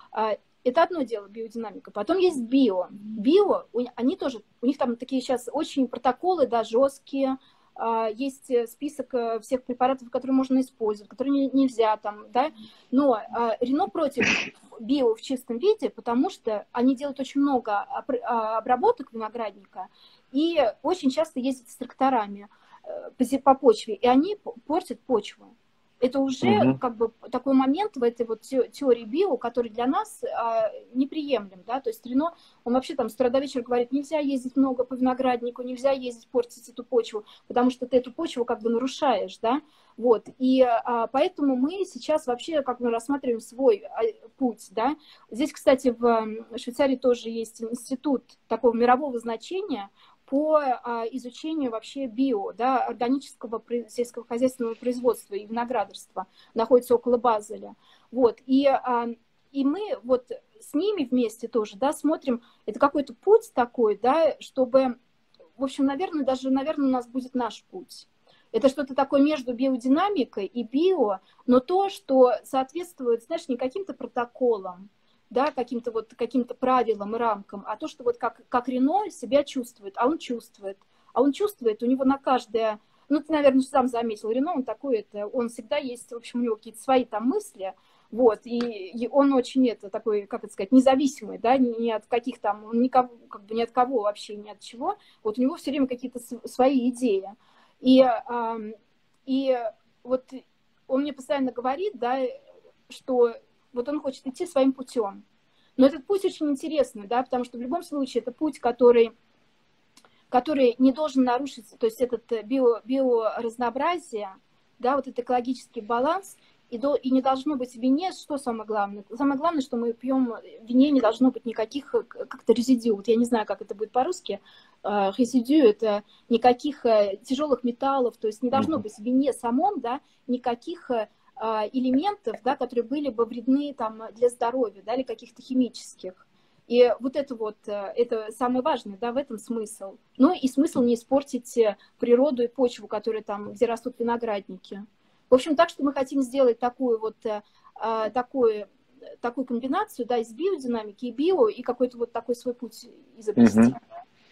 Это одно дело, биодинамика. Потом есть био. Био, они тоже, у них там такие сейчас очень протоколы, да, жесткие, есть список всех препаратов, которые можно использовать, которые нельзя там, да, но Рено против био в чистом виде, потому что они делают очень много обработок виноградника и очень часто ездят с тракторами по почве, и они портят почву. Это уже uh-huh. как бы такой момент в этой вот теории био, который для нас а, неприемлем, да, то есть Рено, он вообще там с утра до вечера говорит, нельзя ездить много по винограднику, нельзя ездить портить эту почву, потому что ты эту почву как бы нарушаешь, да, вот, и а, поэтому мы сейчас вообще как бы рассматриваем свой а, путь, да. Здесь, кстати, в Швейцарии тоже есть институт такого мирового значения по а, изучению вообще био, да, органического сельскохозяйственного производства и виноградарства, находится около Базеля. Вот, и, а, и мы вот с ними вместе тоже, да, смотрим, это какой-то путь такой, да, чтобы, в общем, наверное, даже, наверное, у нас будет наш путь. Это что-то такое между биодинамикой и био, но то, что соответствует, знаешь, не каким-то протоколам, да, каким-то вот каким-то правилам и рамкам, а то, что вот как, как Рено себя чувствует, а он чувствует, а он чувствует, у него на каждое, ну, ты, наверное, сам заметил, Рено, он такой, это, он всегда есть, в общем, у него какие-то свои там мысли, вот, и, и он очень, это, такой, как это сказать, независимый, да, ни, ни от каких там, он никого, как бы ни от кого вообще, ни от чего, вот у него все время какие-то свои идеи, и, а, и вот он мне постоянно говорит, да, что вот он хочет идти своим путем. Но этот путь очень интересный, да, потому что в любом случае это путь, который, который не должен нарушиться, то есть этот био, биоразнообразие, да, вот этот экологический баланс, и, до, и не должно быть в вине, что самое главное? Самое главное, что мы пьем, в вине не должно быть никаких как-то резидиу, вот я не знаю, как это будет по-русски, резидиу, это никаких тяжелых металлов, то есть не должно быть в вине самом, да, никаких элементов, да, которые были бы вредны там, для здоровья, да, или каких-то химических. И вот это вот, это самое важное, да, в этом смысл. Ну и смысл не испортить природу и почву, которые там, где растут виноградники. В общем, так что мы хотим сделать такую вот, такую, такую комбинацию, да, из биодинамики и био, и какой-то вот такой свой путь изобрести. Угу.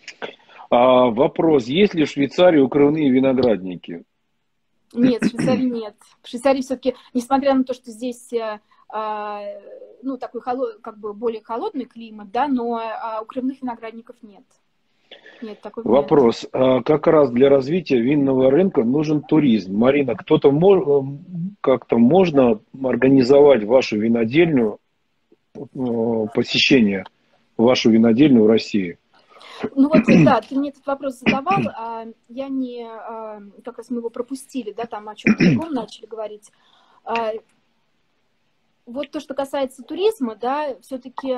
А, вопрос, есть ли в Швейцарии укрывные виноградники? Нет, в Швейцарии нет. В Швейцарии все-таки, несмотря на то, что здесь а, ну, такой холод, как бы более холодный климат, да, но а, укрывных виноградников нет. Нет, такого Вопрос. нет. А, как раз для развития винного рынка нужен туризм. Марина, кто-то мож, как-то можно организовать вашу винодельню, посещение вашу винодельню в России? Ну вот, да, ты мне этот вопрос задавал, а я не, а, как раз мы его пропустили, да, там о чем-то другом начали говорить. А, вот то, что касается туризма, да, все-таки,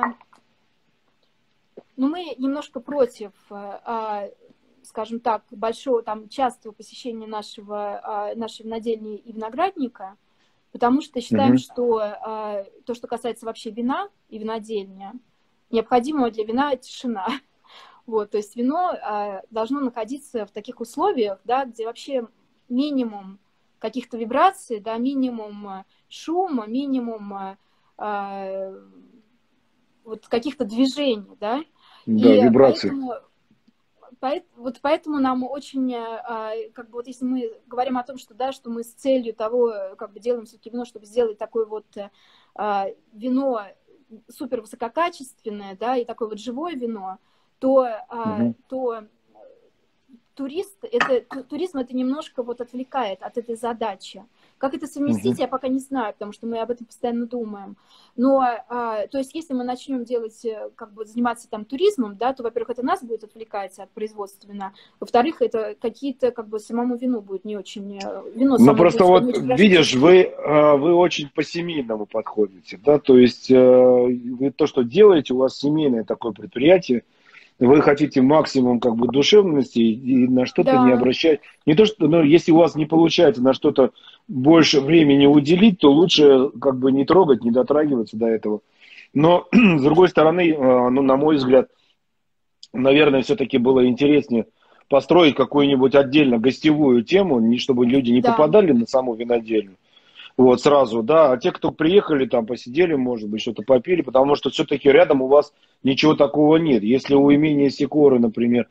ну, мы немножко против, а, скажем так, большого, там, частого посещения нашего, а, нашей винодельни и виноградника, потому что считаем, mm-hmm. что а, то, что касается вообще вина и винодельня, необходима для вина тишина. Вот, то есть вино а, должно находиться в таких условиях, да, где вообще минимум каких-то вибраций, да, минимум шума, минимум а, вот каких-то движений, да. Да, и вибрации. Поэтому, поэт, вот поэтому нам очень, а, как бы вот если мы говорим о том, что, да, что мы с целью того, как бы делаем все-таки вино, чтобы сделать такое вот а, вино супер высококачественное, да, и такое вот живое вино, то, угу. то турист, это, туризм это немножко вот отвлекает от этой задачи. Как это совместить, Мгм. я пока не знаю, потому что мы об этом постоянно думаем. Но, а, то есть, если мы начнем делать, э, как бы заниматься там туризмом, да, то, во-первых, это нас будет отвлекать от производства вина. Во-вторых, это какие-то, как бы, самому вину будет не очень, э, вино Ну, само будет просто себя не вот, очень хорошо видишь, чувствовать. вы, э, вы очень по-семейному подходите, да, то есть э, вы то, что делаете, у вас семейное такое предприятие, вы хотите максимум как бы душевности и, и на что-то не Да, обращать. Не то, что, ну, если у вас не получается на что-то больше времени уделить, то лучше как бы не трогать, не дотрагиваться до этого. Но, с другой стороны, э, ну, на мой взгляд, наверное, все-таки было интереснее построить какую-нибудь отдельно гостевую тему, не чтобы люди не да. попадали на саму винодельню. Вот сразу, да, а те, кто приехали, там посидели, может быть, что-то попили, потому что все-таки рядом у вас ничего такого нет. Если у имения Сикоры, например,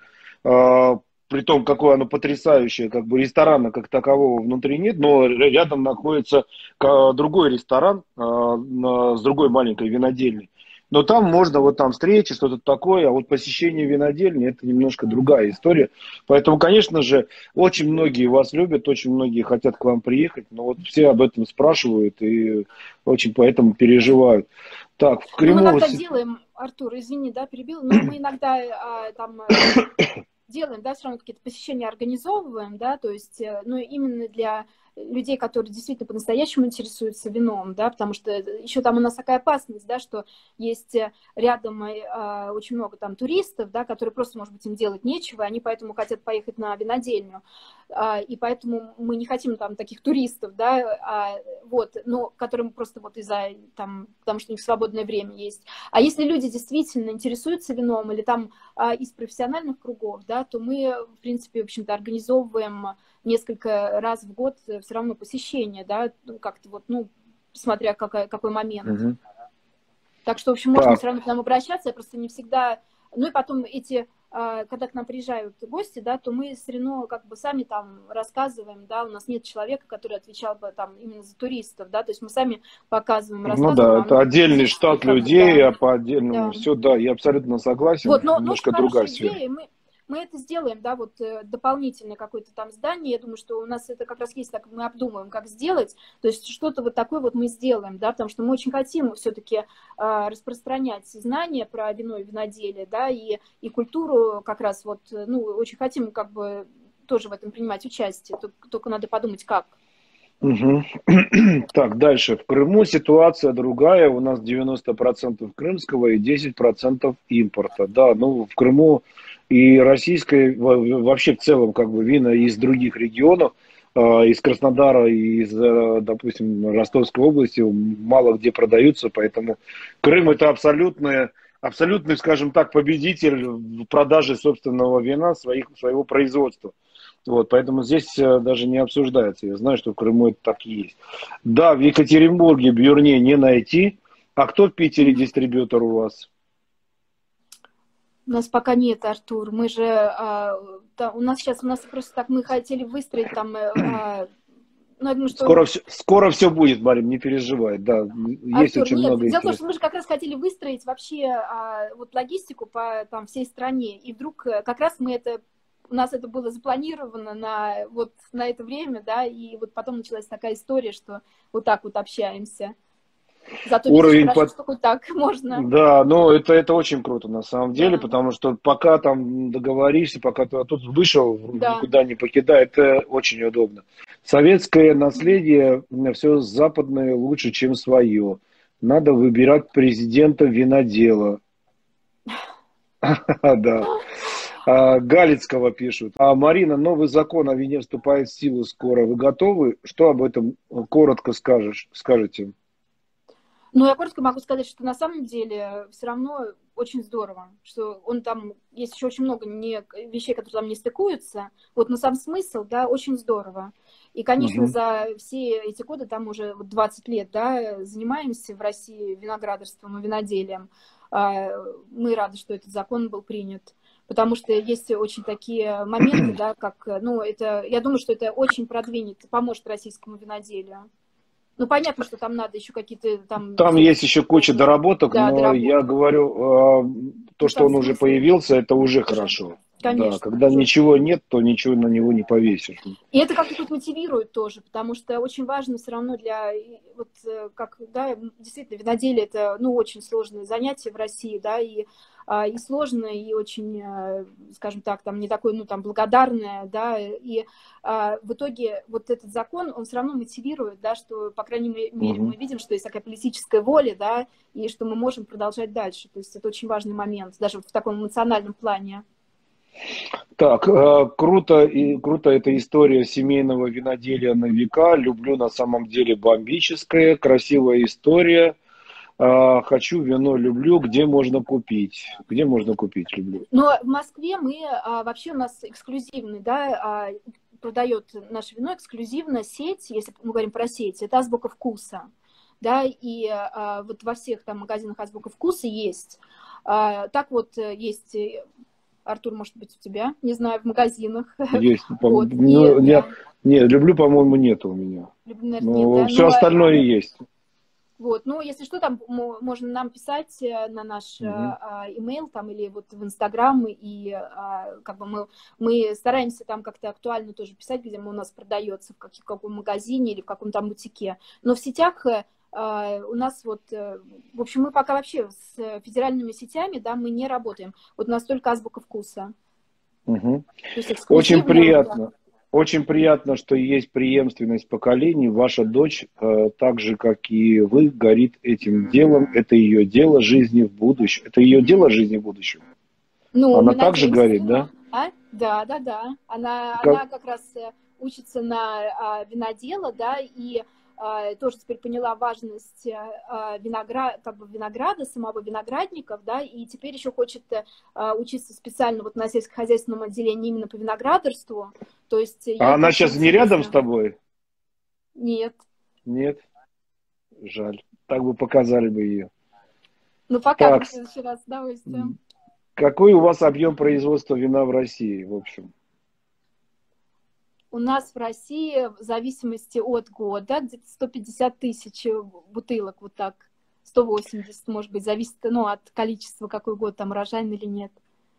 э, при том, какое оно потрясающее, как бы ресторана как такового внутри нет, но рядом находится э, другой ресторан э, на- с другой маленькой винодельней. Но там можно, вот там встречи, что-то такое, а вот посещение винодельни это немножко другая история. Поэтому, конечно же, очень многие вас любят, очень многие хотят к вам приехать, но вот все об этом спрашивают и очень поэтому переживают. Так, в Ну, мы Крыму... иногда с- делаем, Артур, извини, да, перебил, но мы иногда а, там э, делаем, да, все равно какие-то посещения организовываем, да, то есть, э, ну, именно для людей, которые действительно по-настоящему интересуются вином, да, потому что еще там у нас такая опасность, да, что есть э, рядом э, а, очень много там туристов, да, которые просто, может быть, им делать нечего, они поэтому хотят поехать на винодельню, а, и поэтому мы не хотим там таких туристов, да, а, вот, но которым просто вот из-за там, потому что у них свободное время есть. А если люди действительно интересуются вином или там а, из профессиональных кругов, да, то мы, в принципе, в общем-то, организовываем несколько раз в год все равно посещение, да, ну, как-то вот, ну, смотря какой, какой момент. Мгм. Так что, в общем, можно Так, все равно к нам обращаться, я просто не всегда... Ну и потом эти, а, когда к нам приезжают гости, да, то мы все равно как бы сами там рассказываем, да, у нас нет человека, который отвечал бы там именно за туристов, да, то есть мы сами показываем, ну рассказываем, да, а это ну, отдельный здесь штат как бы, людей, да, а по отдельному да. все, да, я абсолютно согласен, Вот, но, но очень немножко другая хорошая сфера. идея, и мы, мы это сделаем, да, вот э, дополнительное какое-то там здание, я думаю, что у нас это как раз есть, так мы обдумаем, как сделать, то есть что-то вот такое вот мы сделаем, да, потому что мы очень хотим все-таки э, распространять знания про вино и виноделие, да, и, и культуру как раз вот, э, ну, очень хотим как бы тоже в этом принимать участие, только, только надо подумать, как. Мгм. Так, дальше. В Крыму ситуация другая. У нас девяносто процентов крымского и десять процентов импорта. Да, ну в Крыму и российское, во- вообще в целом, как бы вина из других регионов, э, из Краснодара и из, э, допустим, Ростовской области мало где продаются, поэтому Крым это абсолютное, абсолютный, скажем так, победитель в продаже собственного вина своих, своего производства. Вот, поэтому здесь э, даже не обсуждается. Я знаю, что в Крыму это так и есть. Да, в Екатеринбурге Бьюрне не найти. А кто в Питере дистрибьютор у вас? У нас пока нет, Артур. Мы же, а, да, у нас сейчас, у нас просто так, мы хотели выстроить там, э, а, ну, я думаю, Скоро что, все, скоро все будет, Марин, не переживай. Да, есть Артур, очень нет, много дело в том, интересного. что мы же как раз хотели выстроить вообще а, вот логистику по там всей стране, и вдруг э, как раз мы это, у нас это было запланировано на вот на это время, да, и вот потом началась такая история, что вот так вот общаемся. Зато видишь, Уровень хорошо, под... что хоть так можно. Да, ну это, это очень круто на самом деле, Да, потому что пока там договоришься, пока ты тут вышел, да. никуда не покидай, это очень удобно. Советское наследие, все западное лучше, чем свое. Надо выбирать президента винодела. Да. А, Галицкого пишут. А Марина, новый закон о вине вступает в силу скоро. Вы готовы? Что об этом коротко скажешь, скажете? Ну, я коротко могу сказать, что на самом деле все равно очень здорово, что он там, есть еще очень много не, вещей, которые там не стыкуются, вот, но сам смысл, да, очень здорово. И, конечно, Мгм. за все эти годы, там уже вот двадцать лет, да, занимаемся в России виноградарством и виноделием. А, Мы рады, что этот закон был принят, потому что есть очень такие моменты, да, как, ну, это, я думаю, что это очень продвинет, поможет российскому виноделию. Ну, понятно, что там надо еще какие-то там Там сделать есть еще куча тоже, доработок, да, но я доработки. говорю, а, то, Ну, что сам он уже смысл появился, это уже уже, хорошо. Да, Конечно. когда ничего нет, то ничего на него не повесишь. И это как-то тут мотивирует тоже, потому что очень важно все равно для, вот, как, да, действительно, виноделие это, ну, очень сложное занятие в России, да, и, и сложное, и очень, скажем так, там, не такое, ну, там, благодарное, да, и а, в итоге вот этот закон, он все равно мотивирует, да, что, по крайней мере, Угу. мы видим, что есть такая политическая воля, да, и что мы можем продолжать дальше, то есть это очень важный момент, даже вот в таком эмоциональном плане. Так, э, круто, и круто эта история семейного виноделия на века. Люблю, на самом деле, бомбическая, красивая история. Э, хочу вино, люблю. Где можно купить? Где можно купить, люблю? Но в Москве мы, а, вообще у нас эксклюзивный, да, а, продает наше вино эксклюзивно сеть, если мы говорим про сеть, это Азбука Вкуса. Да, и а, вот во всех там магазинах Азбука Вкуса есть. А, так вот есть... Артур, может быть, у тебя, не знаю, в магазинах. Есть. Вот. Ну, И, нет, да. нет, люблю, по-моему, нет у меня. Люблю, наверное, Но нет, да? все Но, остальное есть. Вот, ну, если что, там можно нам писать на наш Угу. имейл там или вот в Инстаграм, и а, как бы мы, мы стараемся там как-то актуально тоже писать, где мы у нас продается, в, как, в каком магазине или в каком там бутике. Но в сетях а, у нас вот, в общем, мы пока вообще с федеральными сетями, да, мы не работаем. Вот у нас только Азбука Вкуса. Угу. То есть Очень приятно. Очень приятно, что есть преемственность поколений. Ваша дочь, э, так же, как и вы, горит этим делом. Это ее дело жизни в будущем. Это ее дело жизни в будущем. Ну, она также горит, да? А? Да, да, да. Она как... она как раз учится на а, винодела, да, и а, тоже теперь поняла важность а, виноград, как бы винограда, самого виноградников, да, и теперь еще хочет а, учиться специально вот на сельскохозяйственном отделении именно по виноградарству. То есть, а она сейчас не рядом с тобой? Нет. Нет? Жаль. Так бы показали бы ее. Ну, пока в следующий раз, с удовольствием. Какой у вас объем производства вина в России, в общем? У нас в России в зависимости от года где-то сто пятьдесят тысяч бутылок, вот так, сто восемьдесят, может быть, зависит, ну, от количества, какой год там урожайный или нет.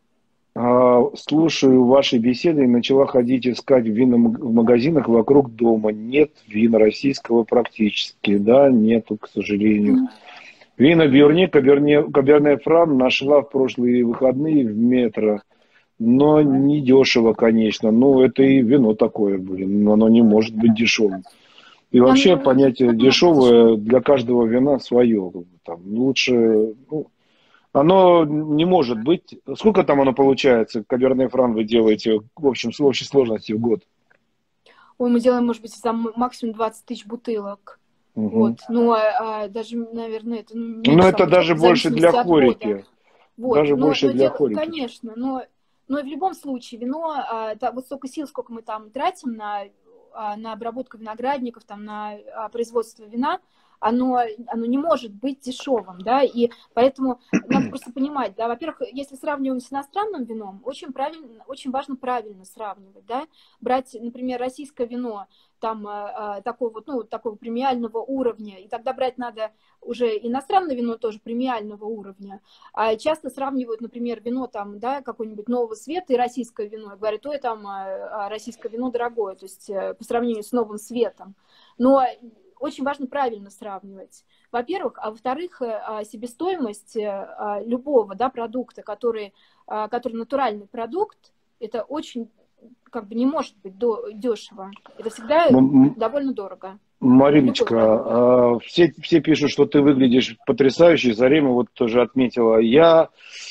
Слушаю ваши беседы и начала ходить искать вина в магазинах вокруг дома. Нет вина российского практически, да, нету, к сожалению. Mm-hmm. Вина Бюрне, Каберне, Каберне Фран нашла в прошлые выходные в метро. Но не дешево, конечно. Ну, это и вино такое, блин. Но оно не может быть дешевым. И вообще понятие дешевое для каждого вина свое. Там, лучше... Ну, оно не может быть... Сколько там оно получается, Каберне Фран, вы делаете в общем, в общей сложности в год? Ой, мы делаем, может быть, там максимум двадцать тысяч бутылок. Угу. Вот. Ну, а, а, даже, наверное, это... Ну, ну это даже больше для хорики. Вот. Даже но, больше но для дело, хорики. Конечно, но... Но в любом случае вино, а, да, вот столько сил, сколько мы там тратим на, а, на обработку виноградников, там, на а, производство вина, оно, оно не может быть дешевым, да, и поэтому надо просто понимать, да, во-первых, если сравниваем с иностранным вином, очень, правильно, очень важно правильно сравнивать, да, брать, например, российское вино, там, а, такого, вот, ну, такого премиального уровня, и тогда брать надо уже иностранное вино тоже премиального уровня, а часто сравнивают, например, вино там, да, какой-нибудь Нового Света и российское вино, и говорят, ой, там российское вино дорогое, то есть по сравнению с Новым Светом, но очень важно правильно сравнивать, во-первых, а во-вторых, себестоимость любого, да, продукта, который, который натуральный продукт, это очень, как бы, не может быть дешево, это всегда М- довольно дорого. Мариночка, все, все пишут, что ты выглядишь потрясающе, Зарема вот тоже отметила. Я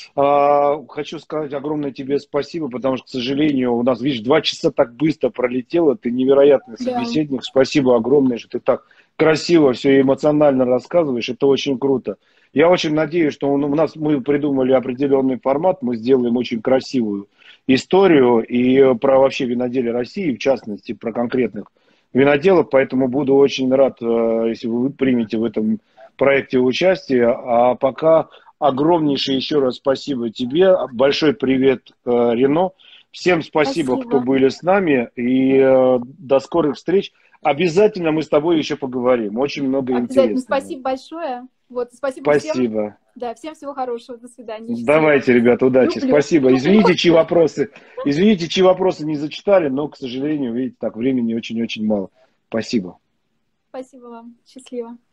а, хочу сказать огромное тебе спасибо, потому что, к сожалению, у нас, видишь, два часа так быстро пролетело, ты невероятный собеседник, да. Спасибо огромное, что ты так красиво все эмоционально рассказываешь, это очень круто. Я очень надеюсь, что у нас мы придумали определенный формат, мы сделаем очень красивую историю и про вообще виноделие России, в частности, про конкретных виноделов, поэтому буду очень рад, если вы примете в этом проекте участие. А пока огромнейшее еще раз спасибо тебе, большой привет, Рено. Всем спасибо, спасибо, кто были с нами, и до скорых встреч. Обязательно мы с тобой еще поговорим, очень много интересного. Спасибо большое. Вот, спасибо, спасибо. Всем. Да, всем всего хорошего, до свидания. Давайте, ребята, удачи. Люблю. Спасибо. Извините, чьи вопросы, извините, чьи вопросы не зачитали, но, к сожалению, видите, так, времени очень-очень мало. Спасибо. Спасибо вам. Счастливо.